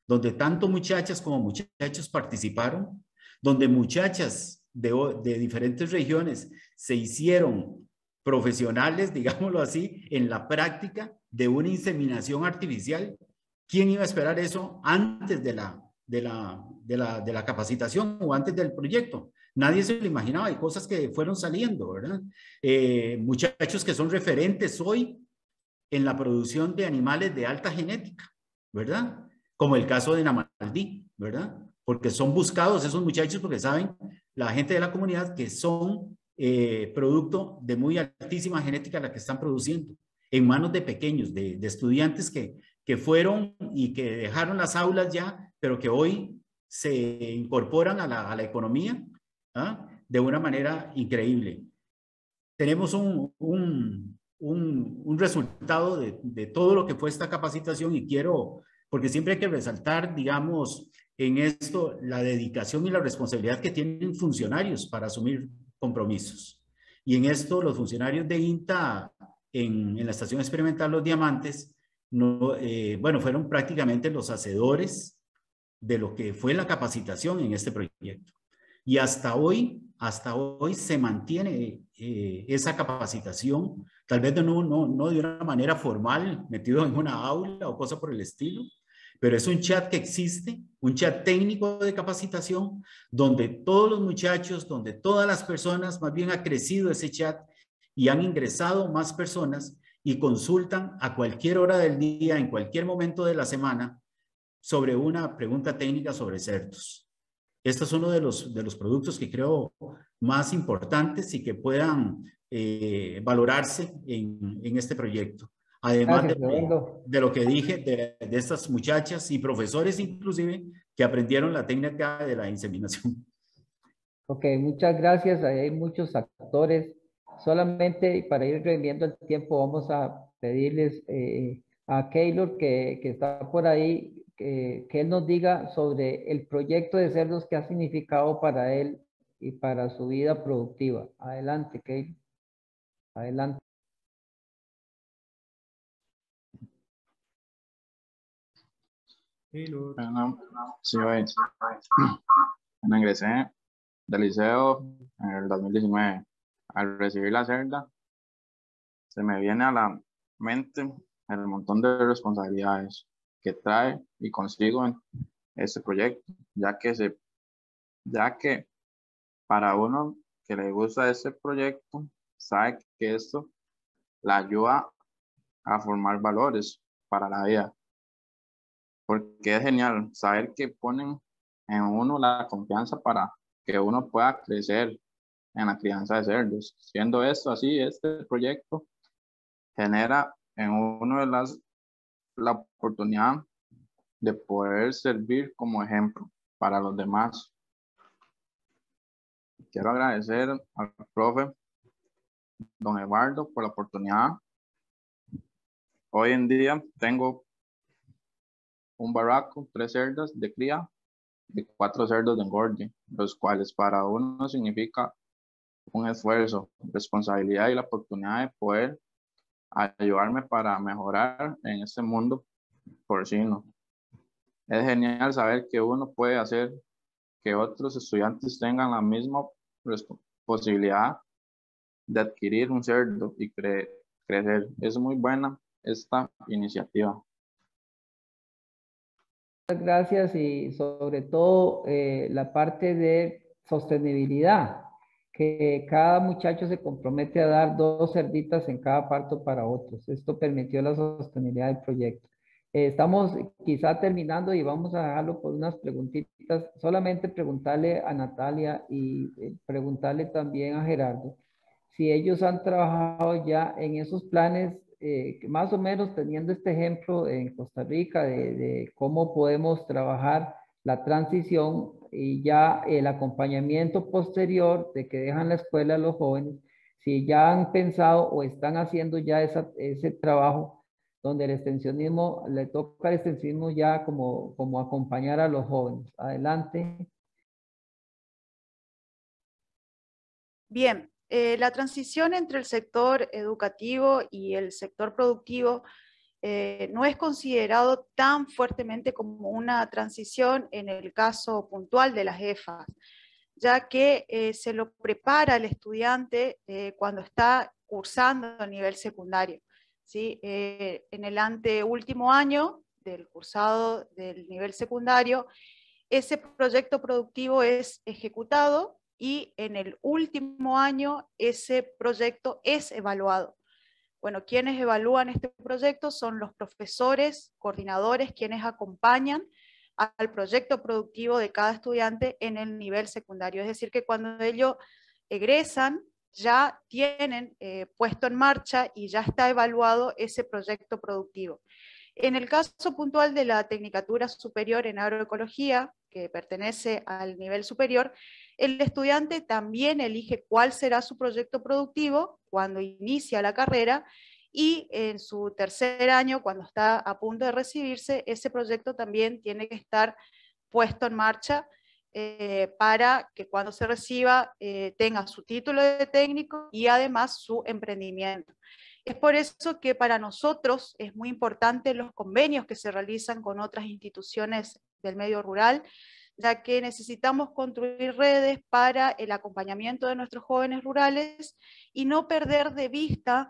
donde tanto muchachas como muchachos participaron, donde muchachas de, de diferentes regiones se hicieron profesionales, digámoslo así, en la práctica de una inseminación artificial. ¿Quién iba a esperar eso antes de la, de la, de la, de la capacitación o antes del proyecto? Nadie se lo imaginaba. Hay cosas que fueron saliendo, ¿verdad? Eh, muchachos que son referentes hoy en la producción de animales de alta genética, ¿verdad? Como el caso de Namaldí, ¿verdad? Porque son buscados esos muchachos porque saben la gente de la comunidad que son eh, producto de muy altísima genética la que están produciendo en manos de pequeños, de, de estudiantes que, que fueron y que dejaron las aulas ya, pero que hoy se incorporan a la, a la economía, ¿ah? De una manera increíble. Tenemos un, un, un, un resultado de, de todo lo que fue esta capacitación y quiero, porque siempre hay que resaltar, digamos, en esto la dedicación y la responsabilidad que tienen funcionarios para asumir compromisos. Y en esto los funcionarios de INTA en, en la Estación Experimental Los Diamantes, no, eh, bueno, fueron prácticamente los hacedores de lo que fue la capacitación en este proyecto. Y hasta hoy, hasta hoy se mantiene eh, esa capacitación, tal vez no, no, no de una manera formal, metido en una aula o cosa por el estilo, pero es un chat que existe, un chat técnico de capacitación, donde todos los muchachos, donde todas las personas, más bien ha crecido ese chat y han ingresado más personas y consultan a cualquier hora del día, en cualquier momento de la semana, sobre una pregunta técnica sobre cerdos. Este es uno de los, de los productos que creo más importantes y que puedan eh, valorarse en, en este proyecto. Además Gracias, de, de lo que dije de, de estas muchachas y profesores inclusive que aprendieron la técnica de la inseminación. Ok, muchas gracias. Hay muchos actores. Solamente para ir reviendo el tiempo vamos a pedirles eh, a Keylor que, que está por ahí que, que él nos diga sobre el proyecto de cerdos que ha significado para él y para su vida productiva. Adelante, Keylor. Adelante. Bueno, sí, bueno, me ingresé del liceo en el dos mil diecinueve. Al recibir la cerda, se me viene a la mente el montón de responsabilidades que trae y consigo en este proyecto, ya que, se, ya que para uno que le gusta este proyecto, sabe que esto la ayuda a formar valores para la vida. Porque es genial saber que ponen en uno la confianza para que uno pueda crecer en la crianza de cerdos. Siendo esto así, este proyecto genera en uno de las la oportunidad de poder servir como ejemplo para los demás. Quiero agradecer al profe don Eduardo por la oportunidad. Hoy en día tengo un barraco, tres cerdas de cría y cuatro cerdos de engorde, los cuales para uno significa un esfuerzo, responsabilidad y la oportunidad de poder ayudarme para mejorar en este mundo porcino. Es genial saber que uno puede hacer que otros estudiantes tengan la misma posibilidad de adquirir un cerdo y cre crecer. Es muy buena esta iniciativa. Muchas gracias y sobre todo eh, la parte de sostenibilidad, que cada muchacho se compromete a dar dos cerditas en cada parto para otros. Esto permitió la sostenibilidad del proyecto. Eh, estamos quizá terminando y vamos a dejarlo por unas preguntitas. Solamente preguntarle a Natalia y eh, preguntarle también a Gerardo si ellos han trabajado ya en esos planes, eh, más o menos teniendo este ejemplo en Costa Rica de, de cómo podemos trabajar la transición y ya el acompañamiento posterior de que dejan la escuela a los jóvenes, si ya han pensado o están haciendo ya esa, ese trabajo donde el extensionismo, le toca al extensionismo ya como, como acompañar a los jóvenes. Adelante. Bien, eh, la transición entre el sector educativo y el sector productivo eh, no es considerado tan fuertemente como una transición en el caso puntual de las E F A, ya que eh, se lo prepara al estudiante eh, cuando está cursando a nivel secundario, ¿sí? Eh, en el anteúltimo año del cursado del nivel secundario, ese proyecto productivo es ejecutado y en el último año ese proyecto es evaluado. Bueno, quienes evalúan este proyecto son los profesores, coordinadores, quienes acompañan al proyecto productivo de cada estudiante en el nivel secundario. Es decir, que cuando ellos egresan, ya tienen eh, puesto en marcha y ya está evaluado ese proyecto productivo. En el caso puntual de la Tecnicatura Superior en Agroecología, que pertenece al nivel superior, el estudiante también elige cuál será su proyecto productivo cuando inicia la carrera, y en su tercer año, cuando está a punto de recibirse, ese proyecto también tiene que estar puesto en marcha eh, para que cuando se reciba eh, tenga su título de técnico y además su emprendimiento. Es por eso que para nosotros es muy importante los convenios que se realizan con otras instituciones del medio rural, ya que necesitamos construir redes para el acompañamiento de nuestros jóvenes rurales y no perder de vista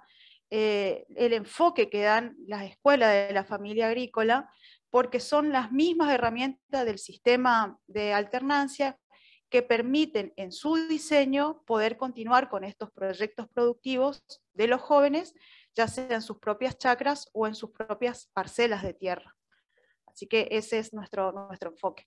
eh, el enfoque que dan las escuelas de la familia agrícola, porque son las mismas herramientas del sistema de alternancia que permiten en su diseño poder continuar con estos proyectos productivos de los jóvenes, ya sea en sus propias chacras o en sus propias parcelas de tierra. Así que ese es nuestro, nuestro enfoque.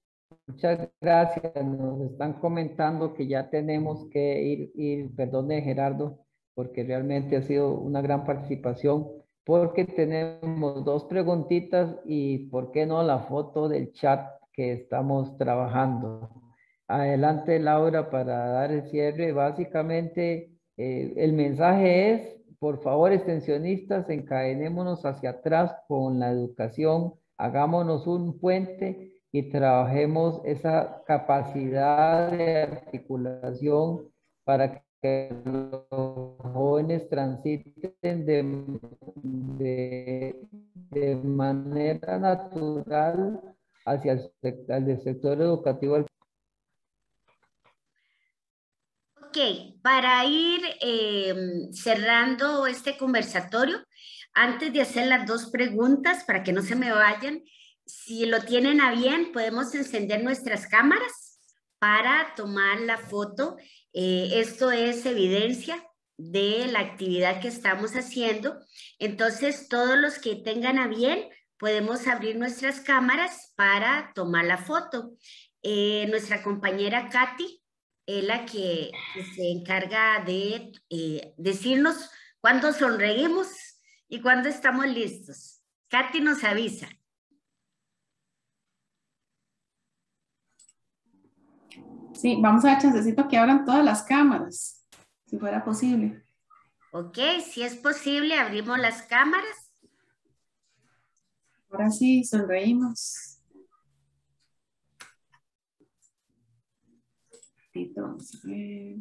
Muchas gracias. Nos están comentando que ya tenemos que ir, ir, perdone Gerardo, porque realmente ha sido una gran participación, porque tenemos dos preguntitas y por qué no la foto del chat que estamos trabajando. Adelante, Laura, para dar el cierre. Básicamente, eh, el mensaje es, por favor, extensionistas, encadenémonos hacia atrás con la educación, hagámonos un puente y trabajemos esa capacidad de articulación para que los jóvenes transiten de, de, de manera natural hacia el, el sector educativo. Ok, para ir eh, cerrando este conversatorio, antes de hacer las dos preguntas, para que no se me vayan, si lo tienen a bien, podemos encender nuestras cámaras para tomar la foto. Eh, esto es evidencia de la actividad que estamos haciendo. Entonces, todos los que tengan a bien, podemos abrir nuestras cámaras para tomar la foto. Eh, nuestra compañera Katy es la que, que se encarga de eh, decirnos cuándo sonreímos y cuándo estamos listos. Katy nos avisa. Sí, vamos a dar chancecito que abran todas las cámaras, si fuera posible. Ok, si es posible, abrimos las cámaras. Ahora sí, sonreímos. Vamos a ver.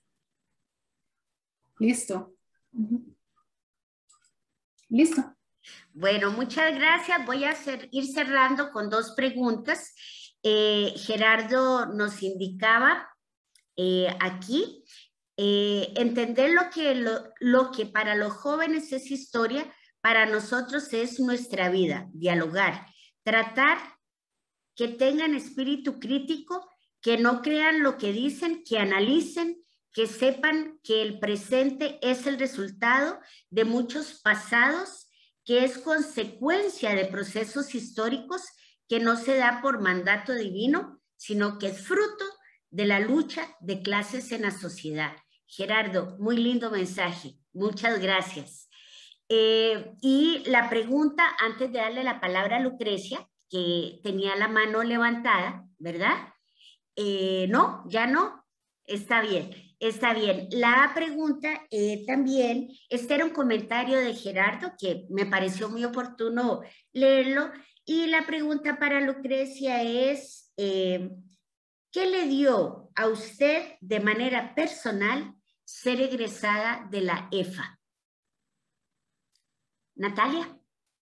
Listo. Uh-huh. Listo. Bueno, muchas gracias. Voy a hacer, ir cerrando con dos preguntas. Eh, Gerardo nos indicaba eh, aquí, eh, entender lo que, lo, lo que para los jóvenes es historia, para nosotros es nuestra vida, dialogar, tratar que tengan espíritu crítico, que no crean lo que dicen, que analicen, que sepan que el presente es el resultado de muchos pasados, que es consecuencia de procesos históricos que no se da por mandato divino, sino que es fruto de la lucha de clases en la sociedad. Gerardo, muy lindo mensaje. Muchas gracias. Eh, y la pregunta, antes de darle la palabra a Lucrecia, que tenía la mano levantada, ¿verdad? Eh, no, ya no. Está bien, está bien. La pregunta eh, también, este era un comentario de Gerardo que me pareció muy oportuno leerlo. Y la pregunta para Lucrecia es, eh, ¿qué le dio a usted de manera personal ser egresada de la E F A? Natalia.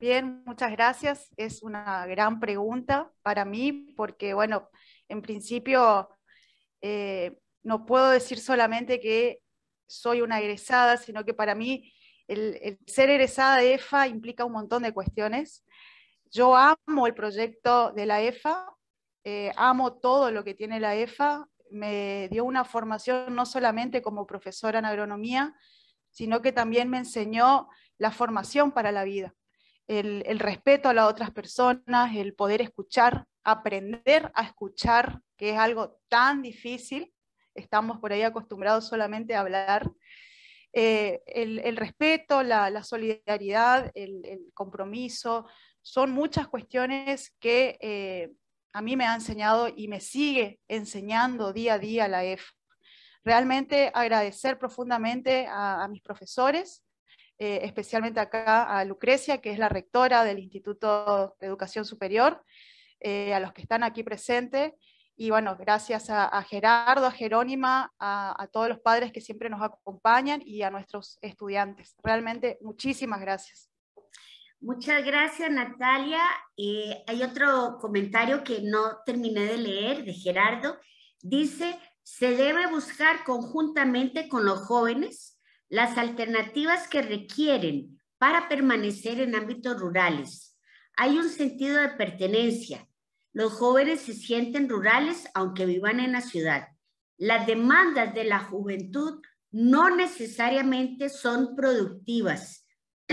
Bien, muchas gracias. Es una gran pregunta para mí porque, bueno, en principio eh, no puedo decir solamente que soy una egresada, sino que para mí el, el ser egresada de E F A implica un montón de cuestiones. Yo amo el proyecto de la E F A, eh, amo todo lo que tiene la E F A, me dio una formación no solamente como profesora en agronomía, sino que también me enseñó la formación para la vida, el, el respeto a las otras personas, el poder escuchar, aprender a escuchar, que es algo tan difícil, estamos por ahí acostumbrados solamente a hablar, eh, el, el respeto, la, la solidaridad, el, el compromiso, son muchas cuestiones que eh, a mí me ha enseñado y me sigue enseñando día a día la E F A. Realmente agradecer profundamente a, a mis profesores, eh, especialmente acá a Lucrecia, que es la rectora del Instituto de Educación Superior, eh, a los que están aquí presentes, y bueno, gracias a, a Gerardo, a Jerónima, a, a todos los padres que siempre nos acompañan y a nuestros estudiantes. Realmente, muchísimas gracias. Muchas gracias, Natalia. Eh, hay otro comentario que no terminé de leer, de Gerardo. Dice, se debe buscar conjuntamente con los jóvenes las alternativas que requieren para permanecer en ámbitos rurales. Hay un sentido de pertenencia. Los jóvenes se sienten rurales aunque vivan en la ciudad. Las demandas de la juventud no necesariamente son productivas.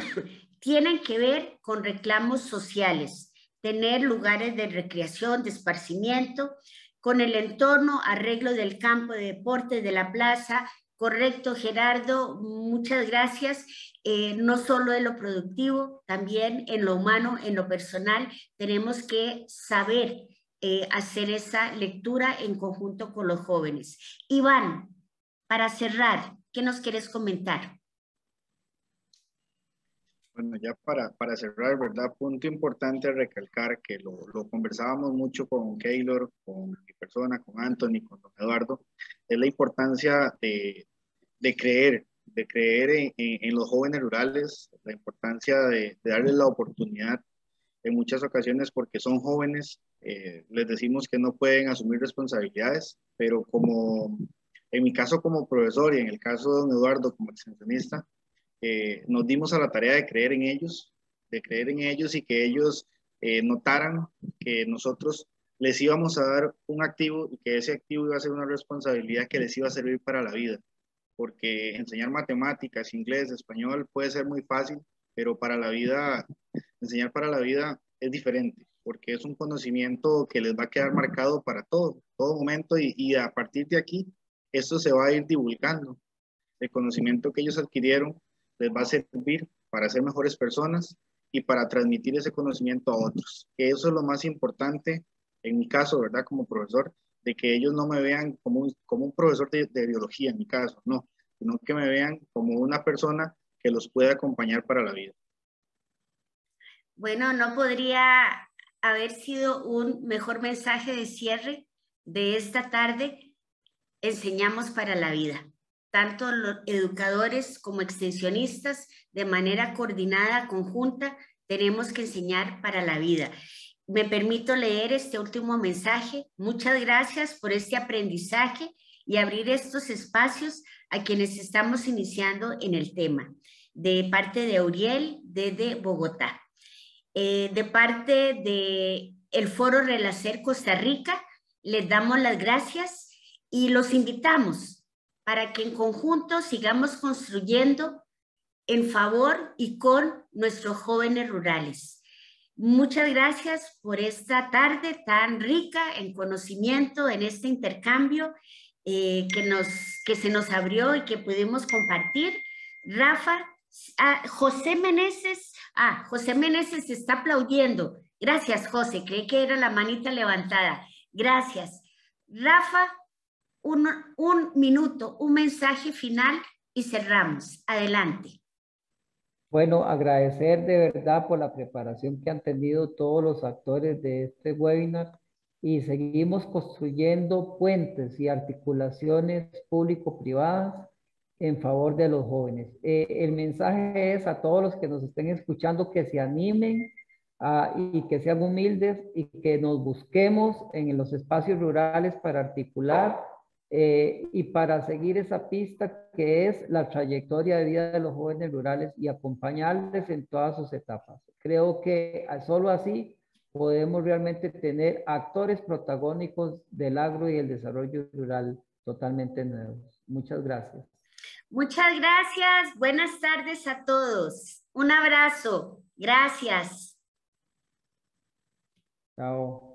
Tienen que ver con reclamos sociales, tener lugares de recreación, de esparcimiento, con el entorno, arreglo del campo de deportes, de la plaza. Correcto, Gerardo, muchas gracias. Eh, no solo en lo productivo, también en lo humano, en lo personal, tenemos que saber eh, hacer esa lectura en conjunto con los jóvenes. Iván, para cerrar, ¿qué nos quieres comentar? Bueno, ya para, para cerrar, ¿verdad? Punto importante recalcar que lo, lo conversábamos mucho con Keylor, con mi persona, con Anthony, con don Eduardo, es la importancia de, de creer, de creer en, en, en los jóvenes rurales, la importancia de, de darles la oportunidad en muchas ocasiones porque son jóvenes, eh, les decimos que no pueden asumir responsabilidades, pero como en mi caso como profesor y en el caso de don Eduardo como extensionista, Eh, nos dimos a la tarea de creer en ellos, de creer en ellos y que ellos eh, notaran que nosotros les íbamos a dar un activo y que ese activo iba a ser una responsabilidad que les iba a servir para la vida. Porque enseñar matemáticas, inglés, español puede ser muy fácil, pero para la vida, enseñar para la vida es diferente, porque es un conocimiento que les va a quedar marcado para todo, todo momento y, y a partir de aquí, esto se va a ir divulgando. El conocimiento que ellos adquirieron les va a servir para ser mejores personas y para transmitir ese conocimiento a otros. Que eso es lo más importante, en mi caso, ¿verdad? Como profesor, de que ellos no me vean como un, como un profesor de, de biología, en mi caso, no, sino que me vean como una persona que los puede acompañar para la vida. Bueno, no podría haber sido un mejor mensaje de cierre de esta tarde. Enseñamos para la vida. Tanto los educadores como extensionistas, de manera coordinada, conjunta, tenemos que enseñar para la vida. Me permito leer este último mensaje. Muchas gracias por este aprendizaje y abrir estos espacios a quienes estamos iniciando en el tema. De parte de Uriel, desde Bogotá. Eh, de parte del Foro Relacer Costa Rica, les damos las gracias y los invitamos para que en conjunto sigamos construyendo en favor y con nuestros jóvenes rurales. Muchas gracias por esta tarde tan rica en conocimiento, en este intercambio eh, que, nos, que se nos abrió y que pudimos compartir. Rafa, ah, José Meneses, ah, José Meneses está aplaudiendo. Gracias, José, creí que era la manita levantada. Gracias. Rafa, Un, un minuto, un mensaje final y cerramos. Adelante. Bueno, agradecer de verdad por la preparación que han tenido todos los actores de este webinar y seguimos construyendo puentes y articulaciones público-privadas en favor de los jóvenes. Eh, el mensaje es a todos los que nos estén escuchando que se animen uh, y que sean humildes y que nos busquemos en los espacios rurales para articular eh, y para seguir esa pista que es la trayectoria de vida de los jóvenes rurales y acompañarles en todas sus etapas. Creo que solo así podemos realmente tener actores protagónicos del agro y el desarrollo rural totalmente nuevos. Muchas gracias. Muchas gracias. Buenas tardes a todos. Un abrazo. Gracias. Chao.